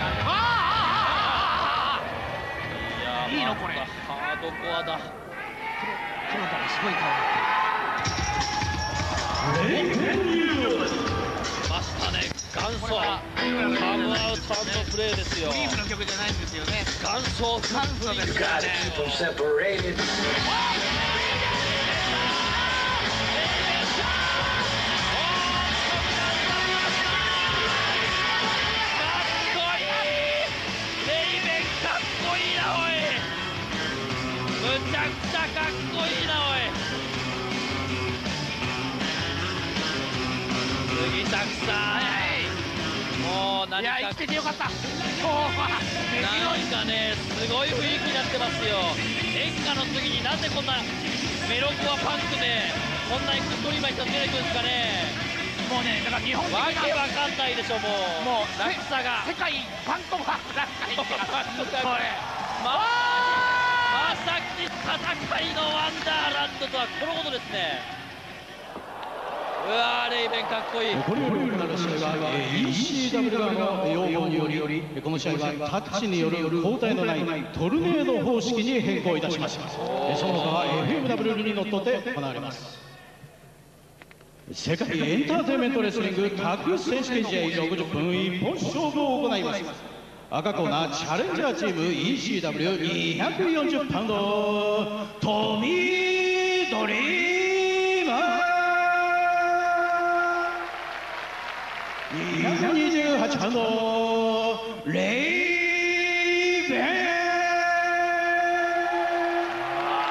ああああああああいいのこれ。 ハードコアだ。 黒田がすごい顔。 出ましたね。元祖カムアウト&プレーですよ。 ブリーフの曲じゃないんですよね。 元祖元祖ですからね。 むちゃくちゃかっこいいなおい。杉作さんもう何かいや生きててよかった。今日は何かねすごい雰囲気になってますよ。演歌の次になんでこんなメロコアパンクでこんなエクストリーマー人出てくるんですかね。 もうねだから日本わけわかんないでしょもう。 もう落差が世界パンコバラッカイこれまあまさに戦いのワンダーランドとはこのことですね。うわーレイベンかっこいい。 これより行われる試合は イーシーダブリュー 側の要望によりこの試合はタッチによる交代のないトルネード方式に変更いたしました。その他は エフエムダブリュー にのっとって行われます。世界エンターテインメントレスリングタッグ選手権試合ろくじゅっぷん一本勝負を行います。赤コーナーチャレンジャーチーム イーシーダブリューにひゃくよんじゅうパウンドトミー・ドリーマーにひゃくにじゅうはちパウンドレイベン。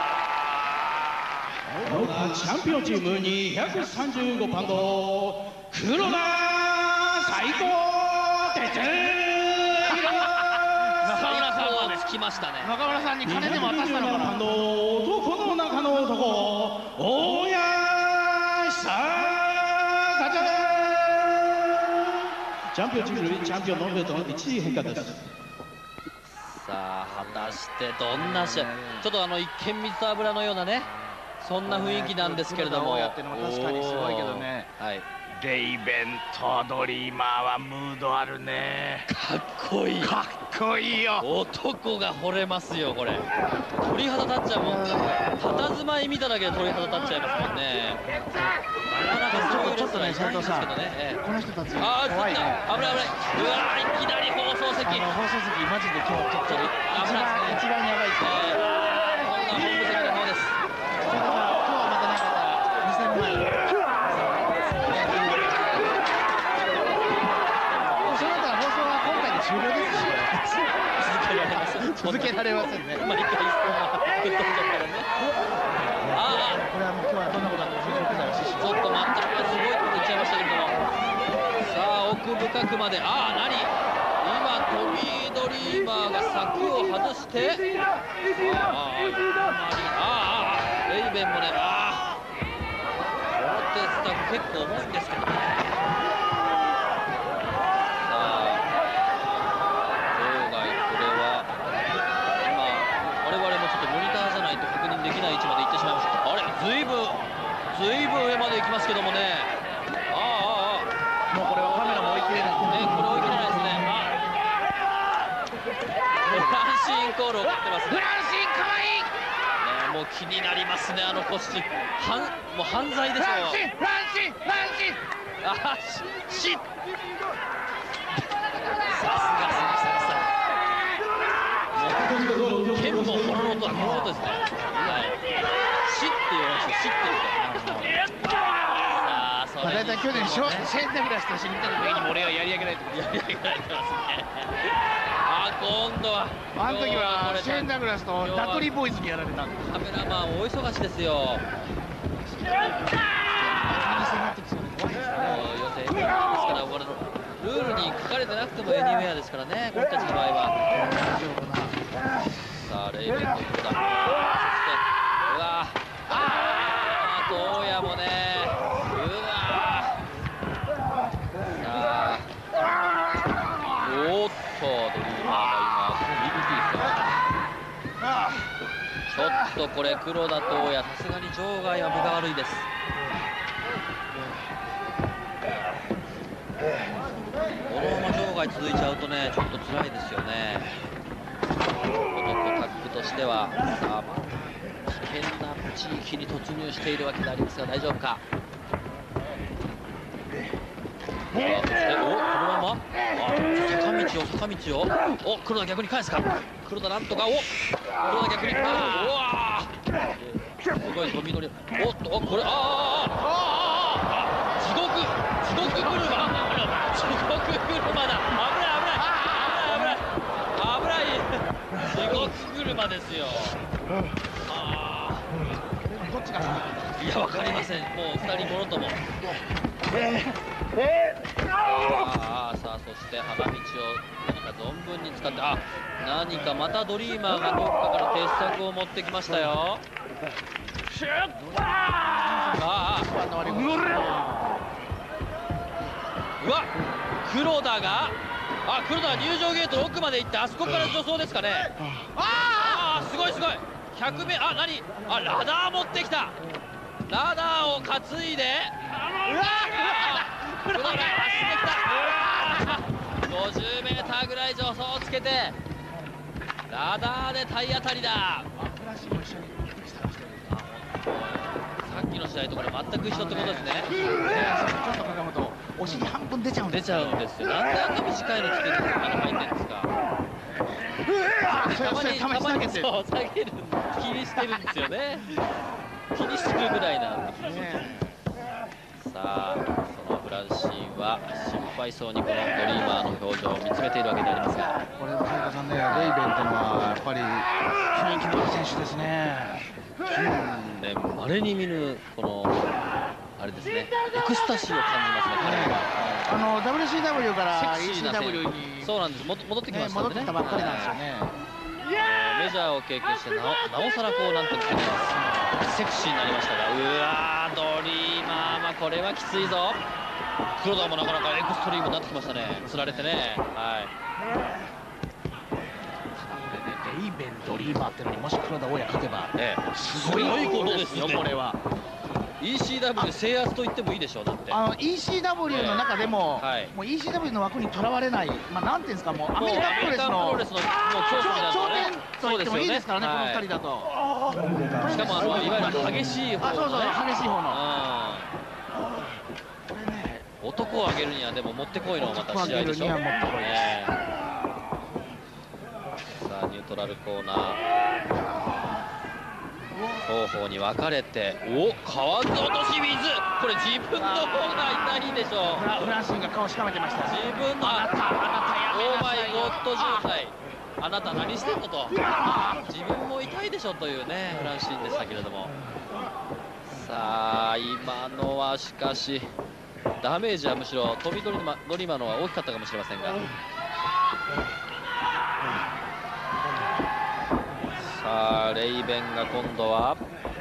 チャンピオンチームにひゃくさんじゅうごパウンド黒田最高鉄中村さんはつきましたね。 中村さんに金でも渡したのかな。 男の中の男大谷久チャンピオンチームチャンピオンのベルトの一時変化です。 さあ果たしてどんな試合、ちょっとあの一見水と油のようなね、そんな雰囲気なんですけれども、 やってのも確かにすごいけどね。 はい。 レイベンとドリーマーはムードあるね。 かっこいい。 かっこいいよ。 男が惚れますよこれ。鳥肌立っちゃうもん。佇まい見ただけで鳥肌立っちゃいますもんね。なかなかそういうレストランいないんですけどね。 この人たちああ、 怖いね。 危ない危ない。うわー、いきなり放送席。 あの放送席マジで今日ちょっと一番一番やばいですね。 こんな本部席の方です。 今日はまたなかったにせんまん円。その他放送は今回で終了ですし、 続けられません。 続けられませんね。 毎回そんな吹っ飛んじゃったらね。ああ、 これはもう今日はどんなことだと面白くないし。 ちょっと待って、すごいとこ行っちゃいましたけれども。さあ奥深くまで、ああ何？今トミー・ドリーマーが柵を外して、ああああレイベンもね、ああ表スタッフ結構重いんですけどね。さあ場外、これは今我々もちょっとモニターじゃないと確認できない位置まで行ってしまいました。あれ、ずいぶんずいぶん上まで行きますけどもね。ああああ、 もうこれはカメラも追い切れないね、これ追い切れないですね。フランシーンコールを送ってますね。 フランシーンかわいい。 ね、もう気になりますね、あのコスチューム。はんもう犯罪でしょう。 フランシーンフランシーンフランシーン。 あししさすが鈴木さん。もう剣もほろろとはこのことですね。はい。しって言われました。しって言うと。さあそれ。 まあ大体去年シェンダグラスと一緒に行った時にも俺はやり上げないと思う。 やり上げられてますね。あ、今度はあの時はシェンダグラスとダトリーボーイズにやられたんです。 カメラマン大忙しですよ。予選ですからルールに書かれてなくてもエニウェアですからね、この人たちの場合は。さあレイベンと黒田、そしてうわあと大谷もね、うわさあおっとドリーマーが今ビブティですよ。ちょっとこれ黒田と大谷、さすがに場外は分が悪いです。このまま場外続いちゃうとね、ちょっと辛いですよね。男タッグとしてはさあ危険な地域に突入しているわけでありますが、大丈夫か。そしておこのままあ坂道を坂道をお黒田逆に返すか。黒田なんとかお黒田逆にあうわすごい飛び乗りおっとこれああああ地獄地獄車地獄車だ。危ない危ない危ない危ない地獄車ですよ。ああどっちかな。 いやわかりません。もうふたりもろとも。ああさあそして幅道を何か存分に使って、あ何かまたドリーマーがどっかから鉄柵を持ってきましたよ。ああうわ黒田があ黒田は入場ゲート奥まで行って、あそこから助走ですかね。ああすごいすごいひゃくメあ何あラダー持ってきた。ラダーを担いでうわ黒田が走ってきた。ごじゅうメーターぐらい助走をつけてラダーで体当たりだ。さっきの試合とこれ全く一緒ってことですね。 ちょっとかがむとお尻半分出ちゃうんです。 出ちゃうんですよ。なんであんな短いの着てるんですか。あの入ってるんですか。たまにたまにそう下げる気にしてるんですよね。気にするぐらいなんですね。さあそのフランシーは心配そうにこのドリーマーの表情を見つめているわけでありますが、 これも田中さんね、レイベンっていうのはやっぱり雰囲気のある選手ですね。 近年まれに見るこのあれですね、エクスタシーを感じますね、彼は。 あの ダブリューシーダブリュー からセクシイーシーーなダブリュー選手にそうなんです、も戻ってきましたんでね。 戻ってきたばっかりなんですよね。 メジャーを経験してなおなおさらこうなんていうんですかね、セクシーになりましたが、うわー、ドリーマー、まあこれはきついぞ。黒田もなかなかエクストリームになってきましたね、釣られてね。はい。 レイベンドリーマーってのにもし黒田大也勝てば、 ええ、 すごいことですよこれは。 イーシーダブリュー 制圧と言ってもいいでしょう。だってあの イーシーダブリュー の中でも、 はい、 もう イーシーダブリュー の枠にとらわれない、まあなんていうんですか、もうアメリカンプロレスのもう頂点と言ってもいいですからね、このふたりだと。 しかもあのいわゆる激しい方の、ね、 そうそう激しい方の。 これね、男を上げるにはでももってこいのまた試合でしょ。さあニュートラルコーナー。双方に分かれて、お河津落とし水、これ自分の方が痛いでしょう。 フランシンが顔しかめてました。 自分のあなた、あなたやめなさい、オーマイゴッド状態、あなた何してんのと、自分も痛いでしょというねフランシンでしたけれども、さあ今のはしかしダメージはむしろトミドリマドリマのは大きかったかもしれませんが。さあレイベンが今度は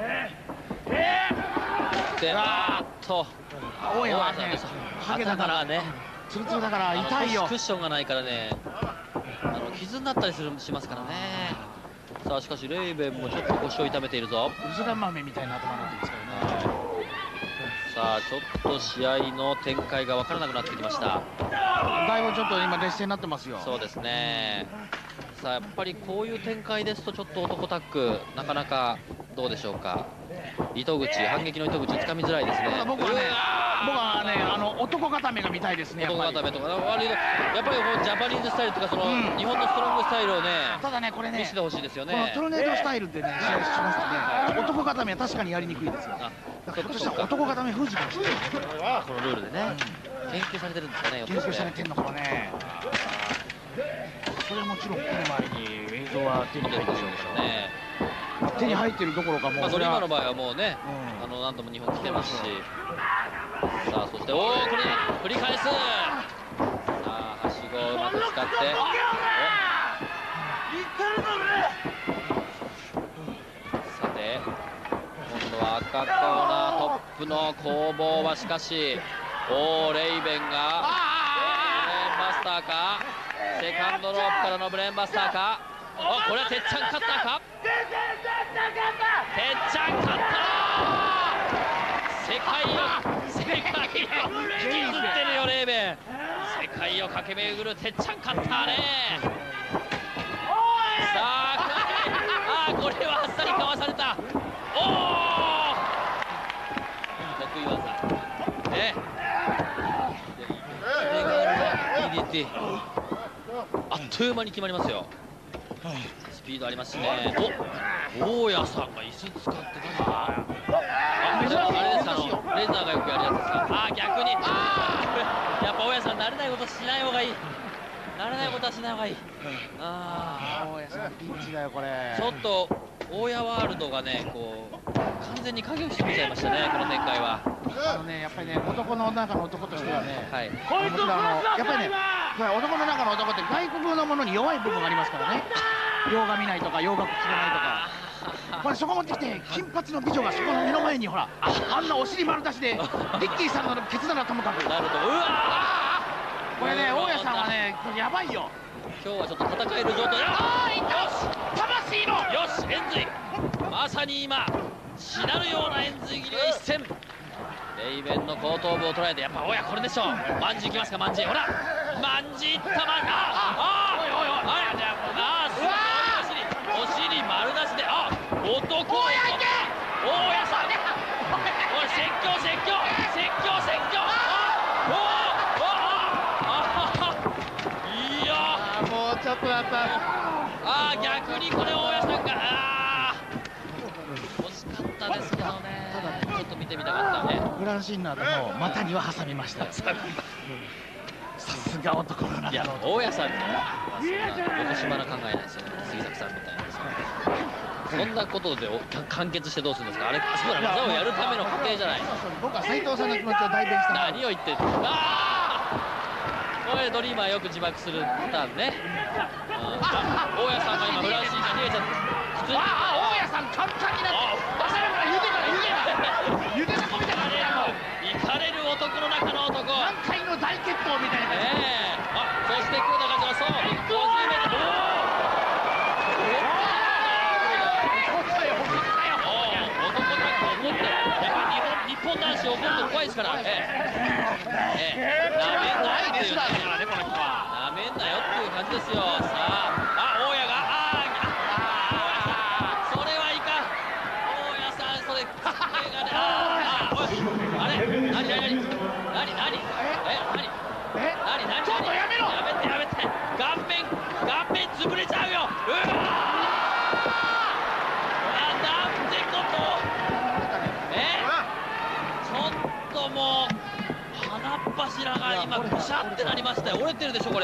で、あーっと大家はね、ハゲだからね、ツルツルだから痛いよ。 クッションがないからね、あの傷になったりするしますからね。さあしかしレイベンもちょっと腰を痛めているぞ。 うずら豆みたいな頭になってますからね。 さあちょっと試合の展開が分からなくなってきました。 だいぶちょっと今劣勢になってますよ。 そうですね。さあやっぱりこういう展開ですとちょっと男タッグなかなかどうでしょうか。糸口、反撃の糸口つかみづらいですね。 僕はね、僕はね、あの男固めが見たいですね。 男固めとか、悪いやっぱりこうジャパニーズスタイルとかその、うん、日本のストロングスタイルをね、 ただねこれね見せてほしいですよね。 このトルネードスタイルってね、試合しますとね、男固めは確かにやりにくいですよ。だからひょっとしたら男固め封じかもしれない。 このルールでね、うん、研究されてるんですかね。 研究されてるのかもね。それはもちろん来る前に映像は手に入ってるでしょうね。手に入ってるどころかもう、まあ、 ドリーマーの場合はもうね、うん、あの何度も日本来てますし、さあそしておおこれ繰り返す。さあはしごをうまく使って、さて今度は赤コーナートップの攻防はしかし、おおレイベンがブレーンバスターか、セカンドロープからのブレーンバスターか、おこれはてっちゃんカッターか、てっちゃんカッター、世界を世界を引きずってるよレイベン、世界を駆け巡るてっちゃんカッターね。さああこれはあっさりかわされた。おお得意技ね、これが ディーディーティー あっという間に決まりますよ。スピードありますしね。お、大家さんが椅子使ってたな。あ、あれですか、あのレーザーがよくやるやつですか。あ、逆に。やっぱ大家さん慣れないことしない方がいい。慣れないことはしない方がいい。ああ、 大家さんピンチだよこれ。 ちょっと大家ワールドがね、こう完全に影をしてきちゃいましたね、この展開は。 あのね、やっぱりね、男の中の男としてはね、 はい、 こいつらのやっぱりね、男の中の男って外国のものに弱い部分がありますからね。洋画見ないとか洋楽聴かないとか、これそこ持ってきて金髪の美女がそこの目の前にほらあんなお尻丸出しでリッキーさんのケツならともかく、 なるほど、うわこれね大家さんはねやばいよ。 今日はちょっと戦える状態。 ああ、いった魂のよし円髄、まさに今しなるような円髄切りが一戦。レイベンの後頭部を捉えて、やっぱ大家これでしょう。マンジいきますか、マンジ、ほらマンジいった、マンジ、ああおいおいおい、あじゃあすごいお尻お尻丸出しで、あ男大家いけ、大家さんおい説教説教説教説教、おおあいやもうちょっとだった。 あ逆にこれ大家さんがあ惜しかったですけどね。ちょっと見てみたかったね。 フランシンナーの股には挟みました。さすが男の中の大家さんの横島な考えないですよね、杉崎さんみたいな。 そんなことで完結してどうするんですか。あれあそこら技をやるための過程じゃない。 僕は斉藤さんの気持ちを代弁した。 何を言ってんの。ああこれドリーマーよく自爆するパターンね。大家さんが今フランシーが逃げちゃって普通に。 ああ大家さん簡単になって忘れるから湯気が湯気が湯気がこみたいな。 イカれる男の中の男。 南海の大決闘みたいな感じ。 ええあそして黒田がじらそうごじゅうメートル。日本男子怒ると怖いですから。ええええなめんなよっていうね。なめんなよっていう感じですよ。さああ大家がああそれはいかん。大家さんそれ机がねあああれ何何何何何え何え何何ちょっとやめろやめてやめて顔面顔面潰れちゃうよ。うわあなんてこともう鼻っ柱が今ぐしゃってなりましたよ。折れてるでしょこれ。う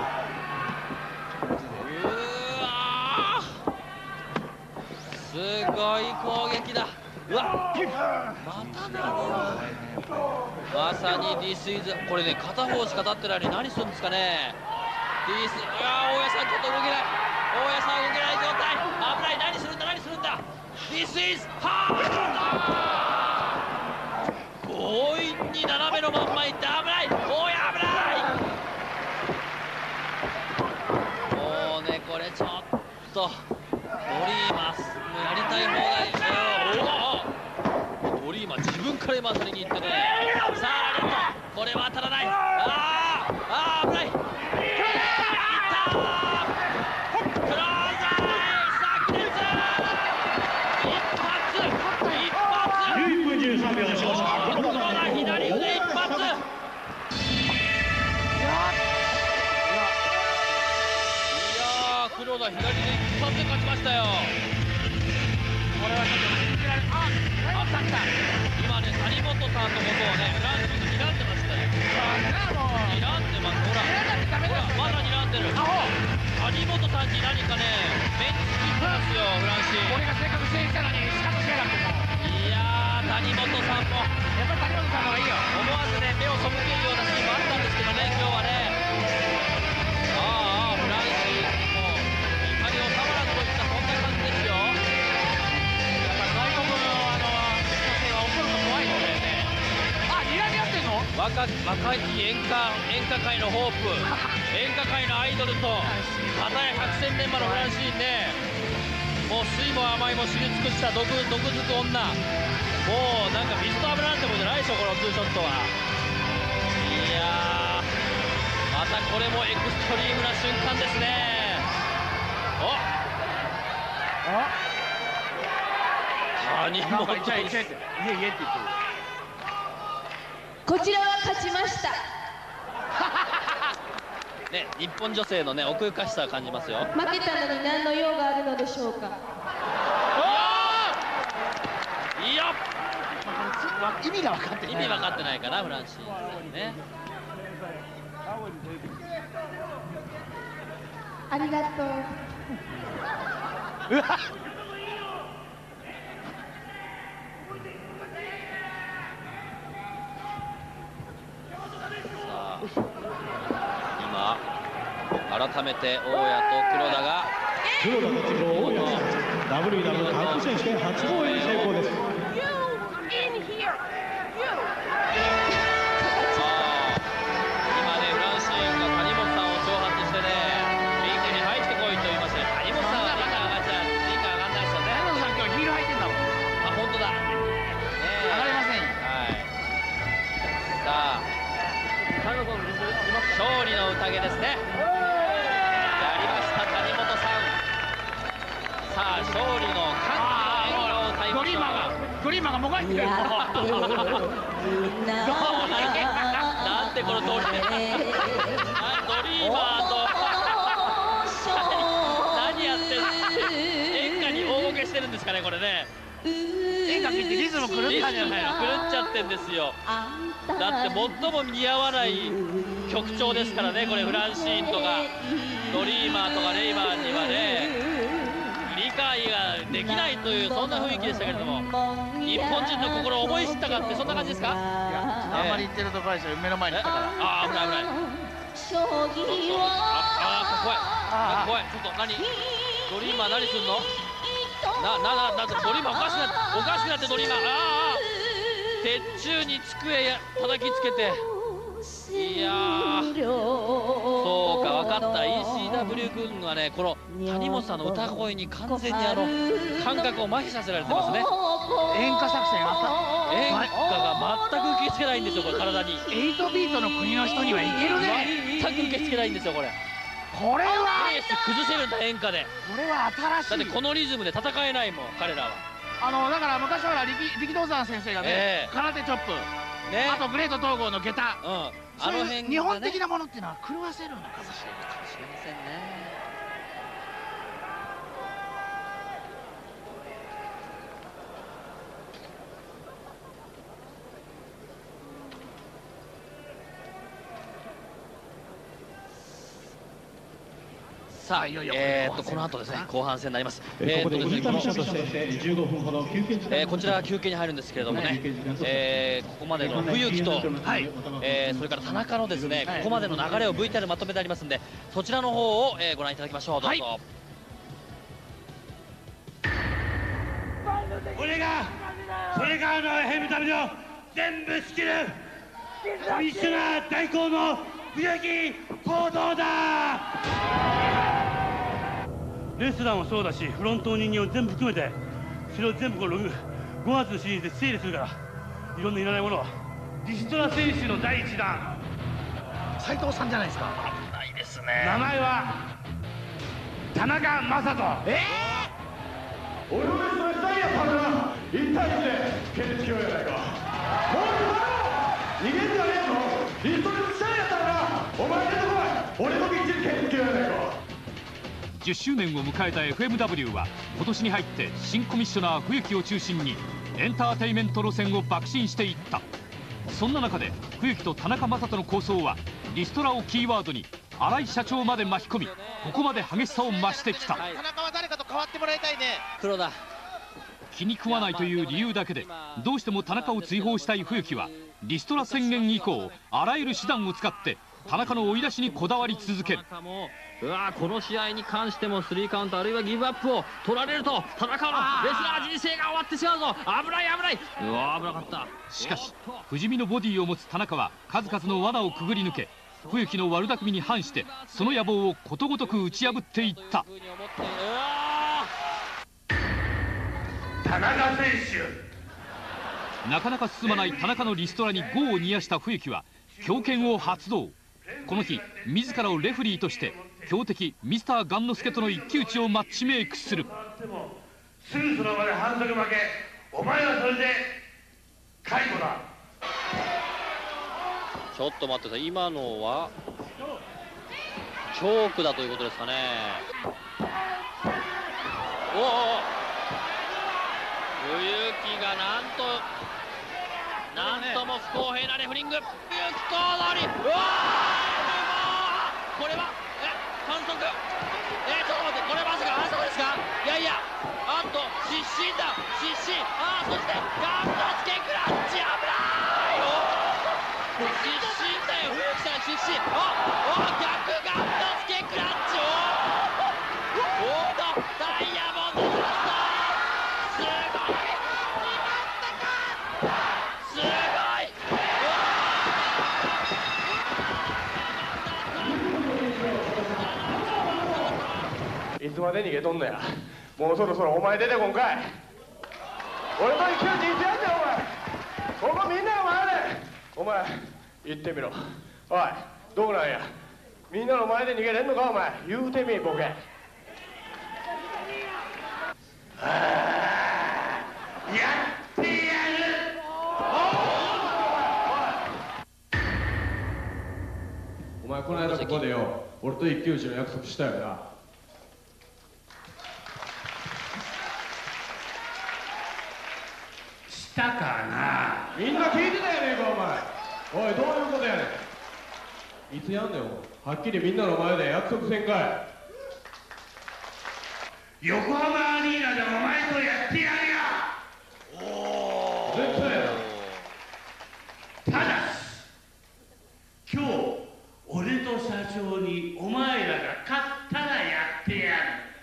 わすごい攻撃だ。うわまた何をまさにディスイズこれね片方しか立ってないのに何するんですかね。ディスいや大家さんちょっと動けない。大家さん動けない状態危ない。何するんだ何するんだ。ディスイズハー強引に斜めのまんまいって危ない。おい危ない。もうねこれちょっとドリーマーやりたい放題。ドリーマー自分から今取りに行ってね。さあラレットこれは当たらない。あーあー危ない。いったークローザー炸裂一発一発じゅういっぷんじゅうさんびょう勝者左腕一発。いや黒田左で一発で勝ちましたよ。これはちょっと信じられない。ああ来た来た。今ね谷本さんのことをねフランスに睨んでましたよ。睨んでます。ほらほらまだ睨んでる。谷本さんに何かねメンチついてますよフランス。 俺がせっかく制したのに仕方しやがっても。 いやー谷本さんもやっぱり谷本さんの方がいいよ。 思わずね目を背けるようなシーンもあったんですけどね今日はね。ああフランスも怒りをたまらずといったそんな感じですよ。 やっぱり外国のあの女性は怒ると怖いのでね。あ睨み合ってんの。 若若い演歌演歌界のホープ演歌界のアイドルと片や百戦錬磨のフランシーンね。もう酸いも甘いも知り尽くした毒毒づく女。もうなんか水と油なんてもんじゃないでしょこのツーショットは。いやーまたこれもエクストリームな瞬間ですね。おあ谷本なんかいちゃいちゃいって家家って言ってる。 こちらは勝ちましたね日本女性のね奥ゆかしさを感じますよ。 負けたのに何の用があるのでしょうか。 いや意味が分かってない。 意味分かってないかなフランシーね。 ありがとう。 うわ今改めて大家と黒田が黒田達郎大家 ダブリューダブリュー タッグ選手権初防衛に成功です。 勝利の宴ですね。やりました谷本さん。さあ勝利の歓喜の演歌を歌いましょう。 ドリーマーがドリーマーがもがいてる。 なんでこのドリーマードリーマーと何やってん演歌に大ごけしてるんですかねこれね。 演歌聞いてリズム狂ったんじゃないの。 狂っちゃってんですよ。だって最も似合わない曲調ですからねこれフランシーンとかドリーマーとかレイバーにはね理解がでできないというそんな雰囲気でしたけれども、日本人の心を思い知ったかってそんな感じですか？いや、あんまり言ってるところですよ、目の前に来たから。 ああ、危ない危ない。そうそう、ああ、怖い怖い。ちょっと何ドリーマー何すんの？ななななドリーマーおかしくなっておかしくなってドリーマー、ああ鉄柱に机や叩きつけて、いやー、そうか、分かった。 イーシーダブリュー 軍はね、この谷本さんの歌声に完全にあの感覚を麻痺させられてますね。 演歌作戦あった。 演歌が全く受け付けないんですよ、これ体に。 エイトビートの国の人にはいけるね。 全く受け付けないんですよ、これ。 これはレース崩せるんだ、演歌で。 これは新しい。 だってこのリズムで戦えないもん、彼らは。 あのだから昔は力力道山先生がね、 えー、 空手チョップ、ね、あとグレート東郷の下駄、うん、あの辺、ね、日本的なものっていうのは狂わせるのかもしれませんね。さあ、いよいよえっとこの後ですね、後半戦になります。 えここでインタビューとしてじゅうごふんほど休憩時間、 えー、こちら休憩に入るんですけれどもね、えー、ここまでの冬木と、はいえー、それから田中のですね、ここまでの流れを ブイティーアール まとめてありますんで、そちらの方を、えー、ご覧いただきましょう。どうぞ。はい、 俺がこれからの エフエムダブリュー を全部仕切るコミッショナー代行の冬木行動だ。レストランもそうだし、フロントの人間を全部含めて、それを全部このごがつのシリーズで整理するから、いろんないらないものを。リストラ選手のだいいちだん、 斉藤さんじゃないですか。危ないですね。 名前は田中将人。えー、俺のリストラしたいやったんだな。いちたいいちで決定しようやないか。もう逃げんじゃねえぞ。リストラしたいやったらな、お前出てこい。俺もきっちり決定しようやないか。 じゅっしゅうねんを迎えた エフエムダブリュー は今年に入って新コミッショナー冬木を中心にエンターテイメント路線を爆進していった。そんな中で冬木と田中将人の構想はリストラをキーワードに新井社長まで巻き込み、ここまで激しさを増してきた。 田中は誰かと変わってもらいたいね。 黒田気に食わないという理由だけでどうしても田中を追放したい冬木はリストラ宣言以降あらゆる手段を使って田中の追い出しにこだわり続ける。 うわこの試合に関してもスリーカウントあるいはギブアップを取られると田中のレスラー人生が終わってしまうぞ。危ない危ない。うわ危なかった。 しかし不死身のボディを持つ田中は数々の罠をくぐり抜け、冬木の悪巧みに反してその野望をことごとく打ち破っていった。 田中選手、なかなか進まない田中のリストラに業を煮やした冬木は強肩を発動。この日自らをレフリーとして強敵ミスター雁之助との一騎打ちをマッチメイクする。 すぐその場で反則負け、お前はそれで解雇だ。 ちょっと待ってください、今のはチョークだということですかね。おお冬木がなんとなんとも不公平なレフリング。冬木小躍り、うわーこれはえ反則、えちょっと待って、これまさか反則ですか。いやいや、あっと失神だ失神。あーそしてガンドスケクラッチ、危ないよ。失神だよ冬木さん失神。ああ逆ガンドスケクラッチ。おおっとダイヤモンドラスト、すごいすごい。 いつまで逃げとんのや。もうそろそろお前出てこんかい。俺と一騎打ちいつやんねんお前。ここみんなの前でお前言ってみろ。おいどうなんや、みんなの前で逃げれんのかお前。言うてみボケ。ああやってやる。 お前この間ここでよ俺と一騎打ちの約束したよな。 したかな。みんな聞いてたやねんかお前。おいどういうことやねん。いつやんねん。はっきりみんなの前で約束せんかい。 横浜アリーナでお前とやってやるよ。おお。絶対やろ。ただし今日俺と社長にお前らが勝ったらやってやる。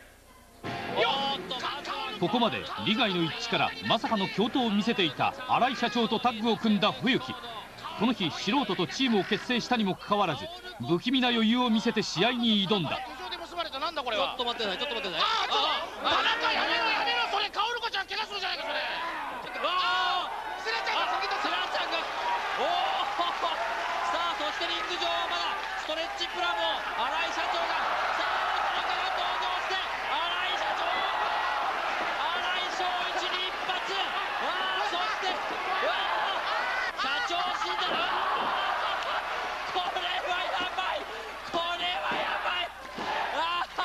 ここまで利害の一致からまさかの共闘を見せていた新井社長とタッグを組んだ冬木。この日素人とチームを結成したにもかかわらず不気味な余裕を見せて試合に挑んだ。 ちょっと待ってください、ちょっと待ってください。ああ、田中やめろやめろ、それ薫子ちゃん怪我するじゃないかそれ。ああ、セラちゃんが先とセラちゃんが。おお。さあそしてリング上はまだストレッチプラムを新井社長が。さあ田中が登場して新井社長。新井翔一に一発。ああそしてうわ社長死んだな。これはやばい。これはやばい。ああ。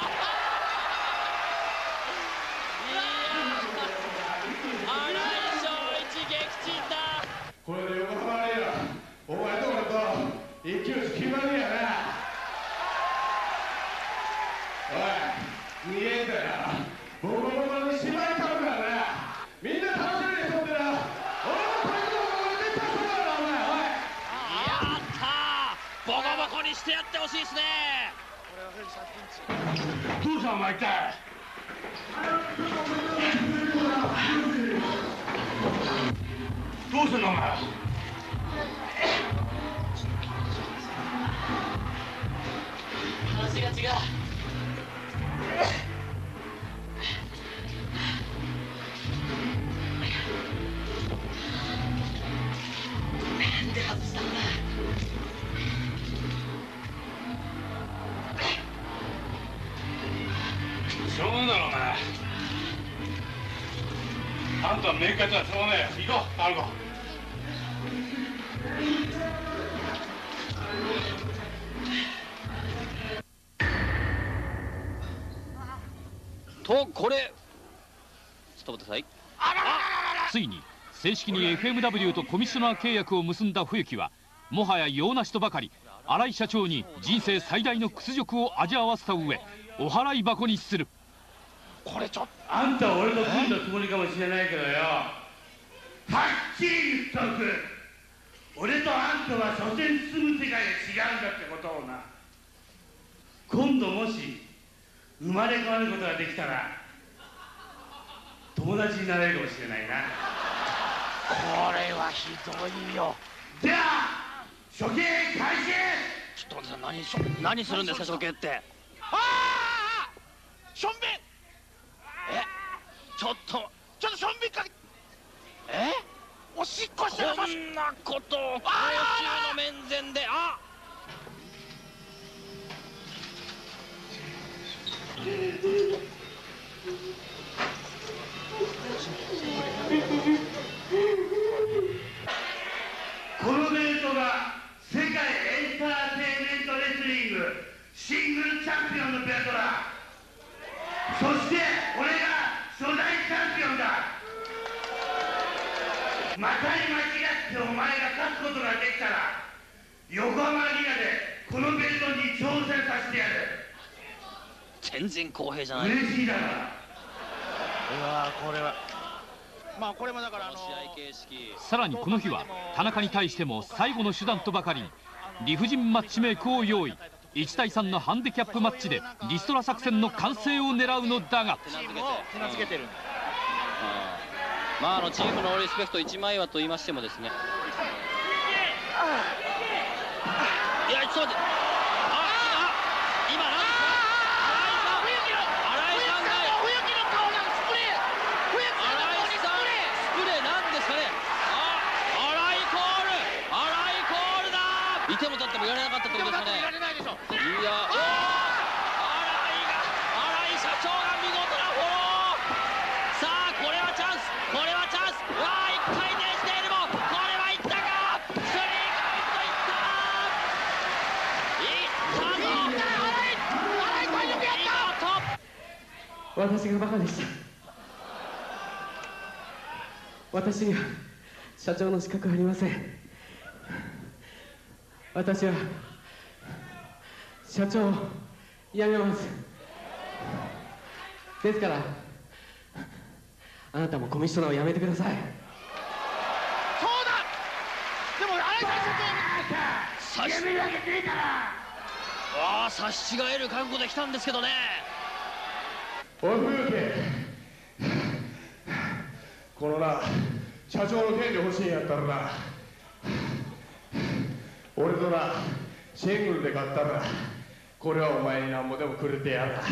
これで横浜アリーナ、お前と俺と一騎打ち決まりやな。おい、見えんだよ。ボコボコにしまいたるからな。みんな楽しみにしとってな。俺の体育の俺絶対そうだろ、お前。おい。 やったー。ボコボコにしてやってほしいですね。 どうしたお前一体。どうすんのお前。 話が違う。なんで外したんだ。 しょうがないだろお前。あんたはメーカーとはしょうがねえ。行こう、タルコ。 とこれちょっと待ってください。 ついに正式に エフエムダブリュー とコミッショナー契約を結んだ冬木はもはや用なしとばかり新井社長に人生最大の屈辱を味わわせた上お払い箱にする。 これちょっとあんたは俺と組んだつもりかもしれないけどよ、はっきり言っておく。俺とあんたは所詮住む世界が違うんだってことをな。今度もし生まれ変わることができたら友達になれるかもしれないな。 これはひどいよ。 では処刑開始。 ちょっと待って、何し何するんですか処刑って。 ああしょんべん。 えちょっとちょっとしょんべんかけ。えおしっこしてる。 こんなことを公衆の面前で。あこのベルトが世界エンターテインメントレスリングシングルチャンピオンのベルトだ。そして俺が初代チャンピオンだ。またに間違ってお前が勝つことができたら横浜アリーナでこのベルトに挑戦させてやる。 全然公平じゃない。 嬉しいだろ。 うわこれはまあこれもだからあのさらにこの日は田中に対しても最後の手段とばかりに理不尽マッチメイクを用意。いちたいさんのハンディキャップマッチでリストラ作戦の完成を狙うのだが、 チームを手なずけてる。 まああのチームのリスペクト一枚岩と言いましてもですね。いやちょっと待って。いても立ってもいられなかったってことですかね。いや、おお、新井が、新井社長が見事なフォロー。さあ、これはチャンス、これはチャンス。わあ、一回転しているも、これはいったか。スリーカウントいった。いったぞ。新井、新井体力やった。 私がバカでした。私には社長の資格はありません。私は社長を辞めます。 ですからあなたもコミッショナーをやめてください。 そうだ。でも新井さん社長差しやめるわけねえから。 ああ、差し違える覚悟で来たんですけどね。 おい冬木、このな社長の権利欲しいんやったらな、俺となシングルで買ったらこれはお前に何もでもくれてやる。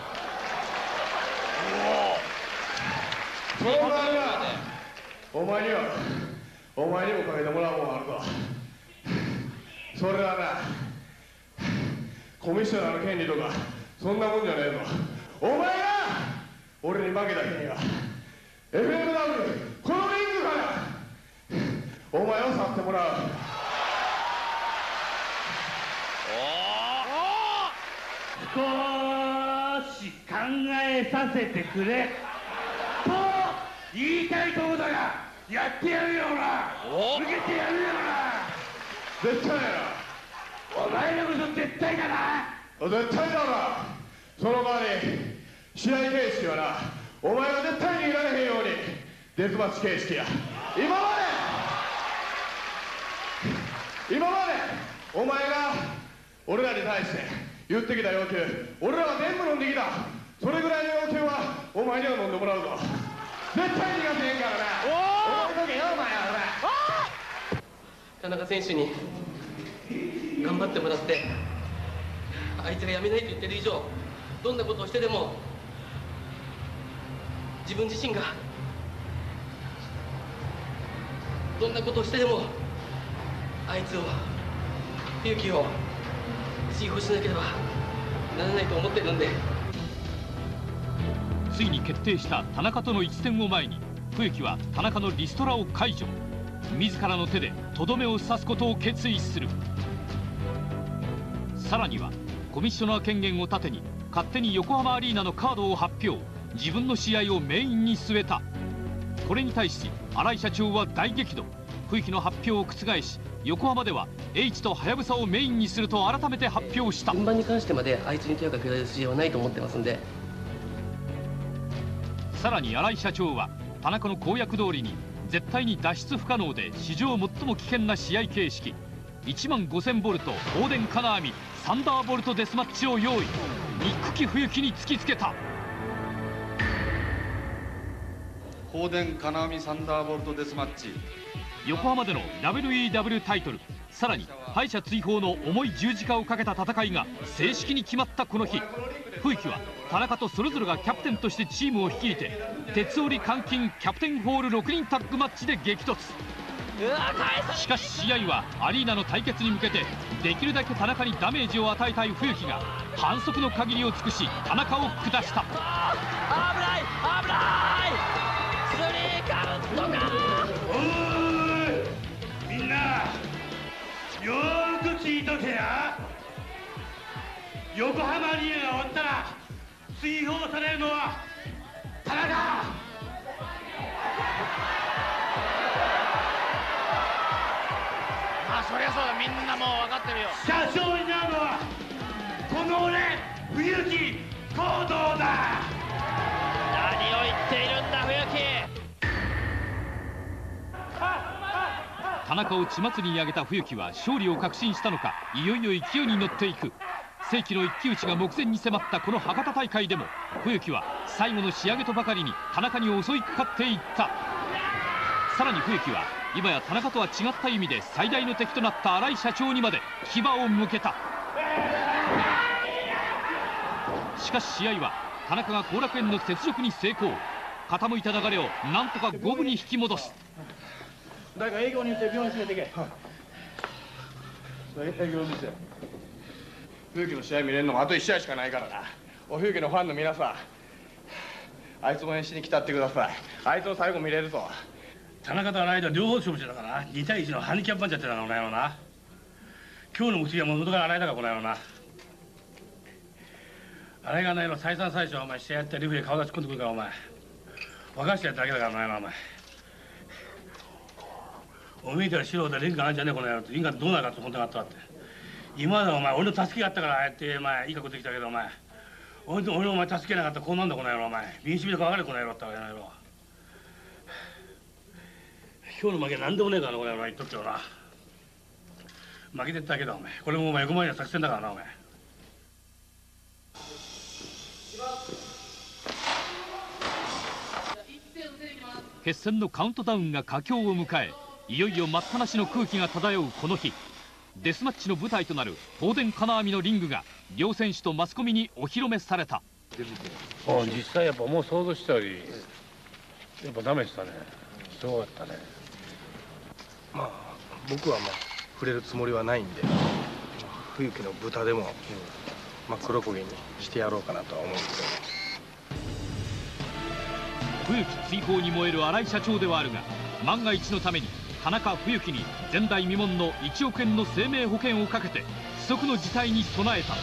その代わりな、お前にはお前にもかけてもらうもんあるぞ。それはなコミッショナーの権利とかそんなもんじゃねえぞ。お前が俺に負けた日には エフエムダブリュー このリングからお前を去ってもらう。少し考えさせてくれと言いたいところだがやってやるよな。受けてやるよな。絶対やな。お前のこと絶対だな。絶対だな。その代わり試合形式はな、お前が絶対にいられへんようにデスマッチ形式や。今まで今までお前が俺らに対して言ってきた要求、俺らは全部飲んできた。それぐらいの要求はお前には飲んでもらうぞ。絶対に逃がせへんからな。おお、覚えとけよお前は。 田中選手に頑張ってもらって、あいつが辞めないと言ってる以上どんなことをしてでも自分自身がどんなことをしてでもあいつを勇気を追放しなければならないと思ってるんで。 ついに決定した田中との一戦を前に冬木は田中のリストラを解除、自らの手でとどめを刺すことを決意する。さらにはコミッショナー権限を盾に勝手に横浜アリーナのカードを発表、自分の試合をメインに据えた。これに対し新井社長は大激怒。冬木の発表を覆し、横浜では H とはやぶさをメインにすると改めて発表した。 順番に関してまであいつに手をかけられる筋合いはないと思ってますんで。 さらに新井社長は田中の公約通りに絶対に脱出不可能で史上最も危険な試合形式いちまんごせんボルト放電金網サンダーボルトデスマッチを用意。憎き冬木に突きつけた。 放電金網サンダーボルトデスマッチ、 横浜での ダブリューイーダブリュー タイトル、さらに敗者追放の重い十字架をかけた戦いが正式に決まったこの日、冬木は田中とそれぞれがキャプテンとしてチームを率いて鉄折監禁キャプテンホールろくにんタッグマッチで激突。しかし試合はアリーナの対決に向けてできるだけ田中にダメージを与えたい冬木が反則の限りを尽くし田中を下した。 危ない危ないスリーカウントか。 おーいみんなよーく聞いとけや。横浜アリーナが終わったら追放されるのは田中。 まあそりゃそうだ、みんなもう分かってるよ。 社長になるのはこの俺冬木行動だ。 何を言っているんだ冬木。 田中を血祭りに上げた冬木は勝利を確信したのか、いよいよ勢いに乗っていく。世紀の一騎打ちが目前に迫ったこの博多大会でも冬木は最後の仕上げとばかりに田中に襲いかかっていった。さらに冬木は今や田中とは違った意味で最大の敵となった新井社長にまで牙を向けた。しかし試合は田中が後楽園の雪辱に成功。傾いた流れをなんとか五分に引き戻す。 誰か営業に行って病院連れてけ。営業にして冬木の試合見れるのもあといち試合しかないからな。お冬木のファンの皆さん、あいつ応援しに来たってください。あいつの最後見れるぞ。 田中と新井と両方勝負してたからな。に対いちのハンディキャップマッチやってたのこの野郎な。今日の目的はもう元から新井だからこの野郎な。新井がないの再三最初はお前試合やってレフェリー顔出し込んでくるからお前分かしてやっただけだからなお前。おめえたら素人でリングあるんじゃねえこの野郎って。リングがどうなるかって本当にあったって。今までお前俺の助けがあったからああやってお前いい格好できたけどお前俺と俺お前助けなかったらこうなんだこの野郎お前。民主主義とか分かれこの野郎ってこの野郎。今日の負けなんでもねえからなこの野郎言っとってよな。負けてっただけだお前。これもお前横回りの作戦だからなお前。 決戦のカウントダウンが佳境を迎え、いよいよ待ったなしの空気が漂うこの日、デスマッチの舞台となる東電金網のリングが両選手とマスコミにお披露目された。 もう実際やっぱもう想像したよりやっぱダメでしたね。すごかったね。 まあ僕はまあ触れるつもりはないんで、冬木の豚でも、うん、まあ黒焦げにしてやろうかなとは思うんですよ。 冬木追放に燃える新井社長ではあるが、万が一のために田中冬樹に前代未聞のいちおくえんの生命保険をかけて不測の事態に備えた。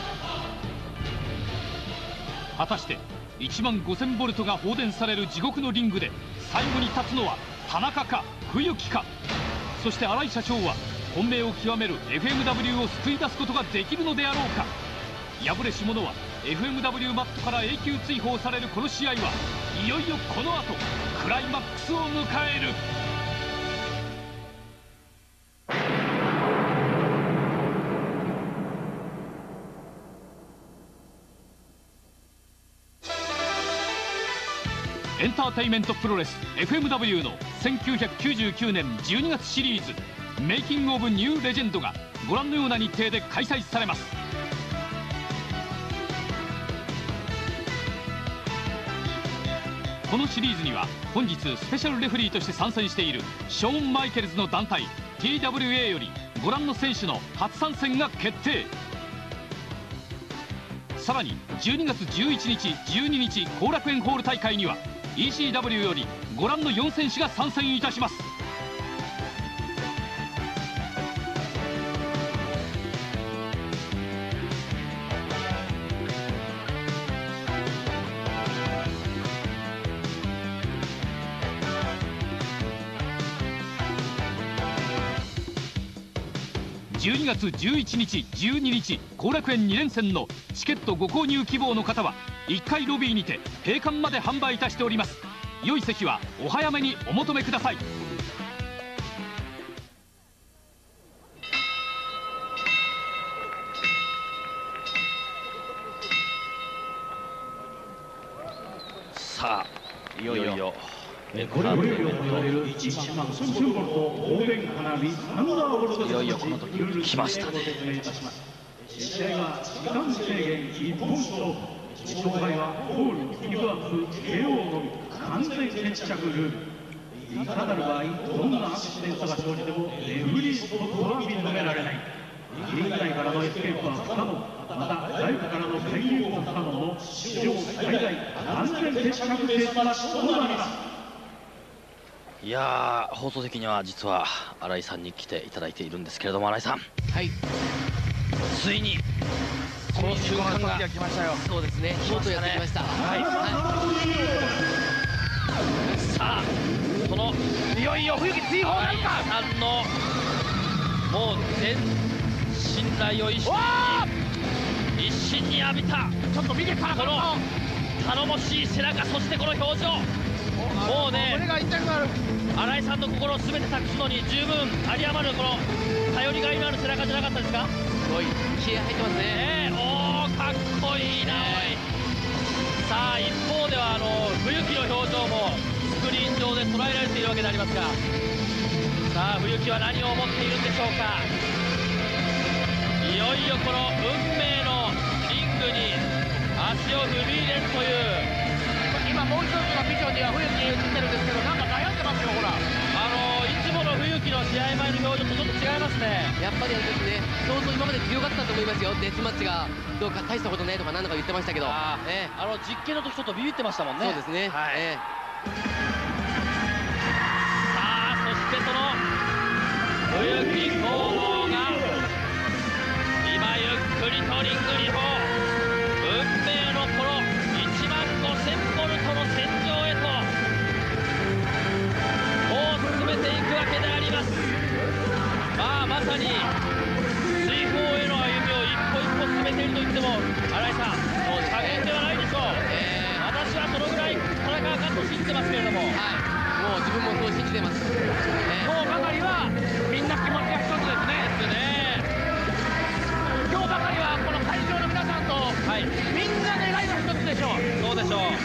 果たしていちまんごせんボルトが放電される地獄のリングで最後に立つのは田中か冬樹か。そして新井社長は本命を極める エフエムダブリュー を救い出すことができるのであろうか。敗れし者は エフエムダブリュー マットから永久追放されるこの試合はいよいよこの後クライマックスを迎える。エンターテイメントプロレス エフエムダブリュー のせんきゅうひゃくきゅうじゅうきゅうねんじゅうにがつシリーズメイキング・オブ・ニュー・レジェンドがご覧のような日程で開催されます。このシリーズには本日スペシャルレフリーとして参戦しているショーン・マイケルズの団体 ティーダブリューエー よりご覧の選手の初参戦が決定。さらにじゅうにがつじゅういちにちじゅうににち後楽園ホール大会には イーシーダブリュー よりご覧のよん選手が参戦いたします。じゅうにがつじゅういちにちじゅうににち後楽園に連戦のチケットご購入希望の方はいっかいロビーにて閉館まで販売いたしております。良い席はお早めにお求めください。 さあいよいよこれより言われるいちまんごせんボルト東電金網サンダーボルト、 いよいよこの時来ましたね。 試合は時間制限いっぽん勝負、勝敗はホールギブアップ ケーオー のみ完全決着ルール。いかなる場合どんなアクシデントが生じてもレフリーストップは認められない。リング内からのエスケープは不可能、また外部からの介入も不可能の史上最大完全決着レースマッチとなります。 いやー、放送席には実は新井さんに来ていただいているんですけれども、新井さん、 はい、 ついにこの瞬間が来ましたよ。 そうですね、とうとうやってきました。はい、 はい、さあそのいよいよ冬木追放なるかさんのもう全信頼を一身に一身に浴びたちょっと見てからこの頼もしい背中、そしてこの表情、もうね、 これが痛くなる新井さんの心を全て託すのに十分有り余るこの頼りがいのある背中じゃなかったですか。 すごい気合入ってますね。 ねえ、おーかっこいいな、おい。さあ一方ではあの冬木の表情もスクリーン上で捉えられているわけでありますが、さあ冬木は何を思っているんでしょうか。いよいよこの運命のリングに足を踏み入れるという。 今もう一つのビジョンには冬木映ってるんですけど、なんか悩んでますよ、ほら。 あのいつもの冬木の試合前の表情とちょっと違いますね。 やっぱりですね、相当今まで強かったと思いますよ。デスマッチがどうか大したことないとか何とか言ってましたけど、 あ、ね、あの実験の時ちょっとビビってましたもんね。 そうですね、はい、えー、 さあそしてその冬木候補が今ゆっくりとリングに放運命のこのいちまんごせんボルトの戦場へともう進めていくわけであります。まあまさに追放への歩みを一歩一歩進めていると言っても新井さん、もう差が変ではないでしょう。私はそのぐらい田中がと信じてますけれども、 もう自分もそう信じてます。 今日ばかりはみんな気持ちが一つですね。 ですね。 今日ばかりはこの会場の皆さんと、はい、みんな願いが一つでしょう。 そうでしょう。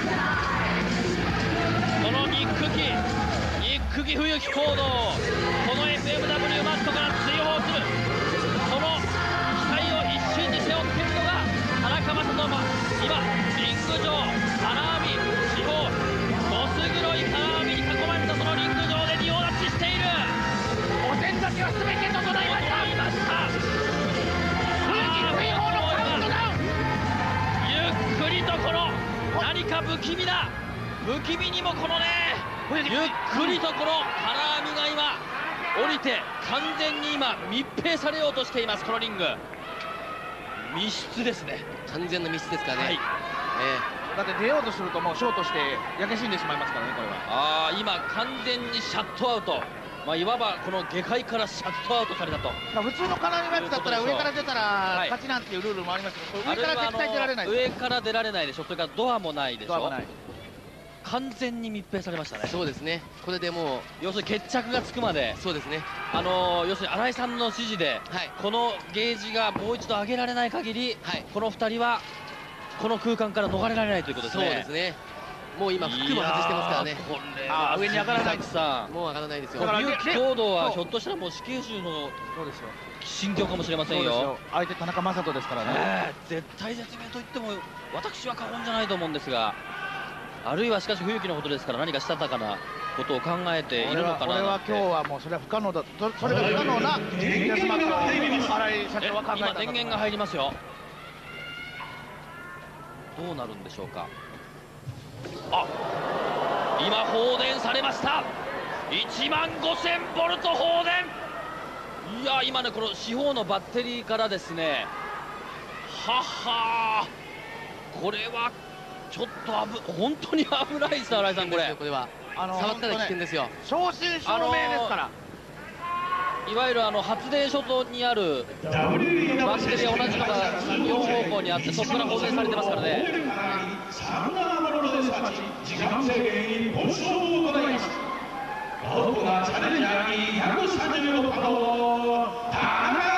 このニック機、ニック機冬木行動をこの エフエムダブリュー マットから追放する、その期待を一身に背負っているのが田中将人。今リング上金網四方どす黒い金網に囲まれたそのリング上で仁王立ちしている。 お膳立ちは全て整いました。 整いました。 冬木追放のカウントダウン。 ゆっくりとこの何か不気味な不気味にもこのねゆっくりとこの金網が今降りて完全に今密閉されようとしています。このリング密室ですね。 完全な密室ですからね。はい、 えー、だって出ようとするともうショートして焼け死んでしまいますからね、これは。 ああ、今完全にシャットアウト、まあ、いわばこの下界からシャットアウトされたと。 普通の金網マッチだったら上から出たら勝ちなんていうルールもありますけど、上から絶対出られない。 上から出られないでしょ。それからドアもないでしょ。完全に密閉されましたね。 そうですね。これでもう要するに決着がつくまで、 そうですね。 あのー、要するに新井さんの指示で、はい、このゲージがもう一度上げられない限り、はい、このふたりはこの空間から逃れられないということですね。 そうですね。もう今服も外してますからね。 これは上に上がらないです。 もう上がらないですよ。 冬木行動はひょっとしたらもう死刑囚の心境かもしれませんよ。 相手田中将人ですからね。 絶対絶命と言っても私は過言じゃないと思うんですが。あるいはしかし冬木のことですから何かしたたかなことを考えているのかな。 これは今日はもうそれは不可能だ。それが不可能なデスマッチを新井社長は考えた。 今電源が入りますよ。どうなるんでしょうか。あ、今放電されました。いちまんごせんボルト放電。いや今ねこの四方のバッテリーからですね、ははこれはちょっと危本当に危ないです、新井さん。これこれはあの触ったら危険ですよ。 正真正銘ですから。 いわゆるあの発電所にあるバッテリーが同じのがよん方向にあって、そこから放電されてますからね。 時間制限に交渉を行います。青コがチャレンジャーにひゃくさんじゅうの角を田中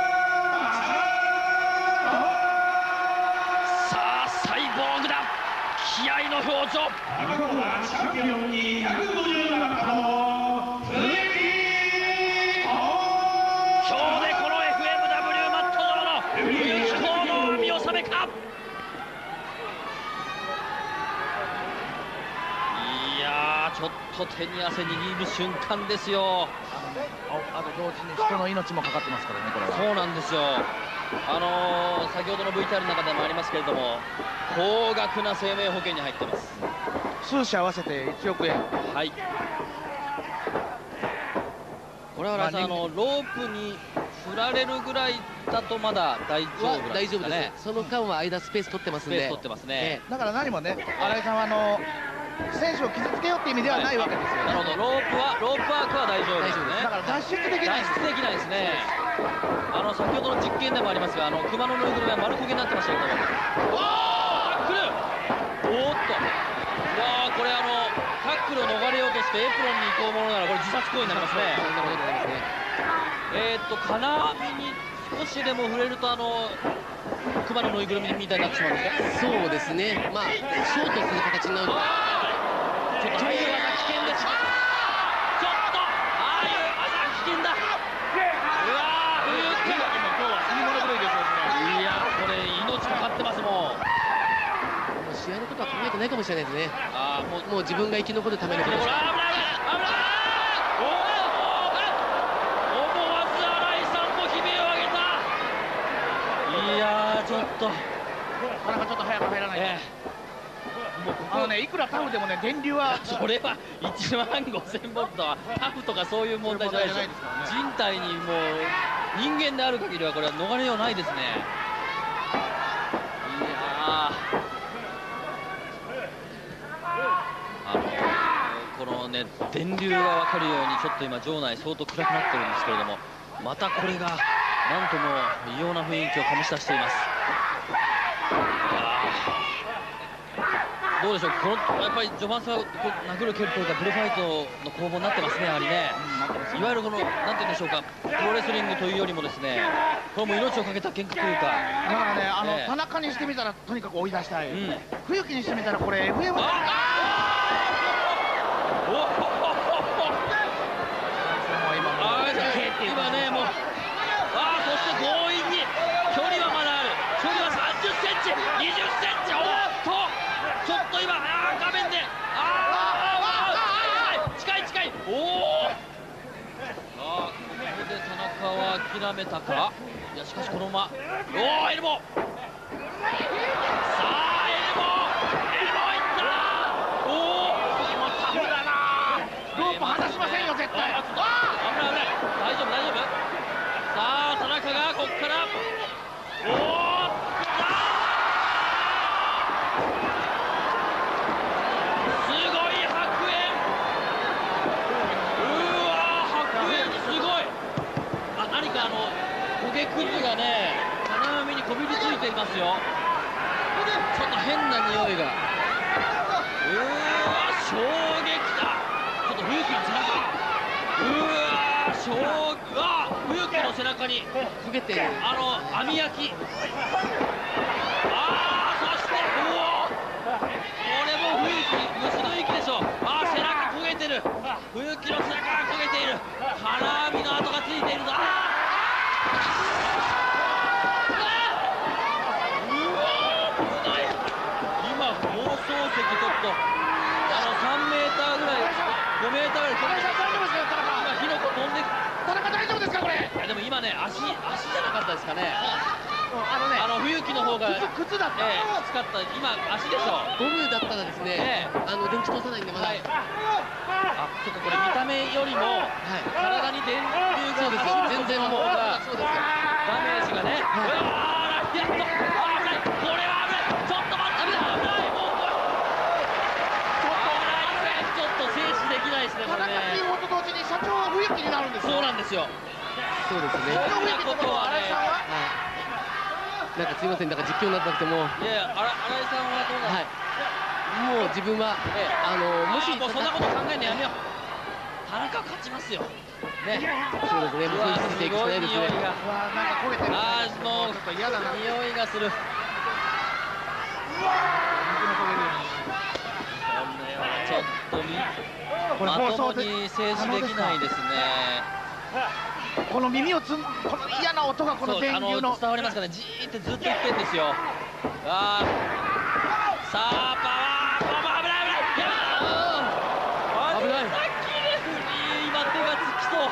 気合の表情。 赤コーナーチャンピオンにひゃくごじゅうなな角を冬木。今日でこの エフエムダブリュー マット上の冬木行動見納めか。いやーちょっと手に汗握る瞬間ですよ。 あと同時に人の命もかかってますからね、これは。 そうなんですよ。あのー、先ほどの ブイティーアール の中でもありますけれども、高額な生命保険に入ってます。 数社合わせていちおくえん。 はい。これは、まあ、あのロープに振られるぐらいだとまだ大丈夫なんですかね。 大丈夫です。その間は間スペース取ってますんで。 スペース取ってますね。 だから何もね、新井さんはあの選手を傷つけようっていう意味ではないわけですよ、ね。 なるほど。ロープはロープワークは大丈夫ですね。 だから脱出できない。 脱出できないですね。あの先ほどの実験でもありますが、あの熊のぬいぐるみは丸焦げになってましたけども。おー、来る。おーっと。わー、これあのタックルを逃れようとしてエプロンに行こうものならこれ自殺行為になりますね。そんなことになりますね。えーっと金網に少しでも触れるとあの熊のぬいぐるみみたいになってしまうんですか。 そうですね。まあショートする形になると。 ちょっとああいう技危険です。ちょっとああいう技危険だ。うわー、冬木が今今日は死に物狂いですよね。いやこれ命かかってますもん。 もう試合のことは考えてないかもしれないですね。 ああもうもう自分が生き残るためのことです。 危ない危ない危ない。思わず新井さんも悲鳴を上げた。いやーちょっとなかなかちょっと早く入らないと。えーあのね、いくらタフでもね、電流はそれはいちまんごせんボルトはタフとかそういう問題じゃないですよ。人体にもう人間である限りはこれは逃れようないですね。いやあのこのね電流が分かるようにちょっと今場内相当暗くなってるんですけれども、またこれがなんとも異様な雰囲気を醸し出しています。 どうでしょう、このやっぱり序盤戦はこう殴る蹴るというかブルファイトの攻防になってますね、やはりね。いわゆるこのなんて言うんでしょうか、プロレスリングというよりもですね、これも命をかけた喧嘩というか。だからね、あの、 ええ、 田中にしてみたらとにかく追い出したい。うん、冬木にしてみたらこれ エフエム。あ今ねもう、ああそして強引に距離はまだある。距離はさんじゅっセンチ、にじゅっセンチ。おっとちょっと今、ああ画面で、ああ近い近い。おお。ああここで田中は諦めたか。いやしかしこのまま、おおエルボー。さあエルボー、エルボーいった。おお次もタフだな。ロープ離しませんよ絶対。ああ危ない危ない。大丈夫大丈夫。さあ田中がここから、おおくずがね、金網にこびりついていますよ。ちょっと変な匂いが。うわ衝撃だ。ちょっと冬木の背中、うわ衝撃、あ冬木の背中に焦げているあの網焼き。ああそして、うおこれも冬木虫の息でしょ。あ背中焦げてる。冬木の背中が焦げている。金網の跡がついているぞ。あちょっとあのさんメーターぐらい、ごメーターぐらい飛んで、大丈夫ですか田中。今火の粉飛んで、田中大丈夫ですかこれ。いやでも今ね足足じゃなかったですかね。あのねあの冬木の方が靴だった。ええきつかった。今足でしょ。 ゴムだったらですね、あの電気通さないんでまだ。 あそっかこれ見た目よりも体に電流が全然もうがダメージがね。ああやっと危ない。これは危ない。ちょっと待って危ない。田中追放と同時に社長は冬木になるんですよ。そうなんですよ。 そうですね。 そんなことはね。 なんかすみません、なんか実況になってなくても。 いやいや、新井さんはどうなんですか。 もう自分は、あのもしもうそんなこと考えるのやめよう。田中勝ちますよ。ね。 そうですね。もうそうしていくしかないですね。 なんか焦げてる。 ああもうちょっと嫌だな。匂いがする。ちょっと見。これ放送で静止できないですね。この耳をつん、この嫌な音がこの電流の伝わりますからね。じーってずっと言ってんですよ。ああさあパワーパワー危ない危ない。危ない。さっきレフリー今手がつきそう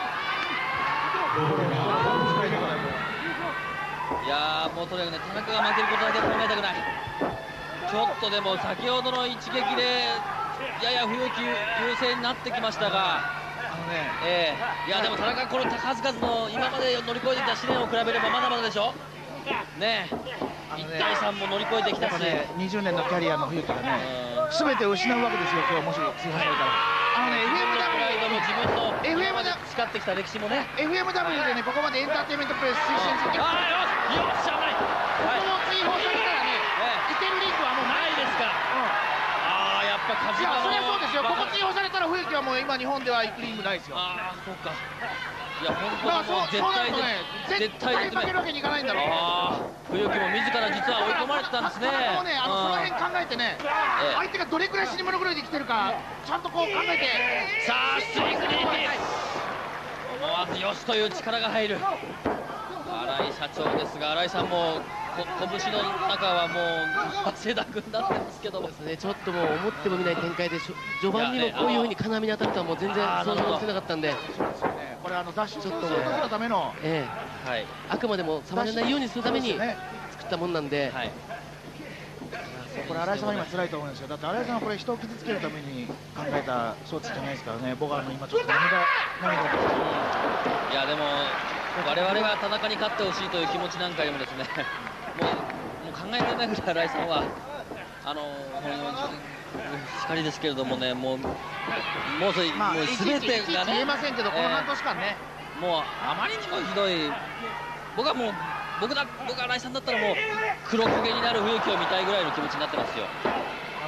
。いやーもうとにかくね田中が負けることだけ考えたくない。ちょっとでも先ほどの一撃でやや冬木優勢になってきましたが、あのね、えー、いやでも田中この数々の今まで乗り越えてきた試練を比べればまだまだでしょ。ねえ、いち対さんも乗り越えてきたし、ね、にじゅうねんのキャリアの冬木がね、すべてを失うわけですよ。今日もし通販されたら。あのね、エフエムダブリュー の自分の エフエム で培ってきた歴史もね、エフエムダブリュー でねここまでエンターテインメントプレス推進実況。ああよしよっしゃない。ここを追放されたらね、いけるリンクはもうないですから。ああやっぱ梶川の。いやそりゃそうですよ。ここ追放されたら冬木はもう今日本では行くリングないですよ。ああそうか。いや本当にもう絶対で絶対負けるわけにいかないんだろう。ああ冬木も自ら実は追い込まれてたんですね。もうねあのその辺考えてね、相手がどれくらい死に物狂いできてるかちゃんとこう考えて。さあスリークリーン思わずよしという力が入る新井社長ですが、新井さんも拳の中はもう汗だくになってますけどもですね、 ちょっともう思ってもみない展開で序盤にもこういうふうに金網に当たるとはもう全然想像してなかったんで、 これあの脱出する時のための、 ええ、はい、あくまでも触れないようにするために作ったもんなんで、はい、 これ新井さんは今辛いと思うんですよ。だって新井さんはこれ人を傷つけるために考えた装置じゃないですからね。僕はあの今ちょっと涙涙が。 いやでも我々が田中に勝ってほしいという気持ちなんかよりもですね、もうもう考えられないぐらい新井さんはあのしかりですけれどもね、もうもうそれ、まあ、もう全てがね、 言えませんけど、この半年間ね、 もうあまりにもひどい。僕はもう僕だ僕が新井さんだったらもう黒焦げになる冬木を見たいぐらいの気持ちになってますよ。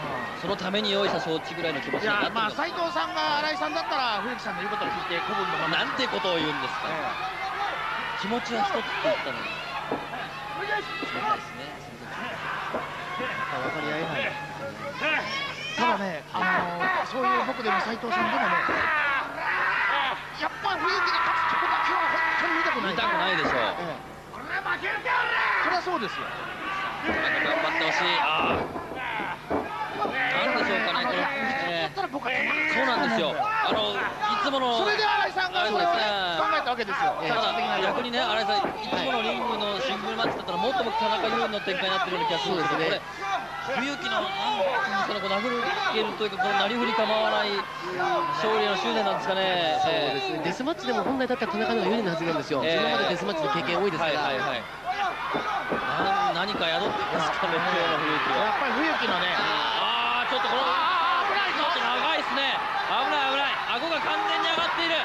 そのために用意した装置ぐらいの気持ちになってる。 まあ斉藤さんが新井さんだったら冬木さんの言うことを聞いて古文のままなんてことを言うんですか。気持ちは一つって言ったのに。冷たいですね。 分かり合えない。ただね、あのそういう僕でも斉藤さんでもね、やっぱり冬木が勝つとこだけは本当に見たくない。 見たくないでしょう。 そりゃそうですよ。 頑張ってほしい。ああ。なんでしょうかね、これ。そうなんですよ。あの、いつもの。 それで新井さんがそれをね、考えたわけですよ。 ただ、逆にね、新井さん、いつものリングのシングルマッチだったら、もっと僕、田中優の展開になってるような気がするんですけど、これ。冬木の、なんていうか、こう、殴るけるというか、このなりふり構わない。勝利の執念なんですかね。 そうですね。デスマッチでも、本来だったら、田中の方が有利なはずなんですよ。今までデスマッチの経験多いですから。はいはいはい。 何か宿ってますかね、今日の冬木は。 やっぱり冬木のね。 ああ、ちょっとこの。危ない、ちょっと長いですね。危ない危ない。顎が完全に上がっている。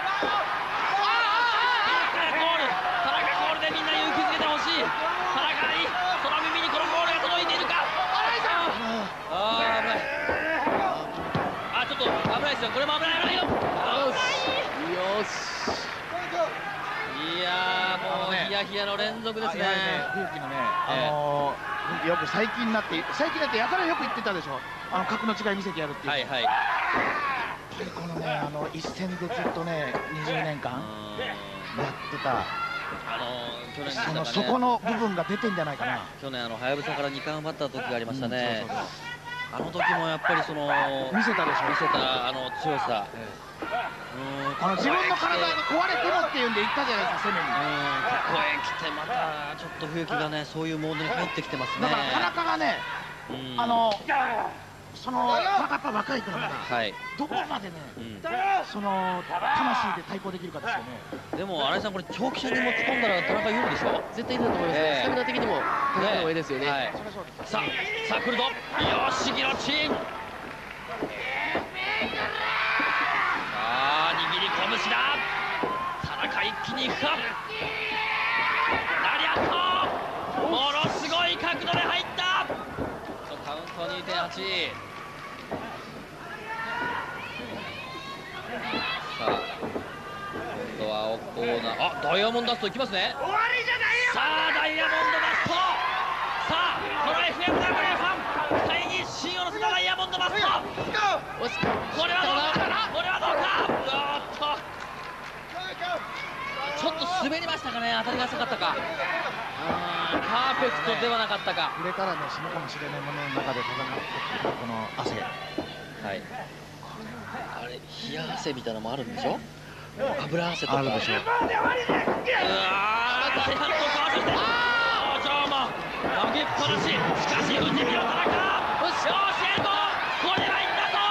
ゴール。田中ゴールでみんな勇気づけてほしい。田中にその耳にこのゴールが届いているか。ああ、危ない。あ、ちょっと危ないですよ。これも危ない危ないよ。よし。よし。いやー、もうヒヤヒヤの連続ですね。 冬木のね、あのよく最近になって最近になってやたらよく言ってたでしょ。あの格の違い見せてやるっていう。はいはい。やっぱりこのね、あの一戦でずっとねにじゅうねんかんやってた。 あの去年そのそこの部分が出てんじゃないかな。 去年あのはやぶさからにかん奪った時がありましたね。あの時もやっぱりその見せたでしょ。 見せたあの強さ。 あの自分の体が壊れてもっていうんで言ったじゃないですか、攻めに。 ここへ来てまたちょっと冬木がねそういうモードに入ってきてますね。 だから田中がね、あのそのやっぱ若いからまだどこまでね、その魂で対抗できるかですよね。 でも新井さんこれ長期戦に持ち込んだら田中有利でしょ。 絶対いると思いますね。スタミナ的にも田中の方がいいですよね。 さあさあ来るぞ。よしギロチン。あー握り拳だ。田中一気にいくか。ラリアットものすごい角度で入った。カウント にてんはち。 さあ今度は青コーナー。あダイヤモンドダストいきますね。終わりじゃないよ。さあダイヤモンドダスト。さあこの エフエムダブリュー ファン期待に芯を乗せたダイヤモンドダスト。これはどうか。これはどうか。おっとちょっと滑りましたかね。当たりが浅かったか。パーフェクトではなかったか。 売れたらね死ぬかもしれないものの中で戦ってこの汗。はい。 あれ冷や汗みたいなのもあるんでしょ。油汗とか。あるでしょ。うわー大半とかわせて。ああじゃあまあ投げっぱなし。しかし打ってみろ田中。よしよしエンド。これはいったぞ。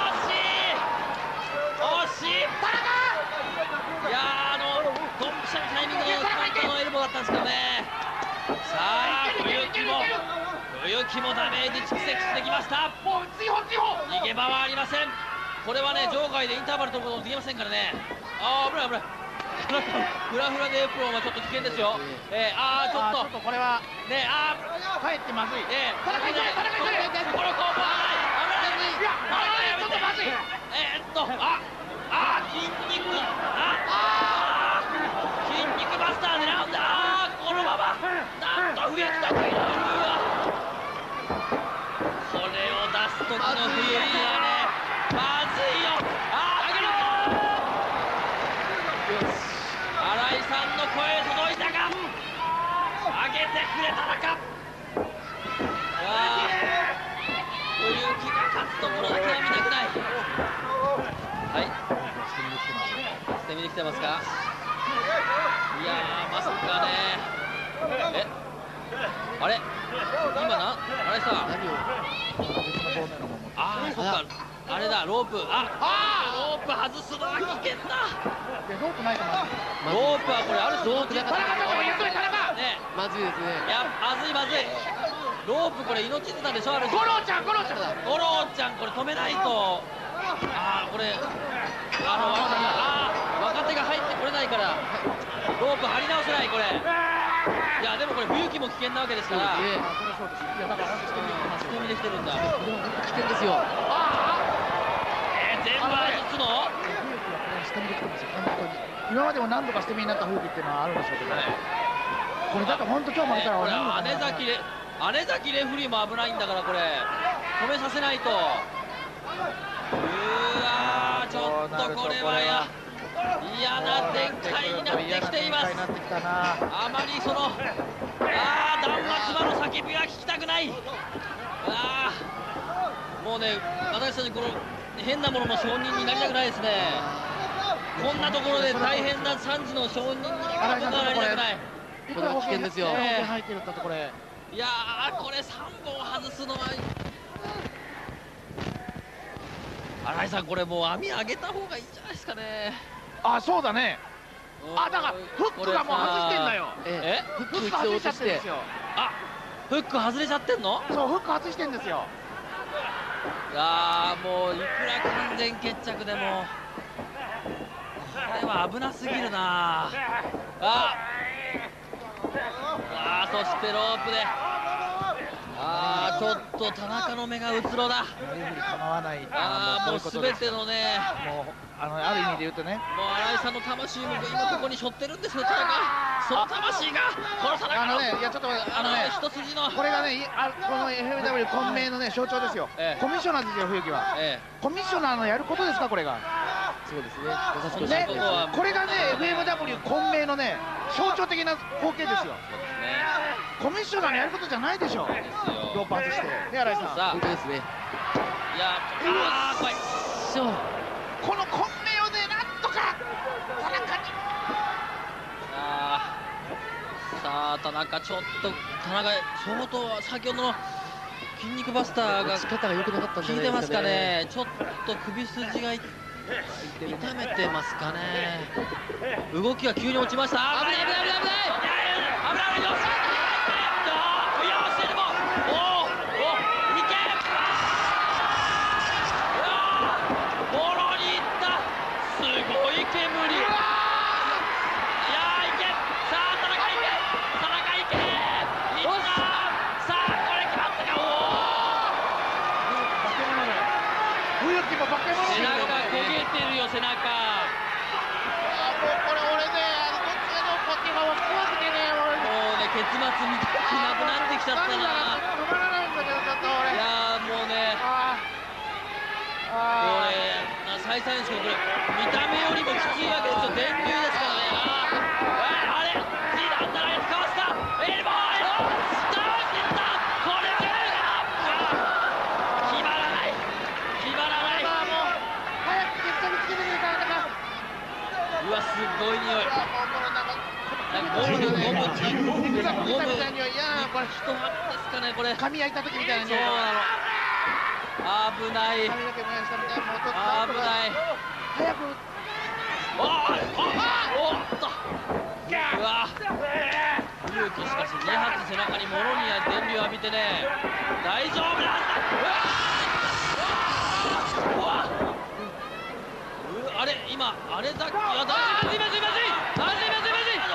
惜しい。惜しい。田中。いやーあのドンピシャのタイミングのカウントのエルボーだったんですけどね。さあ冬木も冬木もダメージ蓄積してきました。逃げ場はありません。これはね場外でインターバル取ることできませんからね。ああ危ない危ない。フラフラでエプロンはちょっと危険ですよ。えー、ああちょっとこれはねああかえってまずい。 えー、田中いけ田中いけこの攻防はない危ない危ない。ちょっとまずい。えー、っとああ筋肉ああ筋肉バスター狙うんだ。あこのままなんと冬木得意のこれを出す時の冬木はねまずいよ。ああ上げろ。新井さんの声届いたか。上げてくれ田中。冬木が勝つところだけは見たくない。はい捨て身で来てますか。いやーまさかねえあれ今な新井さんああそっかあれだロープああロープ外すのは危険だ。 ロープないかな。 ロープはこれあるぞ。田中田中ゆっくり田中ねまずいですね。 いやまずいまずい。ロープこれ命綱でしょ。ある五郎ちゃん五郎ちゃん五郎ちゃんこれ止めないと。ああこれあのああ若手が入ってこれないからロープ張り直せないこれ。いやでもこれ冬木も危険なわけですから。 いやだから本当にマスコミで来てるんだ。 危険ですよ。 えー、全部外すの？ 下見で来てますよ、本当に。今までも何度か捨て身になった冬木っていうのはあるんでしょうけど、これだと本当今日も見たら俺何度か姉崎レ姉崎レフリーも危ないんだからこれ止めさせないと。うわー、ちょっとこれはや嫌な展開になってきています。あまりそのああ断末魔の叫びは聞きたくない。ああもうね、私たちこの変なものの証人になりたくないですね。こんなところで大変な惨事の証人に僕はなりたくない。 これは危険ですよ。 入ってるったとこれ。 いやー、これさんぼん外すのは新井さん、これもう網上げた方がいいんじゃないですかね。 あ、そうだね。あ、だからフックがもう外してんだよ。 えフック外しちゃってんですよ。 あ、フック外れちゃってんの？ そう、フック外してんですよ。 いやー、もういくら完全決着でもこれは危なすぎるな。ああ、そしてロープで、ああ、ちょっと田中の目がうつろだ。 構わない。 ああ、もうすべてのね、 もうあのある意味で言うとね、 もう新井さんの魂も今ここに背負ってるんですよ、田中。その魂がこの田中あのね、いやちょっとあのね、 一筋のこれがね、あこの エフエムダブリュー 混迷のね象徴ですよ。コミッショナーですよ、冬木は。コミッショナーのやることですか、これが。 そうですね。 ね、これがね エフエムダブリュー 混迷のね象徴的な光景ですよ。コミッショナーのやることじゃないでしょ。ローパースして。ね、新井さん。 本当ですね。 いや、あー、怖い。 この混迷をね、なんとか田中に。 あー、さあ、田中、ちょっと、田中、相当、先ほどの筋肉バスターが、 力が良くなかったんじゃないですかね。 効いてますかね。ちょっと首筋が痛めてますかね。動きが急に落ちました。危ない、危ない、危ない、危ない。危ない、危ない、よっしゃ。背中焦げてるよ、背中。もうこれ俺ね、あのこっちのこっちが怖くてね、俺もうね、結末見たくなくなってきちゃったな。 止まらないんだけど、ちょっと俺。 いやー、もうね、これ再三ですけど、これ見た目よりもきついわけですよ。電流ですからね。あー、あれ、次だったらかわした。エルボー、エルボー、スターっていった。これは決まらない。決まらない。 早く決着つけてくれたんだから。 うわ、すごい匂い。ゴムゴムゴムゴムゴム一箱ですかね、これ。 髪焼いた時みたいな匂い。 そうなの。危ない。危ない。 早く。 おおおっと。うわ。勇気しかしに発背中にモロニア電流浴びてね。大丈夫なんだ。うわ。あれ今あれだっけ。あ、大丈夫。まずいまずいまずい。まずいまずいまずい。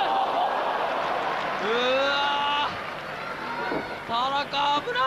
うわ。田中危ない。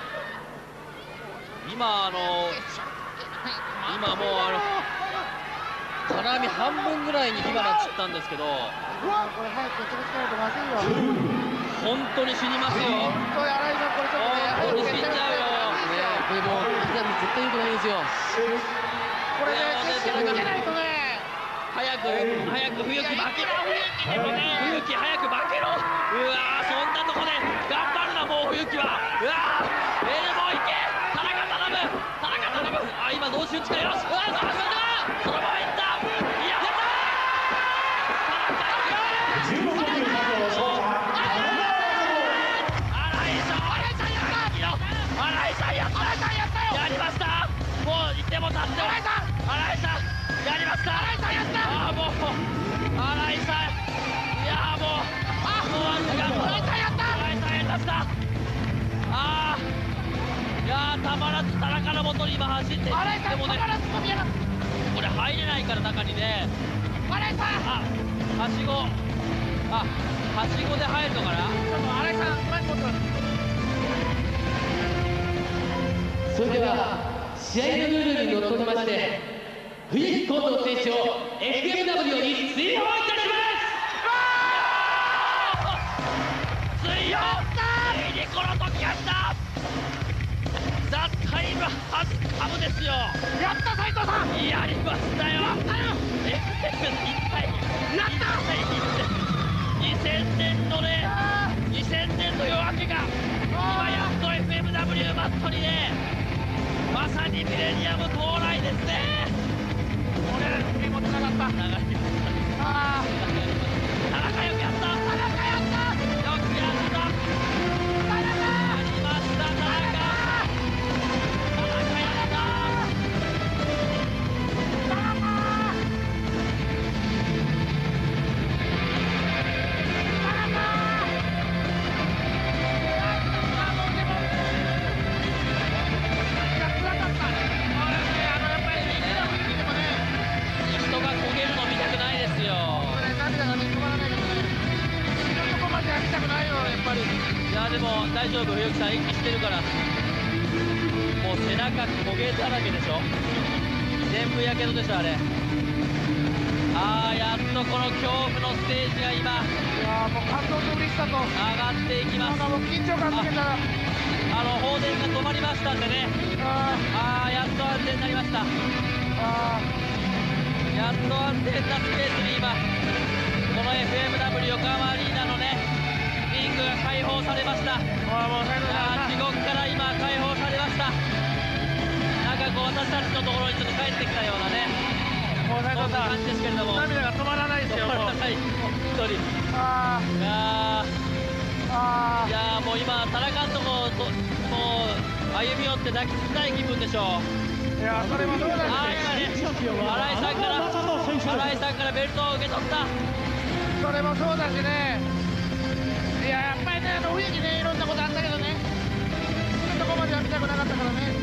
今あの今もうあの金網半分ぐらいに火花散ったんですけど、 うわこれ早く決着つけないとまずいよ。 本当に死にますよ。 本当に新井さんこれちょっとね、 本当に死んじゃうよ。 ね、これもう絶対良くないですよ。 これね、決着つけないとね。 早く早く冬木負けろ。冬木早く負けろ。うわー、そんなとこで頑張るなもう冬木は。うわー、エルボーいけ。田中頼む。田中頼む。あ、今同士打ちかよし。うわー、そのままそのままいった。やったやりました。もういても立って。新井さん、新井さんやりました。新井さんやった。ああもう新井さん、いやもうあもうわずか。新井さんやった。新井さんやりました。ああいやたまらず田中の元に今走って。新井さんもね、これ入れないから中にね。新井さん、あはしごあ、はしごで入るのかな。 新井さん、前に持ってます。 それでは試合のルールにのっとりまして冬木近藤選手を エフエムダブリュー に追放いたします。 追放ついにこの時が来た。ザ・タイムハズカムですよ。 やった斉藤さん、 やりましたよ。 やったよ。 エフエム いっかいやった。 にせんねんのね、にせんねんの夜明けが今やっと エフエムダブリュー マットにね、まさにミレニアム到来ですね。 俺らの気もつながった。 流れました。 ああ、 田中よくやった。田中やった。よくやった。 田中やりました。田中。田中やった。 田中。 人が焦げるの見たくないですよ。 涙がね、止まらないけどね。死ぬとこまでは見たくないよ、やっぱり。 いやでも大丈夫、冬木さん、演技してるから。もう背中焦げだらけでしょ。全部やけどでしょ、あれ。ああ、やっとこの恐怖のステージが今、 いやもう感動と嬉しさと上がっていきます。 もう緊張感つけたら、 あの放電が止まりましたんでね。ああ、やっと安全になりました。 あやっと安全なスペースに今、この エフエムダブリュー 横浜アリーナのね、リングが開放されました。 あもう最後だ。 地獄から今解放されました。なんかこう私たちのところにちょっと帰ってきたようなね、 もう最後だ。 そんな感じですけれども、 涙が止まらないですよ。 止まらない、本当に。 あいやあー、いやーもう今、田中のとこともう歩み寄って抱きつきたい気分でしょう。 いやそれもそうだし、 あー今ね、新井さんから新井さんからベルトを受け取った。 それもそうだしね。いややっぱりね、あの雰囲気ね、いろんなことあったけどね、死ぬとこまでは見たくなかったからね。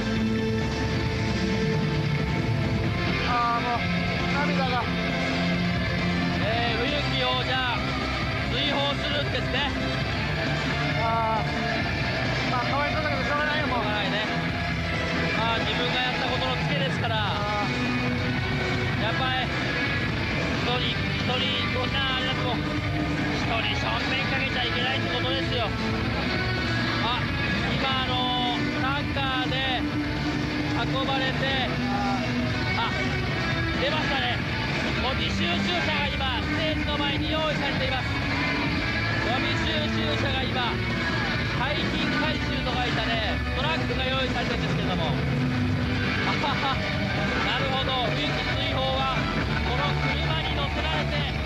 ああもう涙が。 えー、冬木をじゃあ追放するんですね。 ああまあかわいそうだけどしょうがないよ、もう。 しょうがないね。まあ自分がやったことのツケですから、やっぱり一人一人どんなあれだと一人正面かけちゃいけないってことですよ。あ、今あのタンカーで運ばれて、あ、出ましたね。ゴミ収集車が今ステージの前に用意されています。ゴミ収集車が今廃品回収と書いたねトラックが用意されてるんですけども、あはは、なるほど、冬木追放はこの車に乗せられて、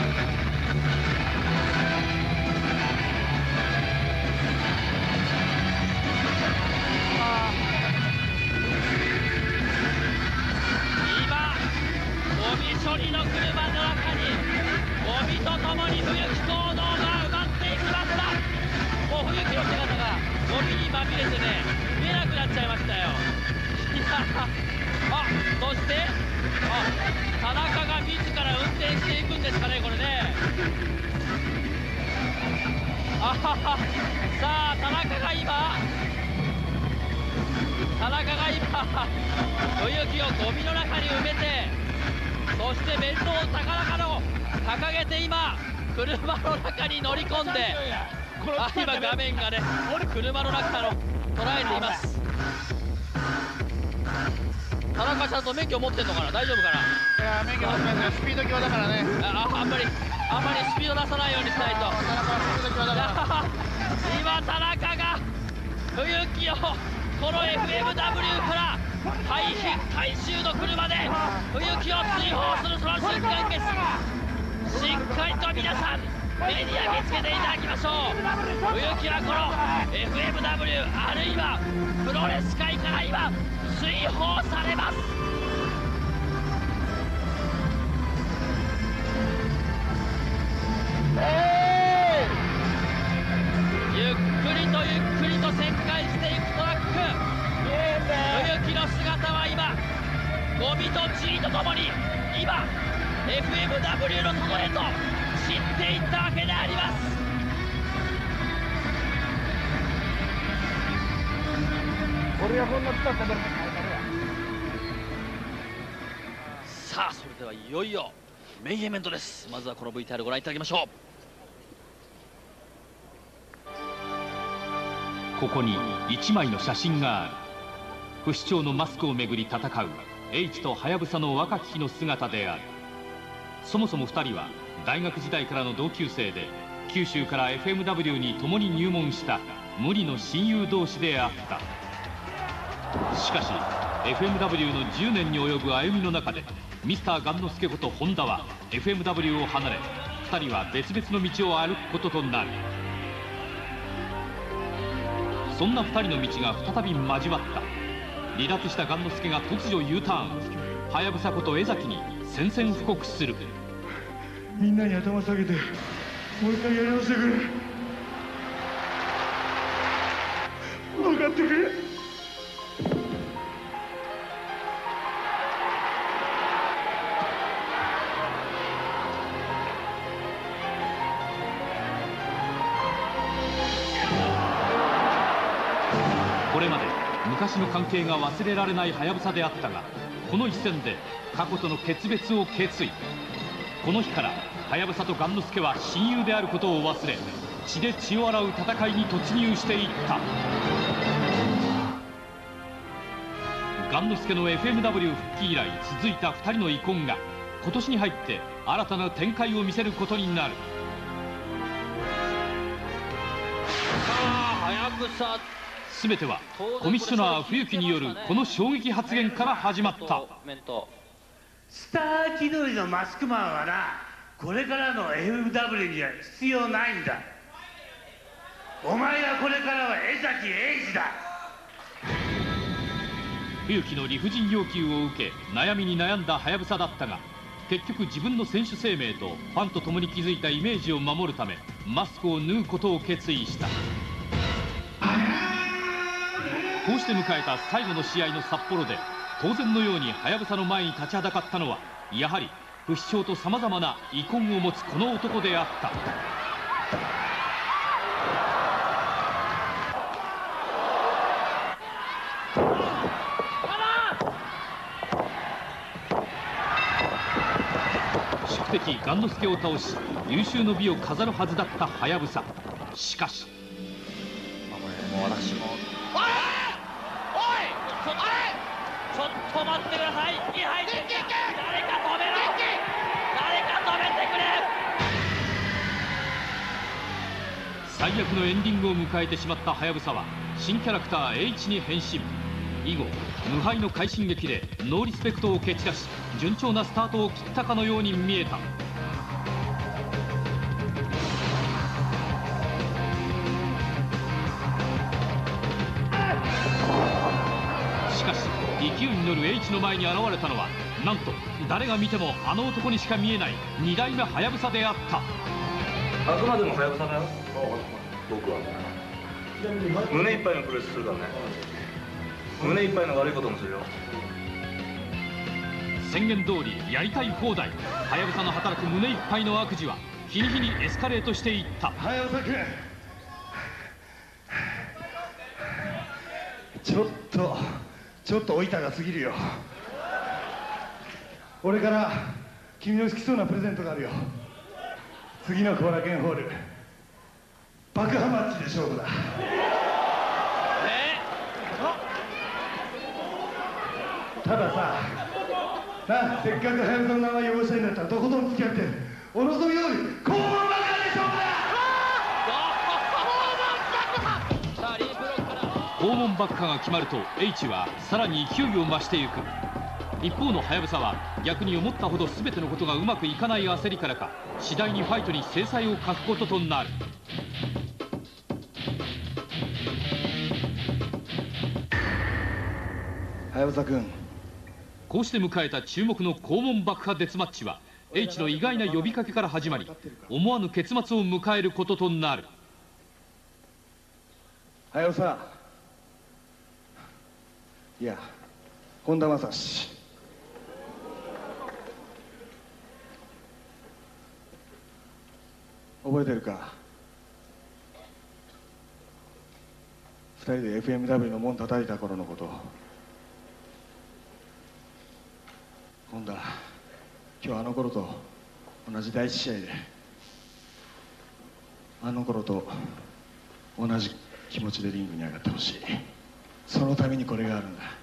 今ゴミ処理の車の中にゴミとともに冬木行動が埋まっていきました。もう冬木の姿がゴミにまみれてね、見えなくなっちゃいましたよ。いや、あ、そしてあ、田中が自ら運転していくんですかね、これね。あはは、さあ田中が今田中が今冬木をゴミの中に埋めて、そしてベルトを高々の掲げて今車の中に乗り込んで、あ、今画面がね車の中の捉えています。田中ちゃんと免許持ってんのかな、大丈夫かな。 いや免許持ってますよ、スピード強だからね。 あ、あんまりあんまりスピード出さないようにしないと。 田中はスピード強だから今田中が冬木をこの エフエムダブリュー から廃品回収の車で冬木を追放するその瞬間です。しっかりと皆さん目に焼き付けていただきましょう。冬木はこの エフエムダブリュー あるいはプロレス界から今追放されます。ゆっくりとゆっくりと旋回していくトラック。冬木の姿は今ゴミと塵とともに今 エフエムダブリュー の外へと散ってていったわけであります。 俺がこんな使ったからさあ、それではいよいよメインイベントです。まずはこの ブイティーアール ご覧いただきましょう。 ここにいちまいの写真がある。不死鳥のマスクをめぐり戦う H とハヤブサの若き日の姿である。そもそもふたりは大学時代からの同級生で、九州から エフエムダブリュー に共に入門した無二の親友同士であった。しかし エフエムダブリュー のじゅうねんに及ぶ歩みの中で、ミスターガンノスケこと本田は エフエムダブリュー を離れ、ふたりは別々の道を歩くこととなる。そんなふたりの道が再び交わった。離脱したガンノスケが突如 U ターン。ハヤブサこと江崎に宣戦布告する。 みんなに頭下げてもう一回やり直してくれ。分かってくれ。 これまで昔の関係が忘れられないハヤブサであったが、この一戦で過去との決別を決意。この日からハヤブサとガンノスケは親友であることを忘れ、血で血を洗う戦いに突入していった。ガンノスケの エフエムダブリュー 復帰以来続いたふたりの遺恨が今年に入って新たな展開を見せることになる。 さあ、ハヤブサ全てはコミッショナー冬木によるこの衝撃発言から始まった。 スター気取りのマスクマンはな、これからの エフエムダブリュー には必要ないんだ。お前がこれからは江崎英二だ。 冬木の理不尽要求を受け悩みに悩んだハヤブサだったが、結局自分の選手生命とファンと共に築いたイメージを守るためマスクを脱ぐことを決意した。こうして迎えた最後の試合の札幌で、当然のようにハヤブサの前に立ちはだかったのは、やはり不死鳥とさまざまな遺恨を持つこの男であった。宿敵ガンノスケを倒し有終の美を飾るはずだったハヤブサ。しかしもう私もおいおいちょっとちょっと待ってください。にはい誰か止めろ。誰か止めてくれ。 最悪のエンディングを迎えてしまったハヤブサは新キャラクター H に変身。以後無敗の快進撃でノーリスペクトを蹴散らし、順調なスタートを切ったかのように見えた。しかし勢いに乗る H の前に現れたのは、なんと誰が見てもあの男にしか見えないに代目ハヤブサであった。 あくまでもハヤブサだよ、僕は。胸いっぱいのプレスするからね。胸いっぱいの悪いこともするよ。 宣言通りやりたい放題。ハヤブサの働く胸いっぱいの悪事は日に日にエスカレートしていった。 ハヤブサ君、ちょっとちょっとおいたが過ぎるよ。俺から君の好きそうなプレゼントがあるよ。次の後楽園ホール爆破マッチで勝負だ。たださ、な、せっかくハヤブサの名前汚したいんだったらとことん付き合ってお望み通り肛門爆破で勝負だ。 肛門爆破が決まると H はさらに勢いを増していく。一方のハヤブサは逆に思ったほど全てのことがうまくいかない焦りからか、次第にファイトに制裁を課すこととなる。 ハヤブサ君、 こうして迎えた注目の肛門爆破デスマッチは H の意外な呼びかけから始まり、思わぬ結末を迎えることとなる。 ハヤブサ、いや本田正史、 覚えてるか。ふたりで エフエムダブリュー の門叩いた頃のこと。今度は今日あの頃と同じ第一試合であの頃と同じ気持ちでリングに上がってほしい。そのためにこれがあるんだ。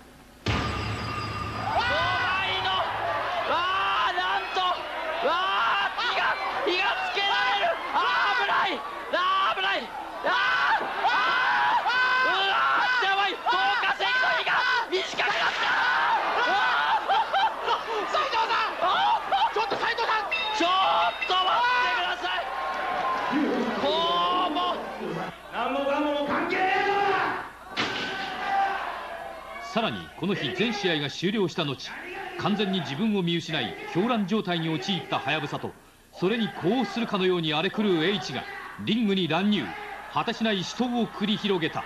さらにこの日全試合が終了した後、完全に自分を見失い狂乱状態に陥ったはやぶさと、それに呼応するかのように荒れ狂う H がリングに乱入。果てしない死闘を繰り広げた。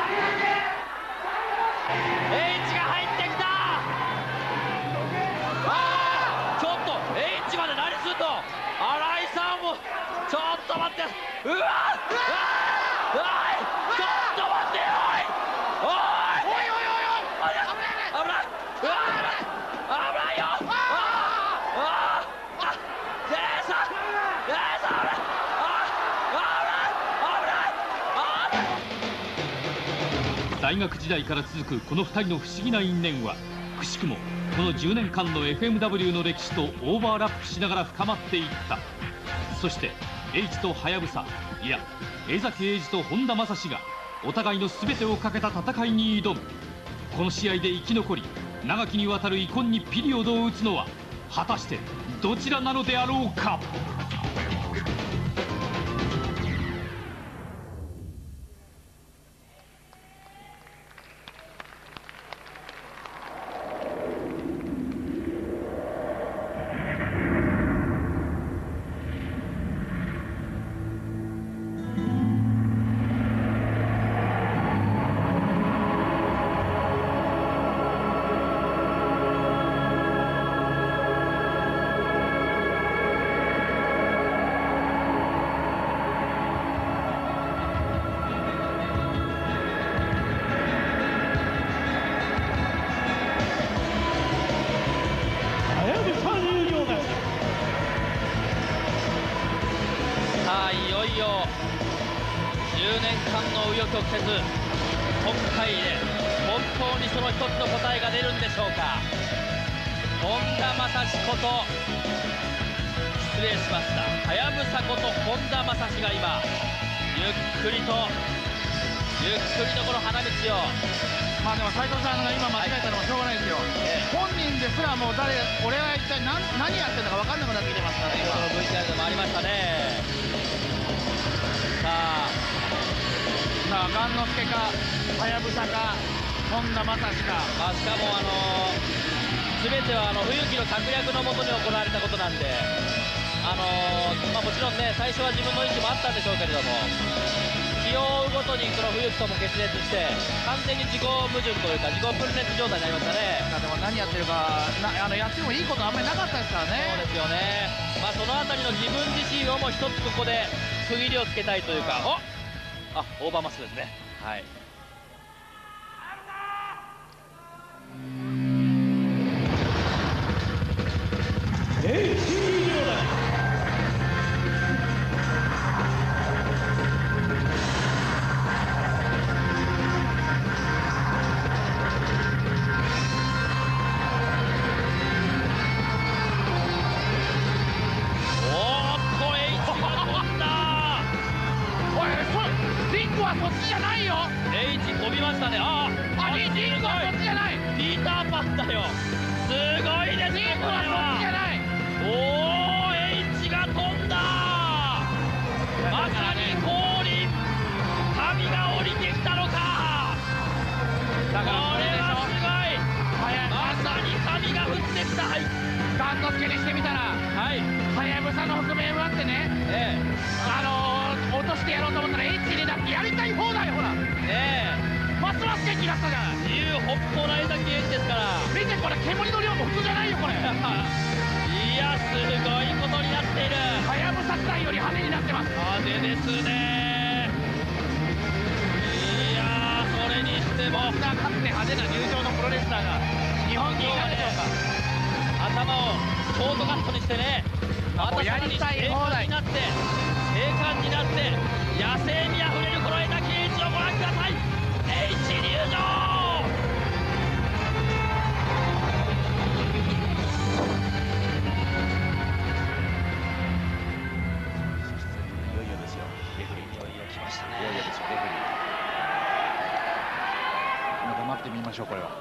H が入ってきた。あーちょっと H まで何すんの。新井さんもちょっと待って。うわうわうわちょっと待ってよ。おいおいおいおいおい危ない危ない危ないよ。あああゼーさんゼーさん危ない大学時代から続くこのふたりの不思議な因縁は、くしくもこのじゅうねんかんの エフエムダブリュー の歴史とオーバーラップしながら深まっていった。そして H とはやぶさ、いや江崎英二と本田正史がお互いの全てをかけた戦いに挑む。この試合で生き残り長きにわたる遺恨にピリオドを打つのは果たしてどちらなのであろうか。 ここで区切りをつけたいというか、おあオーバーマスですね。はい。 より派手になってってます。 派手ですね。いやー、それにしてもかつて派手な入場のプロレスラーが日本にいたでしょうか。 頭をショートカットにしてね、またさらに精悍になって精悍になって野生味あふれるこの江田圭一をご覧ください。H 入場。 待ってみましょう。これは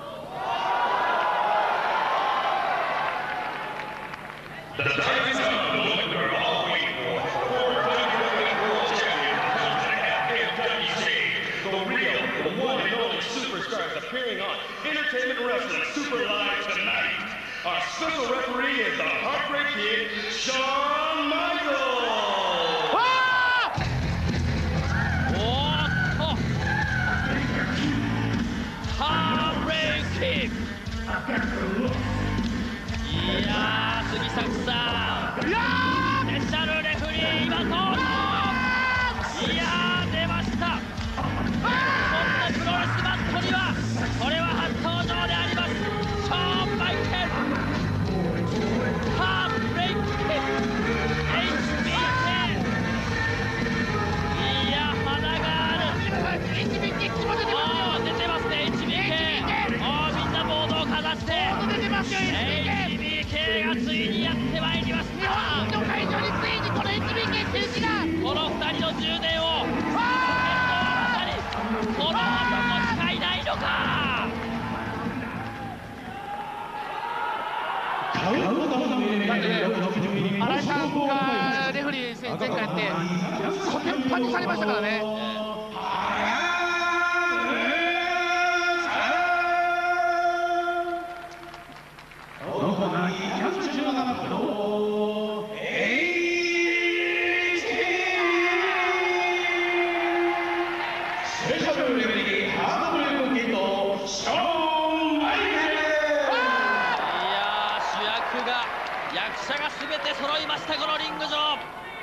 いやー、杉作さん、スペシャルレフリー今登場。いやー、出ました。日本のプロレスマットにはこれは初登場であります。ショーン・マイケルハーブレイク エイチビーケー。 いや、花がある。 エイチビーケー 出てますね。 エイチビーケー、 あー、みんなボードをかざして エイチビーケー がついにやってまいりました。日本の会場についにこの エイチビーケー 選手がこのふたりのじゅうねんをこの男しかいないのか。 新井さんがレフリー前回やってコテンパンにされましたからね。 役者が全て揃いました。このリング上、豪華な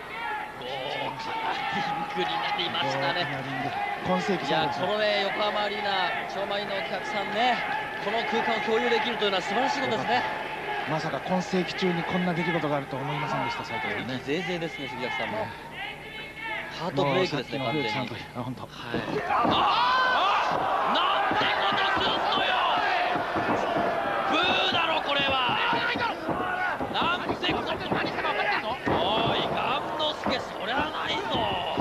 リングになりましたね。いや、このね、横浜アリーナ超満員のお客さんね、この空間を共有できるというのは素晴らしいことですね。 まさか今世紀中にこんな出来事があるとは思いませんでした。斉藤さんね、 ぜいぜいですね。杉崎さんもハートブレイクですね、完全に。 あ、本当。はい。 ああ、なんてことすんのよ。ブーだろこれは。なんてこと。何か分かってんの？おい、ガンノスケ、そりゃないぞ。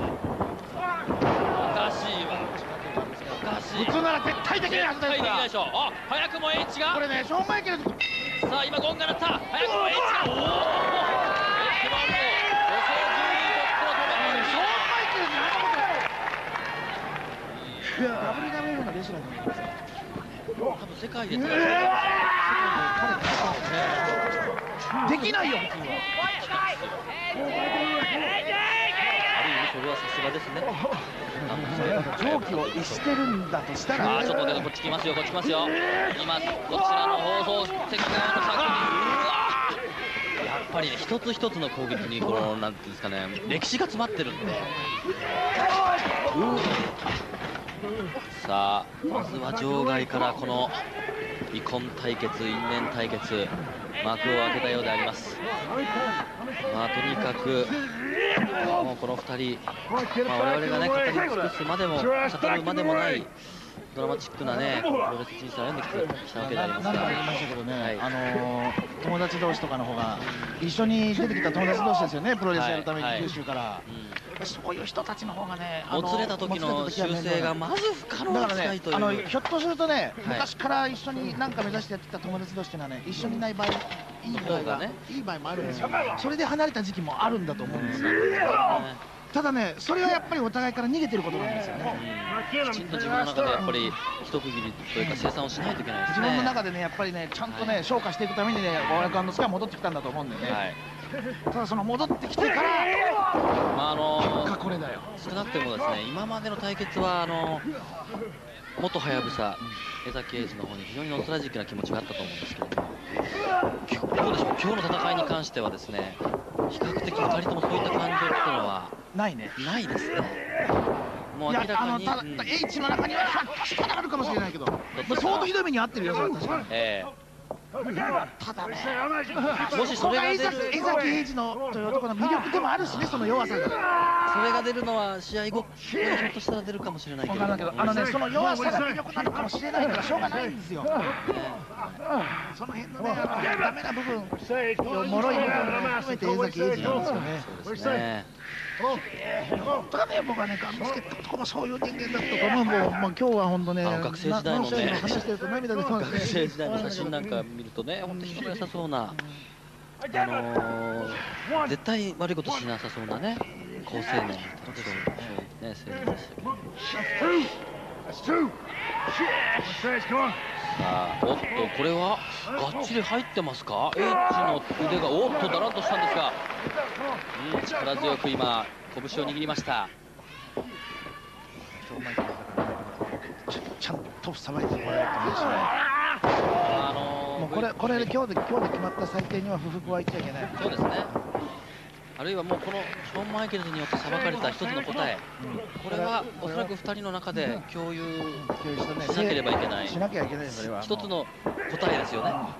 おかしいわ。おかしい。 普通なら絶対できないはずですから。 絶対できないでしょ。あ、早くも H が。 これね、ショーン・マイケル。 さあ、今ゴンが鳴った。早くも H が。おお。エッジバンド。女性じゅうにんトップのトップの。ショーン・マイケルにあんなこと。 ダブリューダブリューエフ のレスラーになりますよ。 多分世界で戦う。 できないよ、普通は。 ある意味それはさすがですね。 蒸気を逸してるんだとしたら。 ああ、ちょっとね、こっち来ますよ、こっち来ますよ。今こちらの放送席側の先に、うわやっぱりね、一つ一つの攻撃にこのなんていうんですかね、歴史が詰まってるんで。さあ、まずは場外からこの遺恨対決、因縁対決、幕を開けたようであります。まあ、とにかくもうこのふたり、まあ、我々がね語り尽くすまでも語るまでもないドラマチックなねプロレス人生を歩んできたわけでありますが、 何度も言いましたけどね、はい、あのー、友達同士とかの方が一緒に出てきた友達同士ですよね、プロレスやるために九州から、はいはい、うん、そういう人たちの方がね、 もつれた時の修正がまず不可能に近いという。 だからね、あのひょっとするとね、はい、昔から一緒に何か目指してやってた友達同士っていうのはね、一緒にいない場合、いい場合が、ね、いい場合もあるんですよ。それで離れた時期もあるんだと思うんですよ。ただね、それはやっぱりお互いから逃げてることなんですよね。 うん、きちんと自分の中でやっぱり一区切りというか生産をしないといけないですね。 自分の中でね、やっぱりね、ちゃんとね、はい、消化していくためにね、ワールドカンドスカは戻ってきたんだと思うんでね。はい、ただその戻ってきてから、 まああのー、これだよ。少なくてもですね、今までの対決はあの元はやぶさ江崎英二の方に非常にノスタルジックな気持ちがあったと思うんですけども、どうでしょう、今日の戦いに関してはですね、比較的ふたりともそういった感情っていうのはないね。 ないですね。もう明らかに。 ただ H の中にはひょっとしたらあるかもしれないけど、相当ひどい目に遭ってるよ、それは確かに。 ええ。 ただね、 もしそれが出る、 江崎英二のという男の魅力でもあるしね、その弱さが。 それが出るのは試合後、ひょっとしたら出るかもしれないけど。 分からんけど、あのね、その弱さが魅力なのかもしれないからしょうがないんですよ。その辺のね、ダメな部分、脆い部分も含めて江崎英二なんですよね。 そうですね。 とかね、僕はね、ガンノスケとかもそういう人間だったと思う。もう、まあ、今日は本当ね、 学生時代のね、 話してると涙出てますね。 学生時代の写真なんか見るとね、本当に人が良さそうな、あのー、絶対悪いことしなさそうなね、好青年、そういうね、青年でしたけど。さあ、おっと、これはがっちり入ってますか。H の腕がおっとだらんとしたんですが、うん、力強く今拳を握りました。 ちゃんとさばいてもらえると思いますね。あのー、もうこれこれで今日で今日で決まった最低には不服は言っちゃいけない。 そうですね。あるいはもうこのショーン・マイケルズによって裁かれた一つの答え、これはおそらくふたりの中で共有しなければいけない、 しなきゃいけない、それは一つの答えですよね。はい、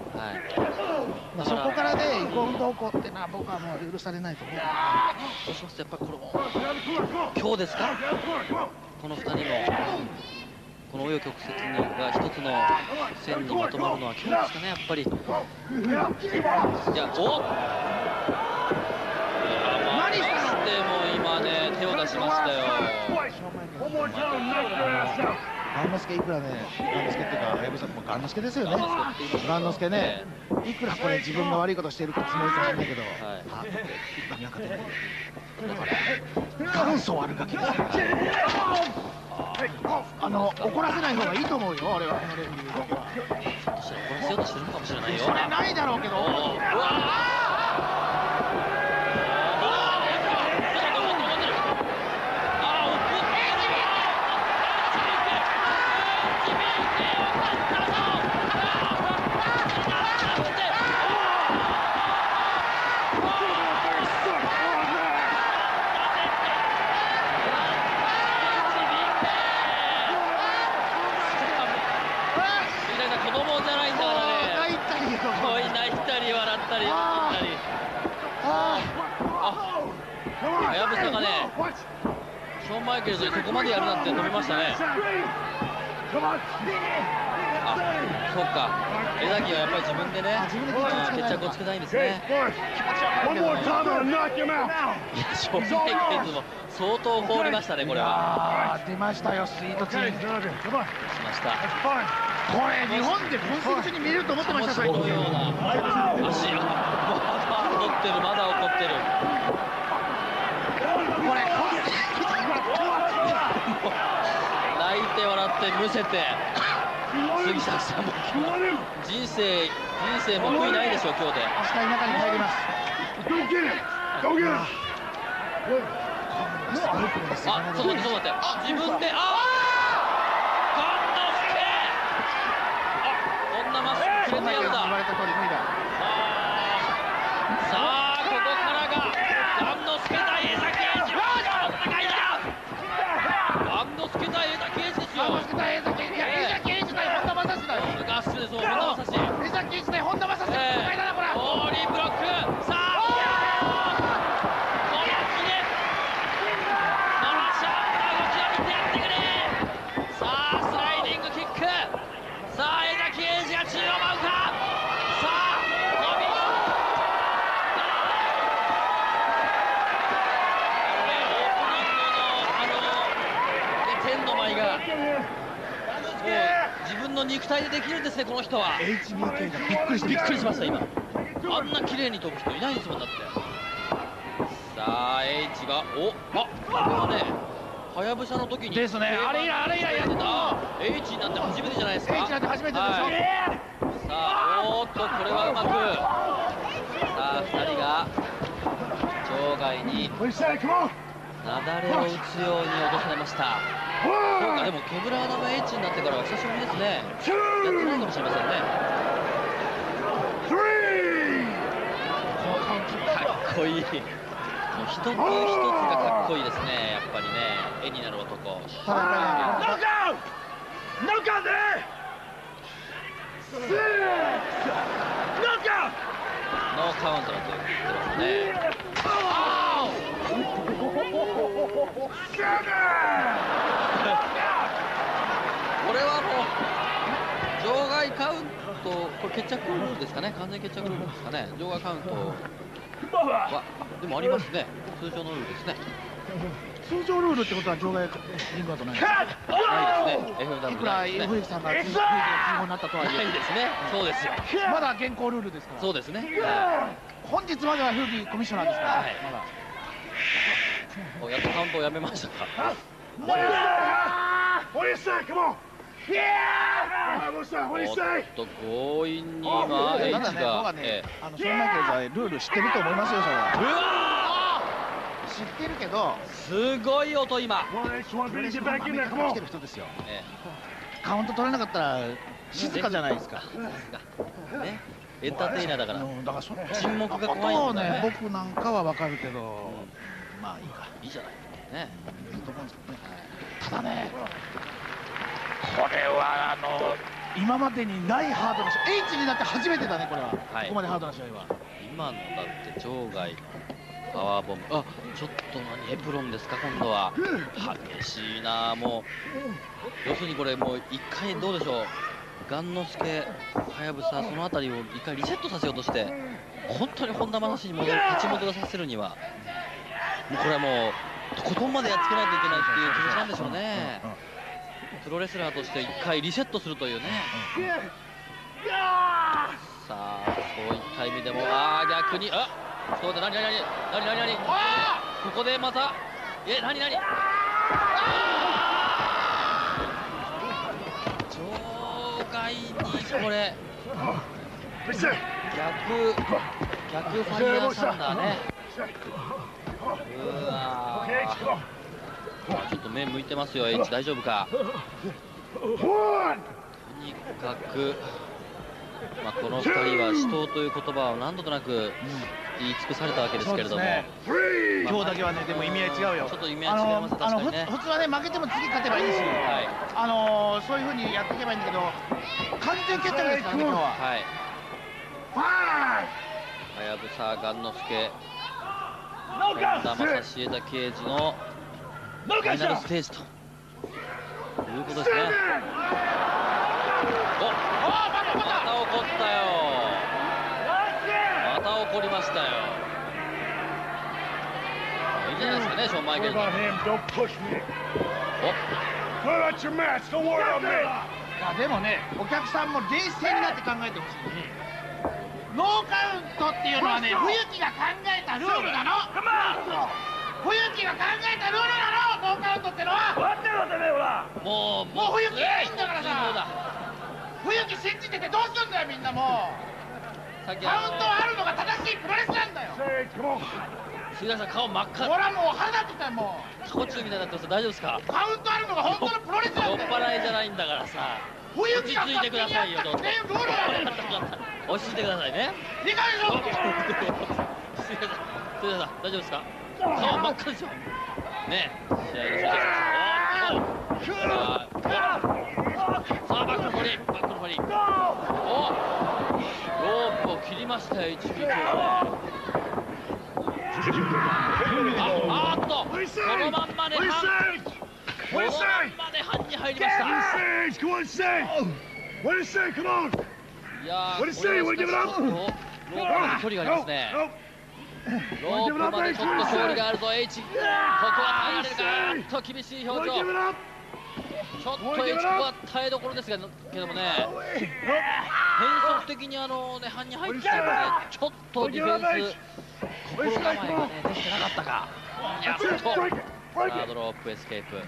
そこからで行こうどうこうってのは僕はもう許されないと思う。 そうしますとやっぱりこれ今日ですか、このふたりのこの紆余曲折が一つの線にまとまるのは今日ですかね、やっぱり。じゃあお何しても今ね手を出しましたよ。 ガンノスケいくらね、ガンノスケっていうか、はやぶさもガンノスケですよね。ガンノスケね、いくらこれ自分が悪いことしてるかつもりかもしれないけど、あ、一般には勝てない。元祖悪ガキですから。あの怒らせない方がいいと思うよ、俺はこのレフェリーだけは。 怒らせようとしてるかもしれないよ。 それないだろうけど。 はやぶさがね、ショーン・マイケルズにそこまでやるなんて飛びましたね。あ、そうか、江崎はやっぱり自分でね、決着をつけたいんですね。いや、ショーン・マイケルズも相当放りましたね、これは。 出ましたよ、スイートチーム。しました。 これ、日本で今シーズンに見れると思ってました、最近。 このような足、まだ怒ってる、まだ怒ってる。これ泣いて笑ってむせて、杉崎さんも人生人生も悔いないでしょう、今日で。 明日中に入ります。 あ、ちょっと待って、ちょっと待って、あ、自分で、あガンノスケ、あ、こんなまっすぐ切れてやった。さあ、ここからがガンノスケ対江崎英二の戦いだ。ガンノスケ対江崎英二ですよ。 ガンノスケ対江崎英二、江崎英二対本田正史だよ。 ガスでそう、本田正史。 江崎英二対本田正史の戦いだな、これ。 オーリーブロック、さあ、このキレ、このシャープな動きを見てやってくれ。さあ、スライディングキック。さあ、江崎英二が中央舞うか。さあ、伸び天の舞がもう自分の肉体でできるんですね、この人は。 エイチビーケー がびっくりしてびっくりしました、今。あんな綺麗に飛ぶ人いないですもん、だって。さあ、H が、おあ、これはね、はやぶさの時にですね、あれ以来、あれ以来やってた H なんて初めてじゃないですか。 H なんて初めてですよ、 はい、さあ、おーっと、これはうまく、さあ、ふたりが場外になだれを打つように落とされました。そうか、でもケブラーダム H になってからは久しぶりですね。やってないかもしれませんね。かっこいい。もう一つ一つがかっこいいです。 絵になる男。ノックただやっぱりね、 ノックアウトノックアウトノックアウトノーカウントだと言ってますね。これはもう場外カウント、これ決着ルールですかね、完全決着ルールですかね、場外カウントはでもありますね、通常のルールですね。 通常ルールってことは場外リングアウトないですか？ ないですね。エフエムダブリューいくら F 駅さんが通常になったとはいえないですね。そうですよ。 まだ現行ルールですから。 そうですね。 本日まではフーギーコミッショナーですから。まだ。 おやっとカウントをやめましたか。 What do you say? Come on! Yeah! What's that? What do you say? おっと強引に今 H ただね、僕はがね、あのショーン・マイケルズはルール知ってると思いますよ、それは。 うわー！知ってるけど、 すごい音今。 プロレスのアメリカから来てる人ですよ。カウント取れなかったら静かじゃないですか。 ね、エンターテイナーだから。 だからその沈黙が怖いんだね。 僕なんかはわかるけど、まあいいか。 いいじゃない。ね。 ただね、これはあの今までにないハードな試合、H になって初めてだね、これは。ここまでハードな試合は。 今のだって場外のパワーボム、あ、ちょっと何エプロンですか今度は。激しいな、もう要するにこれもう一回どうでしょう。雁之助、はやぶさ、そのあたりを一回リセットさせようとして、本当に本田話に戻る、立ち戻らさせるには、もうこれはもうとことんまでやっつけないといけないっていう気持ちなんでしょうね。プロレスラーとして一回リセットするというね。さあ、そういった意味でも、ああ、逆に、あ、そうだ、何何何何何何、ここでまた、え、何何、場外にこれ逆逆ファイヤーサンダーね。うわー、ちょっと目向いてますよ、H 大丈夫か。とにかく、まあ、このふたりは死闘という言葉を何度となく言い尽くされたわけですけれども、ね、 今日だけはね、でも意味合い違うよ。 ちょっと意味合い違います、確かにね。 普通はね、負けても次勝てばいいし、はい、あのー、そういうふうにやっていけばいいんだけど、完全決着ですからね、今日は。 はい。はやぶさ、雁之助、本田正史、江田啓二のファイナルステージということですね。お、また怒ったよ。また怒りましたよ。いいんじゃないですかね、ショーン・マイケルズ。お、 でもね、お客さんも冷静になって考えてほしい。ノーカウントっていうのはね、冬木が考えたルールなの。冬木が考えたルールなの、ノーカウントってのは。 待ってろてめえ、ほら。 もうもう冬木いいんだからさ。冬木信じててどうすんだよ、みんなもう。カウントあるのが正しいプロレスなんだよ。 杉田さん、顔真っ赤。 ほらもう肌ってたよ、もう。 顔中みたいになってます。大丈夫ですか。 カウントあるのが本当のプロレスなんだよ。 酔っ払いじゃないんだからさ。 冬木が落ち着いてくださいよ、どうぞ。落ち着いてくださいね。 理解しろ。 杉田さん、杉田さん、大丈夫ですか。顔真っ赤ですよ。ね、試合の初戦。さあ、バックのフォリー、バックのフォリー。お、ロープを切りましたよ、エイチピー 今日はね。あ、あーっと、そのまんまね、半、そのまんまね、半に入りました。いやー、これはしかし、ロープまで距離がありますね。ロープまでちょっと距離があるぞ、H。ここは耐えられるか。あっと厳しい表情。ちょっと H ここは耐えどころですけどもね、変則的にあのね、半に入ってきたので、ちょっとディフェンス、心構えがね、できてなかったか。やっと、ハードロープエスケープ。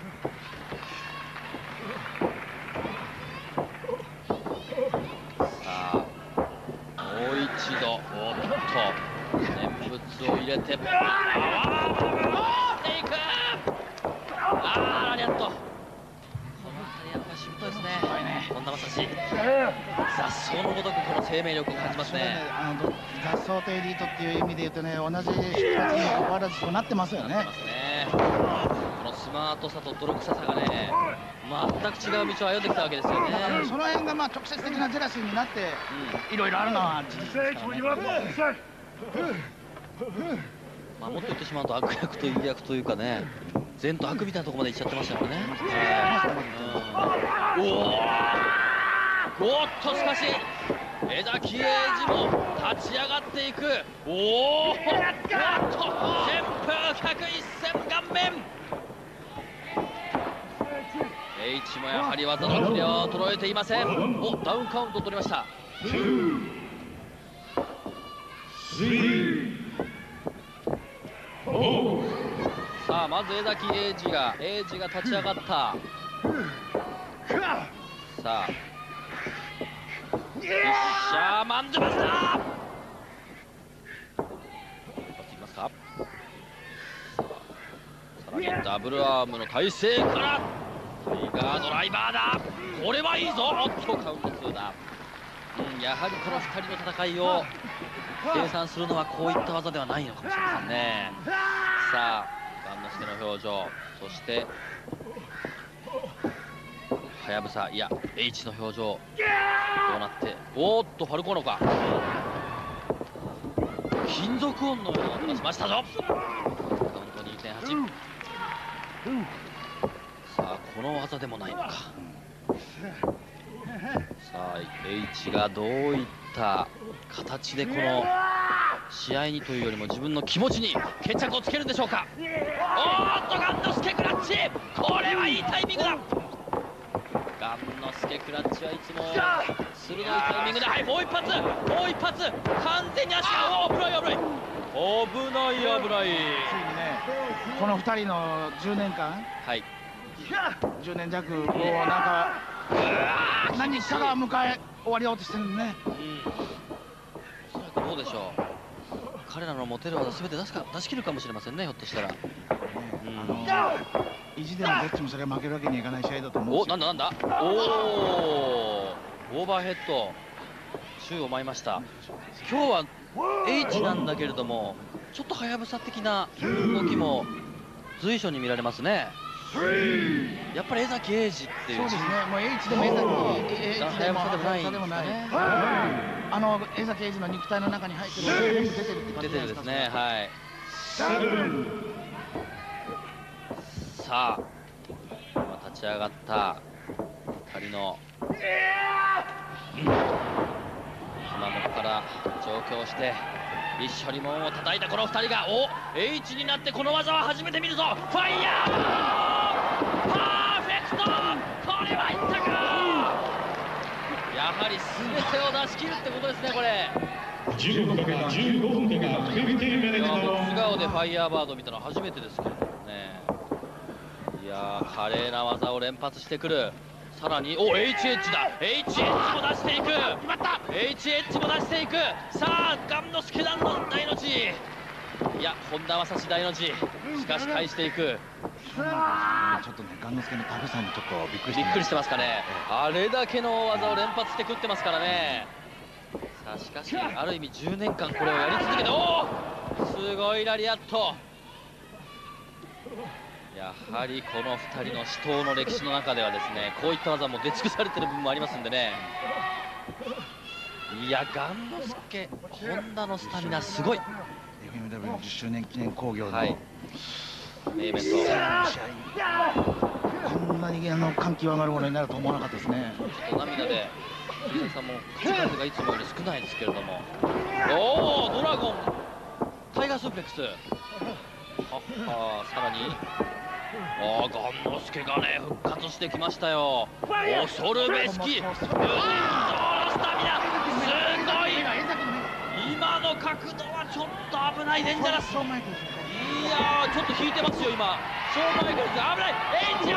さあ、もう一度、おっと。念仏を入れて、ああ、テイク。ああ、ラリアット。この辺りやっぱしぶといですね。本田正史。雑草のごとくこの生命力を感じますね。 あの雑草とエリートっていう意味で言うとね、同じ人たちに関わらずそうなってますよね。 この相マートさと泥臭さがね、全く違う道を歩んできたわけですよね。 その辺がまあ直接的なジェラシーになって、いろいろあるのは事実ですからね。 まあもっと言ってしまうと悪役といい役というかね、善と悪みたいなところまで行っちゃってましたからね。おお、おっとしかし江崎英二も立ち上がっていく。おお、おっと旋風客一戦顔面。H もやはり技のキレを衰えていません。お、ダウンカウント取りました。さあまず江崎英二が英二が立ち上がった。さあフィッシャーマンズバスター、一発いきますか。さらにダブルアームの体勢からタイガードライバーだ。これはいいぞ。おっとカウントツーだ。うん、やはりこのふたりの戦いを計算するのはこういった技ではないのかもしれませんね。さあ雁之助の表情、そしてはやぶさ、いや H の表情どうなって、おーっとファルコーノか、金属音のような音がしましたぞ。カウント にてんはち。 さあこの技でもないのか。さあ H がどういった形でこの試合にというよりも自分の気持ちに決着をつけるんでしょうか。おーっと雁之助クラッチ、これはいいタイミングだ。雁之助クラッチはいつも鋭いタイミングで、はい、もう一発もう一発、完全に足が、おー危ない危ない危ない危ない。ついにねこのふたりのじゅうねんかん、 はいじゅうねん弱をなんか何かが迎え終わりようとしてるんね。 おそらくどうでしょう、彼らの持てる技全て出すか出し切るかもしれませんね、ひょっとしたら。 意地でもどっちもそれは負けるわけにはいかない試合だと思う。 お、なんだなんだ、おおオーバーヘッド宙を舞いました。今日は H なんだけれどもちょっとはやぶさ的な動きも随所に見られますね。やっぱり江崎英二っていう、 そうですね、もう H でも江崎英二でもはやぶさでもない、あの江崎英二の肉体の中に入ってるのが全部出てるって感じですですね。はい。さあ今立ち上がったふたりの熊本から上京して一緒に門を叩いたこのふたりが、お H になってこの技は初めて見るぞ。ファイヤーパーフェクト、これはいったか。やはり全てを出し切るってことですね、これ。 じゅうごふんかけじゅうごふんかけがフィフティーンミニッツの素顔でファイヤーバード見たのは初めてですけどね。いやー華麗な技を連発してくる。さらにお エイチエッジ だ、 エイチエッジ も出していく、 エイチエッジ も出していく。さあ雁之助団の大の字、いや本田正史大の字、しかし返していく。 ちょっとね雁之助のタフさにちょっとびっくりしてびっくりしてますかね。あれだけの技を連発してくってますからね。さあしかしある意味じゅうねんかんこれをやり続けて、おおすごいラリアット。やはりこのふたりの死闘の歴史の中ではですね、こういった技も出尽くされてる部分もありますんでね。いや雁之助本田のスタミナすごい。 エフエムダブリューじゅっしゅうねん記念興行の、 はい、メインイベント、 こんなにあの感極まるものになると思わなかったですね。 ちょっと涙で藤崎さんも口数がいつもより少ないですけれども、おおドラゴンタイガースープレックス、ははさらにあ雁之助がね復活してきましたよ。恐るべしき運動のスタミナ、すごい。今の角度はちょっと危ない、デンジャラス。いやーちょっと引いてますよ今。ショーン・マイケルズ危ない、エイチ危ない。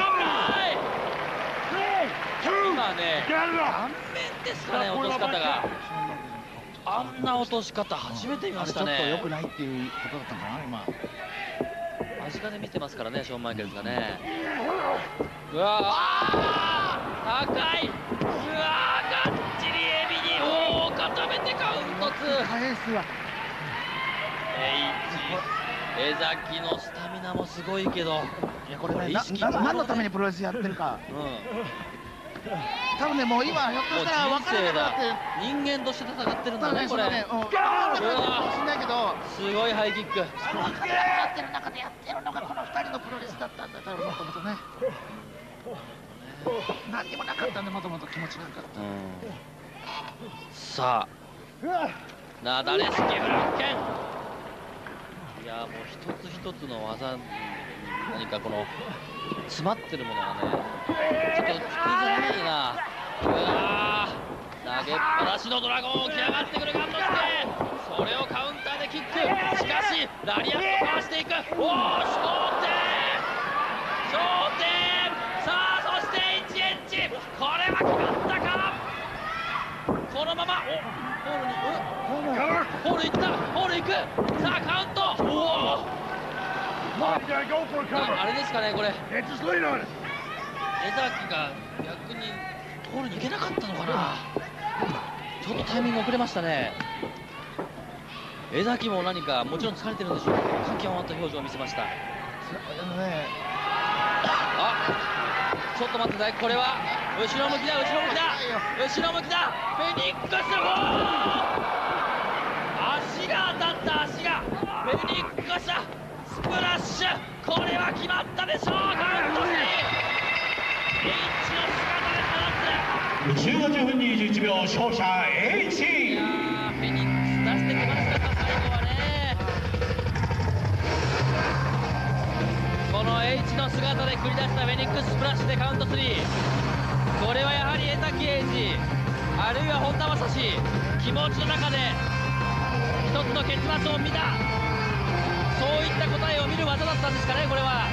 今ね顔面ですかね、落とし方が。あんな落とし方初めて見ましたね。 ちょっと良くないっていうことだったのかな今。 間近で見てますからね、ショーン・マイケルズがね。うわー高い、うわーがっちりエビに、おお固めてカウントツー。 返すわ。 H 江崎のスタタミナもすごいけど、 いやこれね、な何のためにプロレスやってるか、多分ね、もう今ひょっとしたら分からなくなって人間として戦ってるんだね、これ。 ね、分からなくなるかもしれないけど、 すごいハイキック。 分からなくなってる中でやってるのがこのふたりのプロレスだったんだ、多分もともとね。何にもなかったんで、もともと気持ちなんかった。 さあ、なだれ式フランケン。いやもう一つ一つの技に何かこの詰まってるものがね、ちょっと聞きづらいな。うわー、投げっぱなしのドラゴン起き上がってくるガンノスケ、それをカウンターでキック。しかしラリアットかわしていく。おお、焦点焦点。さあそしていちエッジ、これは決まったか。このままおホールにホール行った、ホール行く。さあカウント。おお、あれですかね、これ江崎が逆にホールに行けなかったのかな。ちょっとタイミング遅れましたね。江崎も何かもちろん疲れてるんでしょう。感極まった表情を見せました。あ、ちょっと待ってください、これは後ろ向きだ、後ろ向きだ、後ろ向きだ。フェニックス、足が当たった、足がフェニックススプラッシュ、これは決まったでしょう。カウントスリー。 H の姿で放つ。 じゅうごじゅうにじゅういちびょう、勝者 H。 いやー、フェニックス出してきましたか、最後はね。この H の姿で繰り出したフェニックススプラッシュでカウントスリー。これはやはり江崎英二、あるいは本田正史、気持ちの中で一つの結末を見た、そういった答えを見る技だったんですかね、これは。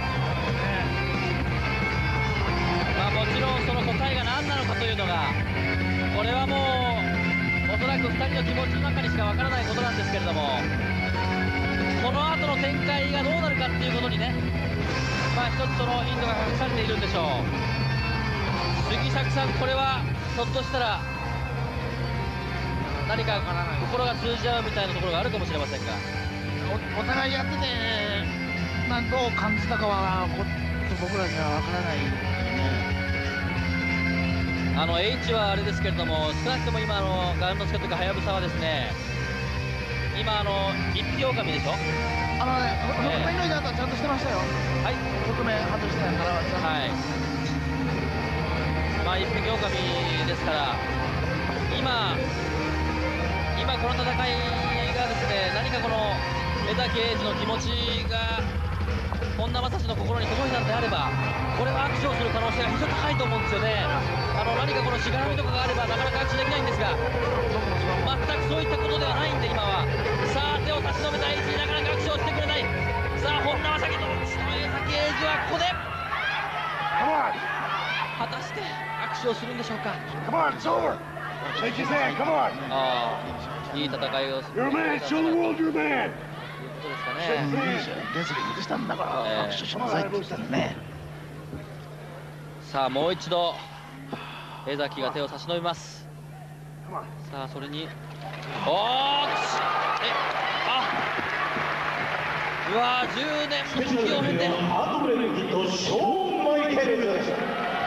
まあ、もちろんその答えが何なのかというのが、これはもうおそらくふたりの気持ちの中にしかわからないことなんですけれども、この後の展開がどうなるかっていうことにね、まあ一つそのヒントが隠されているんでしょう。杉作さん、これはひょっとしたら何か心が通じ合うみたいなところがあるかもしれませんが、 お, お互いやっててなんどう感じたかは僕らにはわからないね。 あの H はあれですけれども、少なくとも今あのガンノスケとかハヤブサはですね、今あの一匹狼でしょ。 あのね、覆面の間はちゃんとしてましたよ。はい、覆面外してからはちゃんと。はい。 まあ一匹狼ですから、今今この戦いがですね、何かこの江崎英二の気持ちが本田正史の心に届いたのであれば、これは握手をする可能性が非常に高いと思うんですよね。あの何かこのしがらみとかがあればなかなか握手できないんですが、全くそういったことではないんで今は。さあ手を差し伸べた H になかなか握手をしてくれない。さあ本田正史と江崎英二はここで果たして握手をするんでしょうか。ああ、いい戦いをする。 レスリングしたんだから握手しなさいって言ったんね。 さあもう一度江崎が手を差し伸べます。さあそれにおー、えあうわー、じゅうねんの時を経てハードブレイキットショーン・マイケルでした。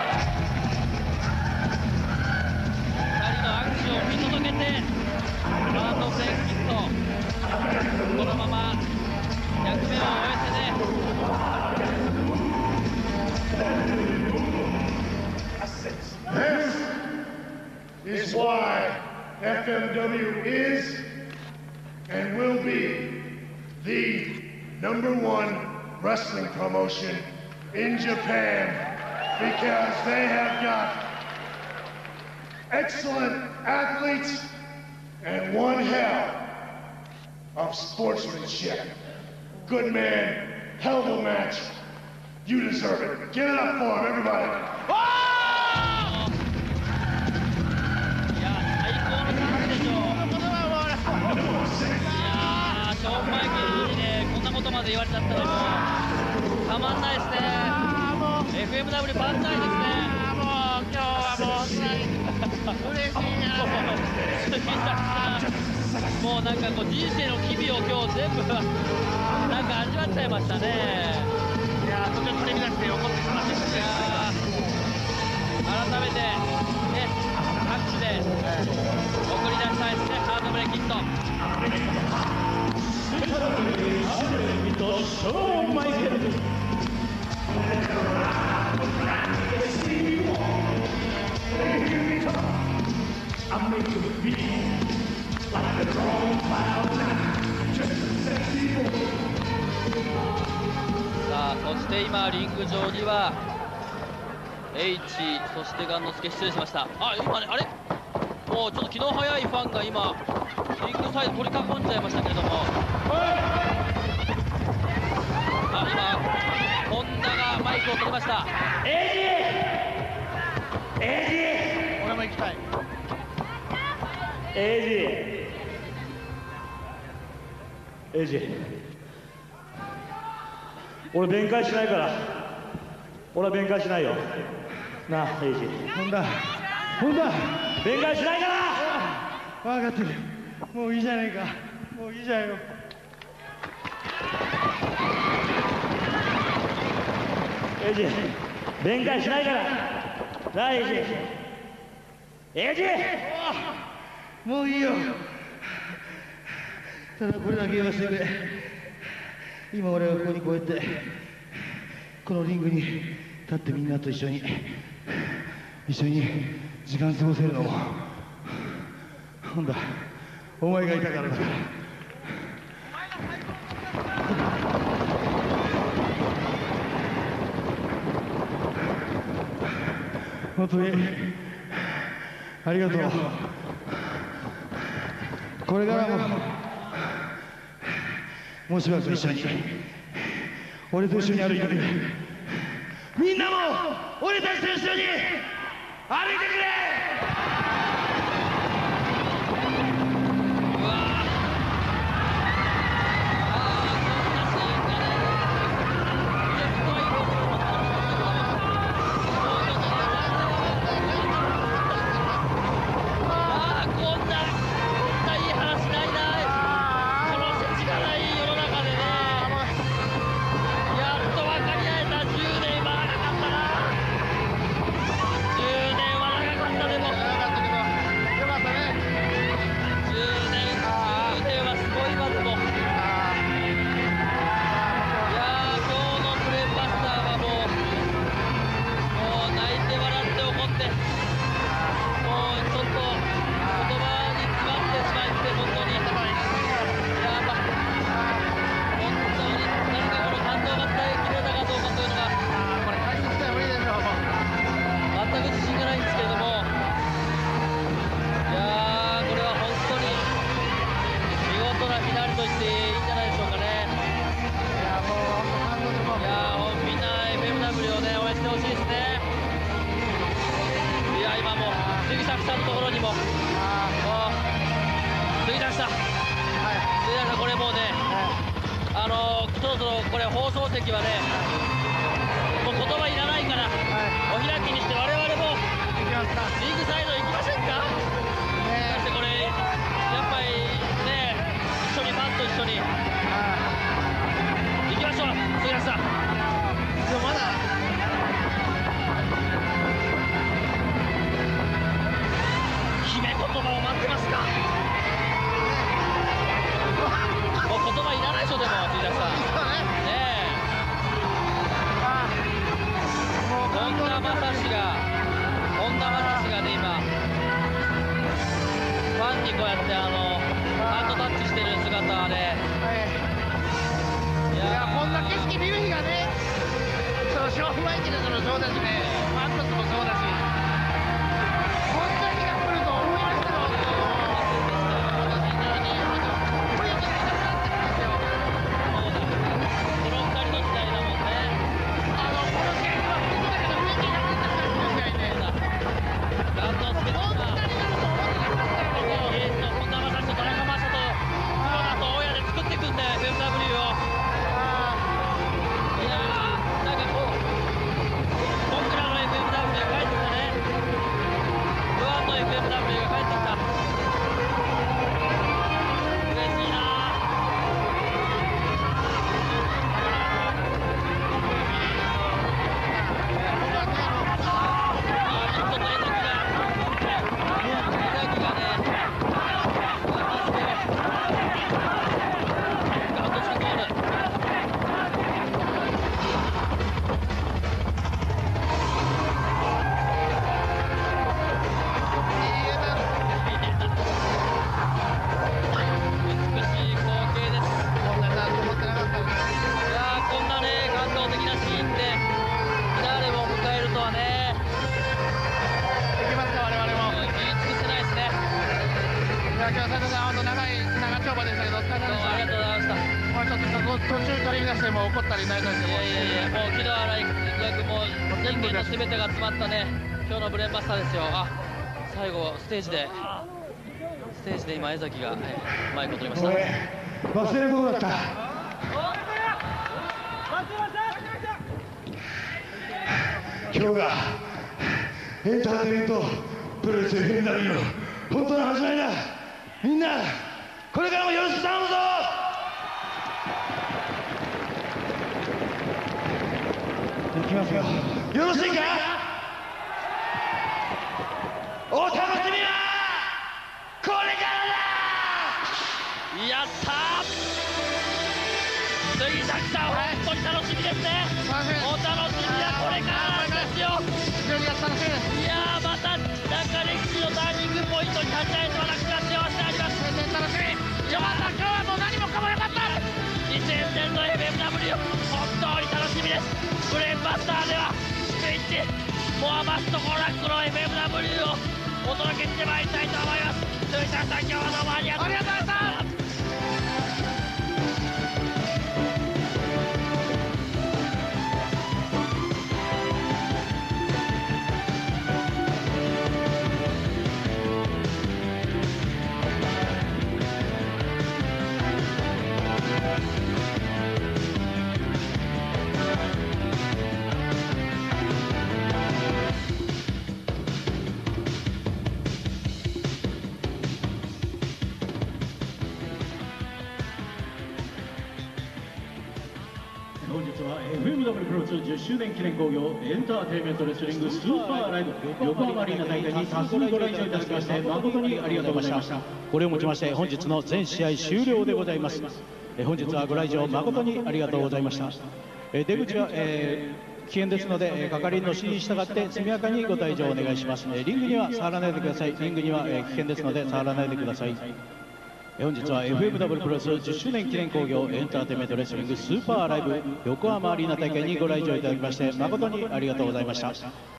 ふたりの握手を見届けてハードブレイキットこのまま役目を終えてね。 This is why F M W is and will be the number one wrestling promotion in Japan, because they have got excellent athletes and one hell of sportsmanship. Good man, hell of a match. You deserve it. Give it up for him, everybody. いや、最高のチャンスでしょう。いやー、ショーン・マイケルにね、こんなことまで言われちゃったらもうたまんないですね。エフエムダブリュー 万歳ですね。もう今日はもう嬉しいな。杉崎さん、もうなんかこう人生の機微を今日全部なんかか味わっちゃいましたね。 いやー、途中取り乱して怒ってしまって、いや改めてね、拍手で送り出したいですね、ハートブレイキット。 ショーン・マイケル。 さあ、そして今リング上には H、そして雁之助、失礼しました。あ、今ね、あれもうちょっと気の早いファンが今リングサイド取り囲んじゃいましたけれども、あ、今本田がマイクを取りました。 エイジーエイジー俺も行きたい。 エイジーエイジー俺弁解しないから。俺は弁解しないよなあ。エイジー、 本田本田弁解しないから。 分かってる。もういいじゃねえか。もういいじゃんよ。 エイジ弁解しないからなあ。エイジエイジもういいよ。ただこれだけ言わせてくれ。今俺はここにこうやってこのリングに立ってみんなと一緒に一緒に時間過ごせるのも本田お前がいたからだから。本当にありがとう。これからももうしばらく一緒に俺と一緒に歩いてくれ。みんなも俺たちと一緒に歩いてくれ。 僕らの エフエムダブリュー 帰ってあの長い長丁場でしたけど、大変でした。 ありがとうございました。 まあちょっと途中取り出しても怒ったり泣いたりしても。 いやいやいや、もう喜怒哀楽もう人間の全てが詰まったね、今日のブレーンバスターですよ。あ、最後ステージでステージで今江崎が、はい、マイクを取りました。 忘れることだった。今日がエンターテインメントプロレス エフエムダブリュー の本当の始まりだ。みんなこれからもよろしく頼むぞ。いきますよ。よろしいか。お楽しみはこれからだ。 やったー、杉崎さん、本当に楽しみですね。お楽しみはこれからなんですよ。いやー、またなんか歴史のターニングポイントに立ち会えて私は幸せであります。楽しみ。いや、また今日はもう何もかもよかった。にせんねんの エフエムダブリュー 本当に楽しみです。ブレーンバスターでは逐一もう余すところなくこの エフエムダブリュー をお届けしてまいりたいと思います。鈴木さん、今日はどうもありがとうございました。 本日は エフエムダブリュー プロレスじゅっしゅうねん記念興行エンターテインメントレスリングスーパーライブ横浜アリーナ大会に多数ご来場いただきまして誠にありがとうございました。これをもちまして本日の全試合終了でございます。え本日はご来場誠にありがとうございました。え出口は、えー、危険ですので、えー、係員の指示に従って速やかにご退場お願いします。えリングには触らないでください。リングには、えー、危険ですので触らないでください。本日は エフエムダブリュー プロレスじゅっしゅうねん記念興行エンターテインメントレスリングスーパーライブ横浜アリーナ大会にご来場いただきまして誠にありがとうございました。